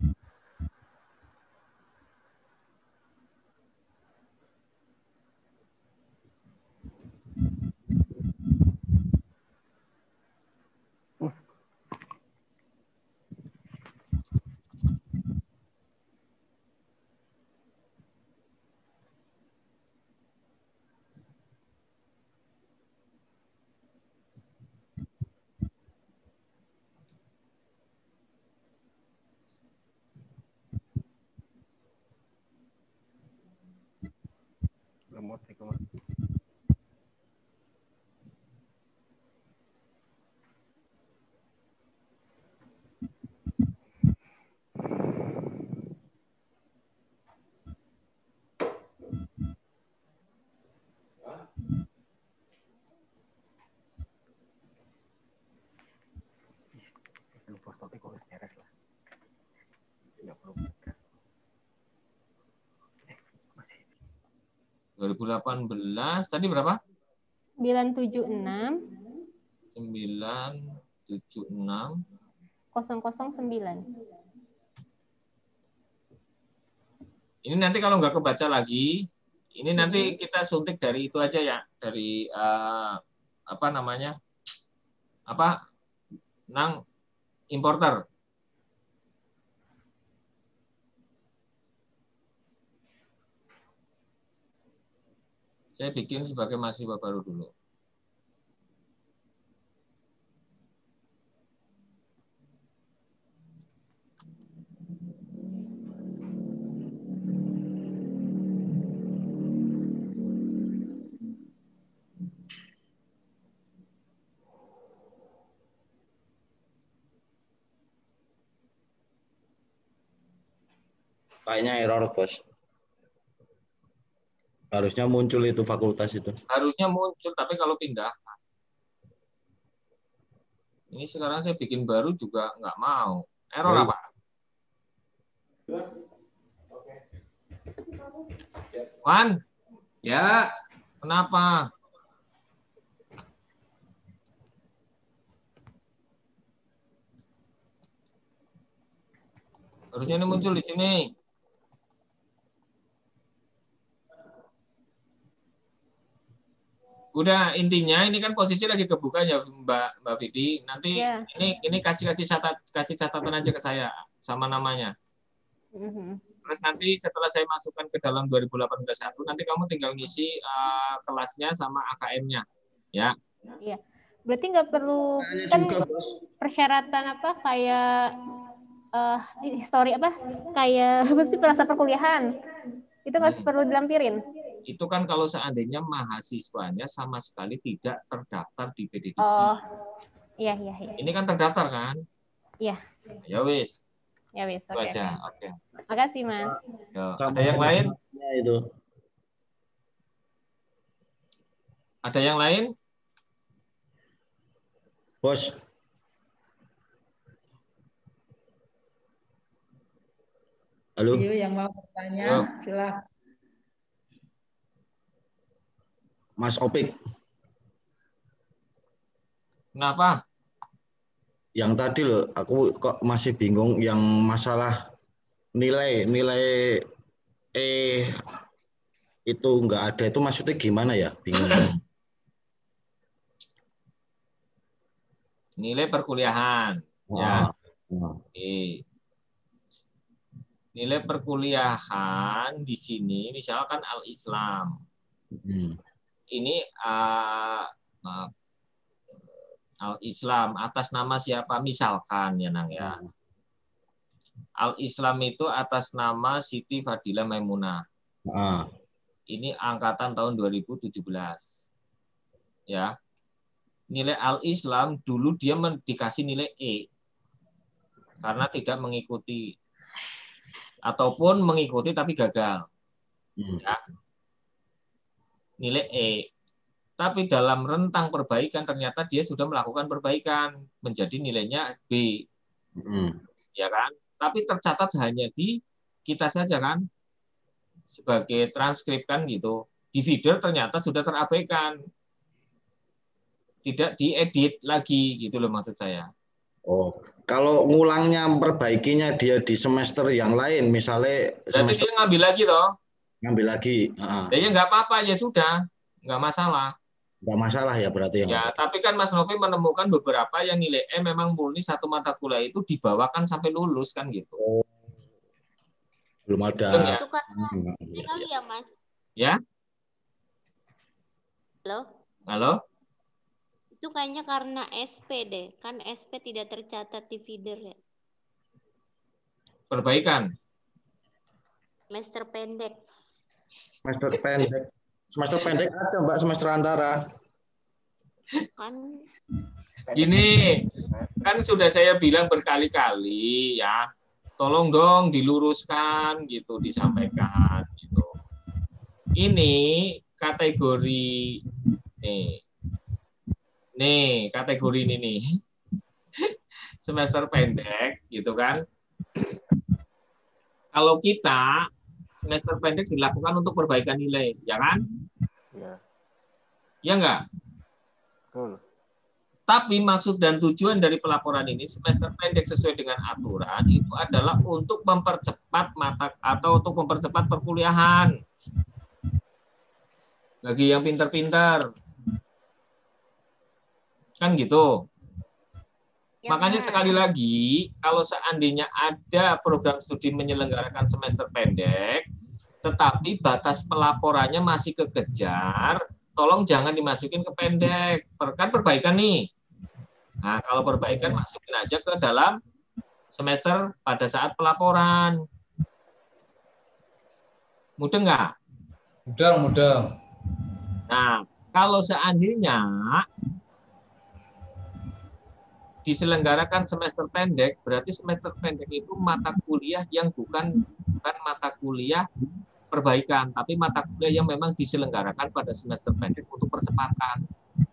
Tapi kok beres lah. 2018 tadi berapa? 976 9 76 009. Ini nanti kalau nggak kebaca lagi, ini nanti kita suntik dari itu aja ya, dari apa namanya, importer. Saya bikin sebagai mahasiswa baru dulu. Kayaknya error, Bos. Harusnya muncul itu fakultas itu. Harusnya muncul, tapi kalau pindah. Ini sekarang saya bikin baru juga nggak mau. Error apa? Wan? Ya. Kenapa? Harusnya ini muncul di sini. Udah, intinya ini kan posisi lagi kebuka ya Mbak Vidi. Nanti ini kasih catatan aja ke saya sama namanya. Terus nanti setelah saya masukkan ke dalam 2018 nanti kamu tinggal ngisi kelasnya sama AKM-nya, ya. Iya. Berarti nggak perlu kan persyaratan apa kayak histori apa kayak apa sih pada saat perkuliahan itu nggak perlu dilampirin. Itu kan kalau seandainya mahasiswanya sama sekali tidak terdaftar di PDDI. Oh, iya. Ini kan terdaftar kan? Iya. Ya wis. Ya wis. Oke. Oke. Makasih Mas. Ada yang lain? Itu. Ada yang lain? Bos. Halo. Ayo yang mau bertanya, silakan. Mas Opik. Kenapa? Yang tadi loh, aku kok masih bingung yang masalah nilai itu enggak ada, itu maksudnya gimana ya? Bingung. Nilai perkuliahan. Ya. Nilai perkuliahan di sini misalkan Al-Islam. Ini Al-Islam atas nama siapa? Misalkan ya Nang ya. Al-Islam itu atas nama Siti Fadilah Maimunah. Ini angkatan tahun 2017. Ya. Nilai Al-Islam dulu dia dikasih nilai E. Karena tidak mengikuti ataupun mengikuti tapi gagal. Ya. Nilai E. Tapi dalam rentang perbaikan ternyata dia sudah melakukan perbaikan menjadi nilainya B. Ya kan? Tapi tercatat hanya di kita saja kan sebagai transkrip kan gitu. Di feeder ternyata sudah terabaikan. Tidak diedit lagi gitu loh maksud saya. Oh, kalau ngulangnya perbaikinya dia di semester yang lain misalnya berarti dia ngambil lagi toh? Ngambil lagi. Ya nggak apa-apa ya sudah, nggak masalah. Nggak masalah ya berarti ya. Tapi kan Mas Novi menemukan beberapa yang nilai E memang murni satu mata kuliah itu dibawakan sampai lulus kan gitu. Oh. Belum ada. Itu karena kali ya Mas. Ya. Halo. Itu kayaknya karena SP deh, kan SP tidak tercatat di feeder ya. Perbaikan. Semester pendek. Semester pendek ada Mbak, semester antara. Kan gini, kan sudah saya bilang berkali-kali ya, tolong dong diluruskan gitu, disampaikan gitu. Ini kategori nih kategori ini nih semester pendek gitu kan. Kalau kita semester pendek dilakukan untuk perbaikan nilai, ya kan? Ya. Ya enggak? Betul. Tapi maksud dan tujuan dari pelaporan ini semester pendek sesuai dengan aturan itu adalah untuk mempercepat untuk mempercepat perkuliahan bagi yang pintar-pintar. Kan gitu. Makanya sekali lagi, kalau seandainya ada program studi menyelenggarakan semester pendek, tetapi batas pelaporannya masih kekejar, tolong jangan dimasukin ke pendek. Kan perbaikan nih. Nah, kalau perbaikan masukin aja ke dalam semester pada saat pelaporan. Mudah nggak? Mudah. Nah, kalau seandainya diselenggarakan semester pendek, berarti semester pendek itu mata kuliah yang bukan mata kuliah perbaikan, tapi mata kuliah yang memang diselenggarakan pada semester pendek untuk percepatan.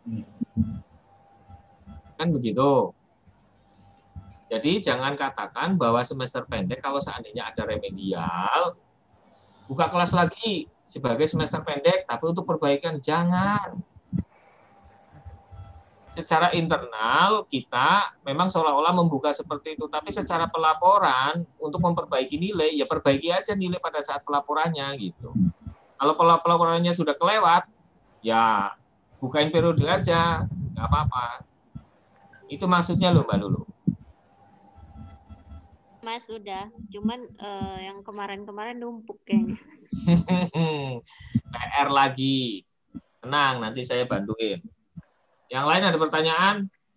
Kan begitu. Jadi jangan katakan bahwa semester pendek kalau seandainya ada remedial, buka kelas lagi sebagai semester pendek, tapi untuk perbaikan, jangan. Secara internal kita memang seolah-olah membuka seperti itu, tapi secara pelaporan untuk memperbaiki nilai, ya perbaiki aja nilai pada saat pelaporannya gitu. Kalau pelaporannya sudah kelewat, ya bukain periode aja, nggak apa-apa. Itu maksudnya loh Mbak Lulu. Mas sudah, cuman yang kemarin-kemarin numpuk kayaknya. PR lagi. Tenang, nanti saya bantuin. Yang lain ada pertanyaan?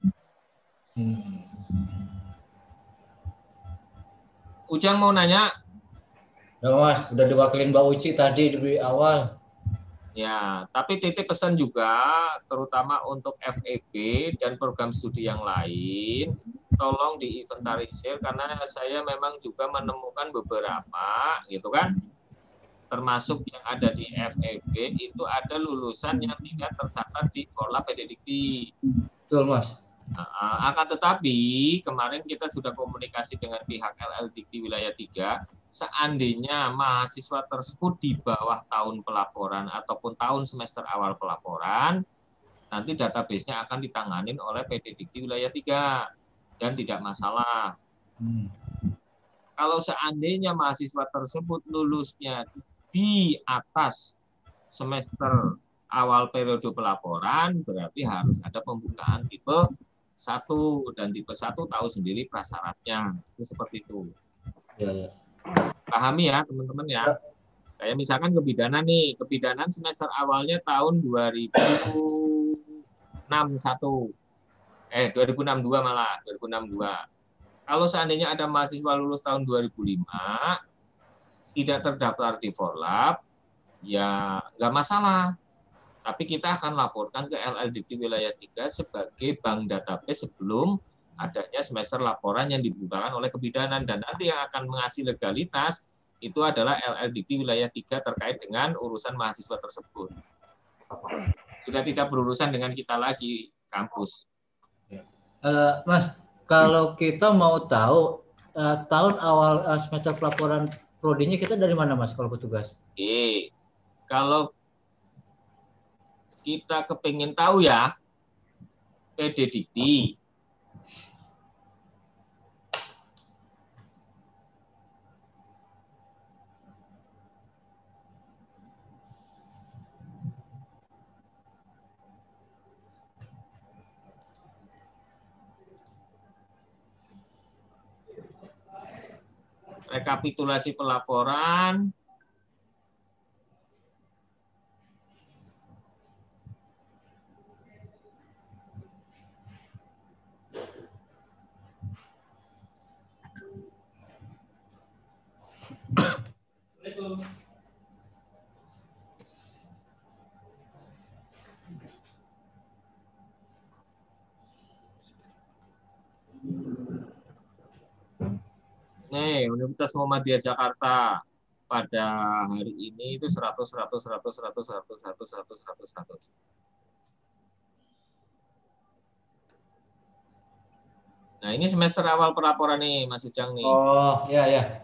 Ujang mau nanya? Ya Mas, udah diwakilin Mbak Uci tadi di awal. Ya, tapi titip pesan juga, terutama untuk FEB dan program studi yang lain, tolong diinventarisir karena saya memang juga menemukan beberapa, gitu kan, termasuk yang ada di FEB itu ada lulusan yang tidak tercatat di Korlap PDDikti. Betul Mas. Nah, akan tetapi kemarin kita sudah komunikasi dengan pihak LL Dikti Wilayah 3, seandainya mahasiswa tersebut di bawah tahun pelaporan ataupun tahun semester awal pelaporan, nanti database-nya akan ditanganin oleh PD Dikti Wilayah 3 dan tidak masalah. Kalau seandainya mahasiswa tersebut lulusnya di atas semester awal periode pelaporan, berarti harus ada pembukaan tipe 1, dan tipe 1 tahu sendiri prasyaratnya. Itu seperti itu. Ya. Pahami ya teman-teman ya. Kayak misalkan kebidanan nih, kebidanan semester awalnya tahun 2062 malah, 2062. Kalau seandainya ada mahasiswa lulus tahun 2005, tidak terdaftar di Forlap, ya nggak masalah. Tapi kita akan laporkan ke LL Dikti Wilayah 3 sebagai bank database sebelum adanya semester laporan yang dibukakan oleh kebidanan. Dan nanti yang akan mengasih legalitas itu adalah LL Dikti Wilayah 3 terkait dengan urusan mahasiswa tersebut. Sudah tidak berurusan dengan kita lagi, kampus. Mas, kalau kita mau tahu tahun awal semester pelaporan prodinya kita dari mana Mas kalau petugas? Kalau kita kepingin tahu ya, PD Dikti. Rekapitulasi pelaporan. Nih, Universitas Muhammadiyah Jakarta pada hari ini itu 100. Nah, ini semester awal pelaporan nih, Mas Ujang nih. Oh, iya.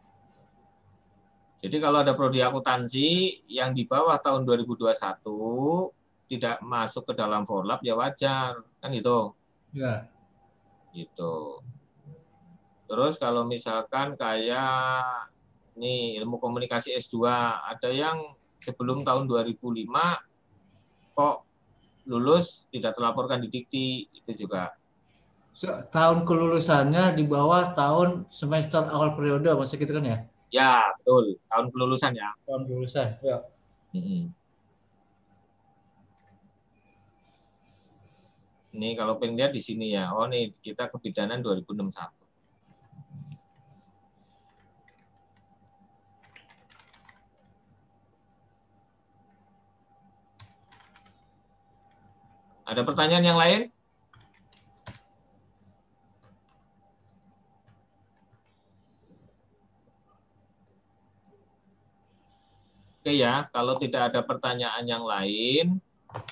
Jadi kalau ada prodi akuntansi yang di bawah tahun 2021 tidak masuk ke dalam Forlap ya wajar, kan gitu. Ya. Gitu. Terus kalau misalkan kayak nih ilmu komunikasi S2, ada yang sebelum tahun 2005 kok lulus tidak terlaporkan di Dikti, itu juga. Tahun kelulusannya di bawah tahun semester awal periode, maksud gitu kan ya? Ya, betul. Tahun kelulusan ya. Tahun kelulusan, ya. Ini kalau pengen lihat di sini ya. Oh, nih kita kebidanan 2061. Ada pertanyaan yang lain? Oke ya, kalau tidak ada pertanyaan yang lain,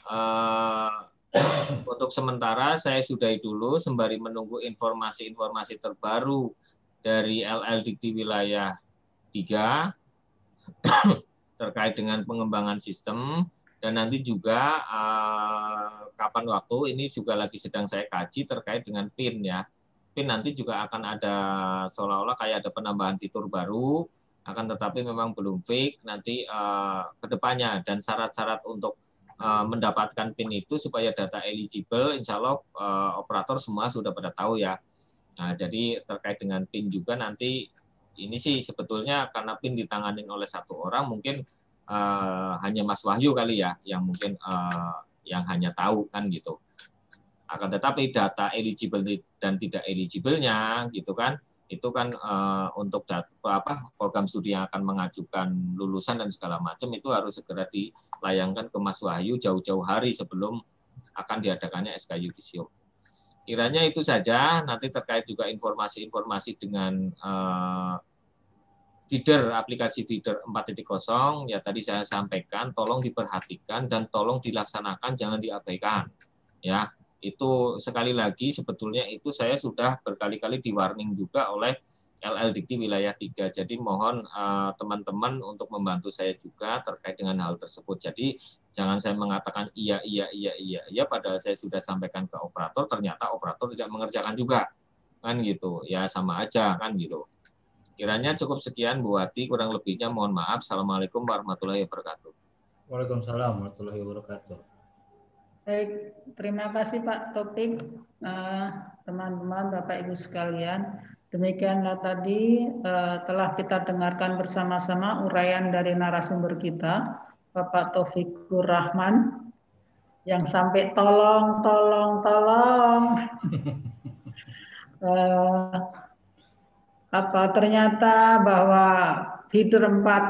untuk sementara saya sudahi dulu sembari menunggu informasi-informasi terbaru dari LL Dikti Wilayah 3 terkait dengan pengembangan sistem, dan nanti juga kapan waktu ini juga lagi sedang saya kaji terkait dengan PIN ya. PIN nanti juga akan ada seolah-olah kayak ada penambahan fitur baru, akan tetapi memang belum fix nanti ke depannya, dan syarat-syarat untuk mendapatkan PIN itu supaya data eligible, insya Allah operator semua sudah pada tahu ya. Nah, jadi terkait dengan PIN juga nanti ini sih sebetulnya karena PIN ditangani oleh satu orang, mungkin hanya Mas Wahyu kali ya yang mungkin yang hanya tahu kan gitu. Akan tetapi data eligible dan tidak eligible-nya gitu kan, itu kan untuk program studi yang akan mengajukan lulusan dan segala macam itu harus segera dilayangkan ke Mas Wahyu jauh-jauh hari sebelum akan diadakannya SK Yudisium. Kiranya itu saja. Nanti terkait juga informasi-informasi dengan feeder, aplikasi feeder 4.0 ya tadi saya sampaikan, tolong diperhatikan dan tolong dilaksanakan, jangan diabaikan ya. Itu sekali lagi sebetulnya itu saya sudah berkali-kali di-warning juga oleh LL Dikti Wilayah 3. Jadi mohon teman-teman untuk membantu saya juga terkait dengan hal tersebut. Jadi jangan saya mengatakan iya padahal saya sudah sampaikan ke operator, ternyata operator tidak mengerjakan juga. Kan gitu. Ya sama aja kan gitu. Kiranya cukup sekian Bu Wati, kurang lebihnya mohon maaf. Assalamualaikum warahmatullahi wabarakatuh. Waalaikumsalam warahmatullahi wabarakatuh. Baik, terima kasih Pak Topik, teman-teman, Bapak Ibu sekalian. Demikianlah tadi telah kita dengarkan bersama-sama uraian dari narasumber kita, Bapak Taufikur Rahman, yang sampai tolong. Ternyata bahwa feeder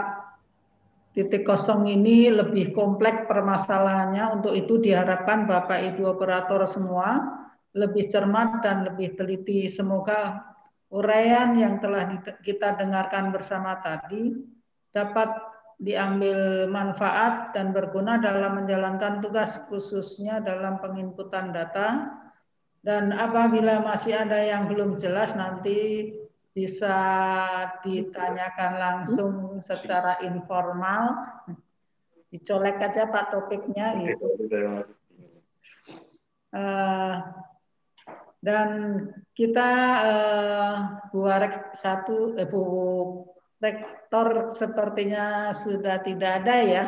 4.0 ini lebih kompleks permasalahannya. Untuk itu diharapkan Bapak Ibu operator semua lebih cermat dan lebih teliti. Semoga uraian yang telah kita dengarkan bersama tadi dapat diambil manfaat dan berguna dalam menjalankan tugas, khususnya dalam penginputan data. Dan apabila masih ada yang belum jelas, nanti bisa ditanyakan langsung secara informal, dicolek aja Pak topiknya gitu. Dan kita Bu Rektor sepertinya sudah tidak ada ya.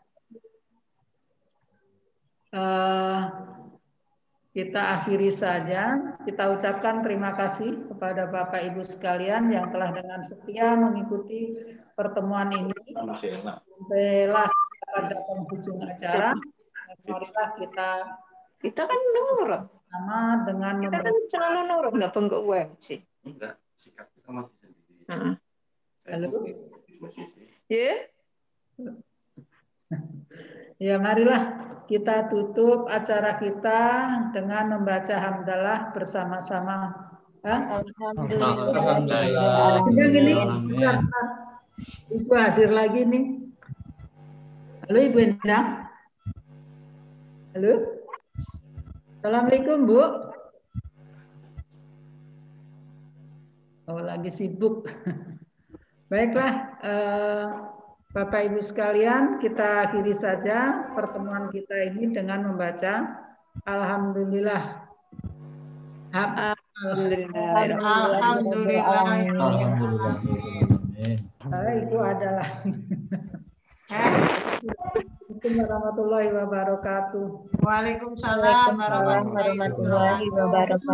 Kita akhiri saja. Kita ucapkan terima kasih kepada Bapak Ibu sekalian yang telah dengan setia mengikuti pertemuan ini. Sampailah pada penghujung acara. Marilah kita kan nurut sama dengan kita kan selalu nurut, nggak pengguk UMC. Enggak, sikap kita masih sendiri. Halo. Ya. Ya, marilah kita tutup acara kita dengan membaca hamdalah bersama-sama. Alhamdulillah. Gini, Ibu hadir lagi nih. Halo Ibu Endang. Halo. Assalamualaikum Bu. Oh, lagi sibuk. Baiklah. Bapak Ibu sekalian, kita akhiri saja pertemuan kita ini dengan membaca Alhamdulillah Alhamdulillah. Alhamdulillah. Itu adalah. Assalamualaikum warahmatullahi wabarakatuh. Waalaikumsalam warahmatullahi wabarakatuh.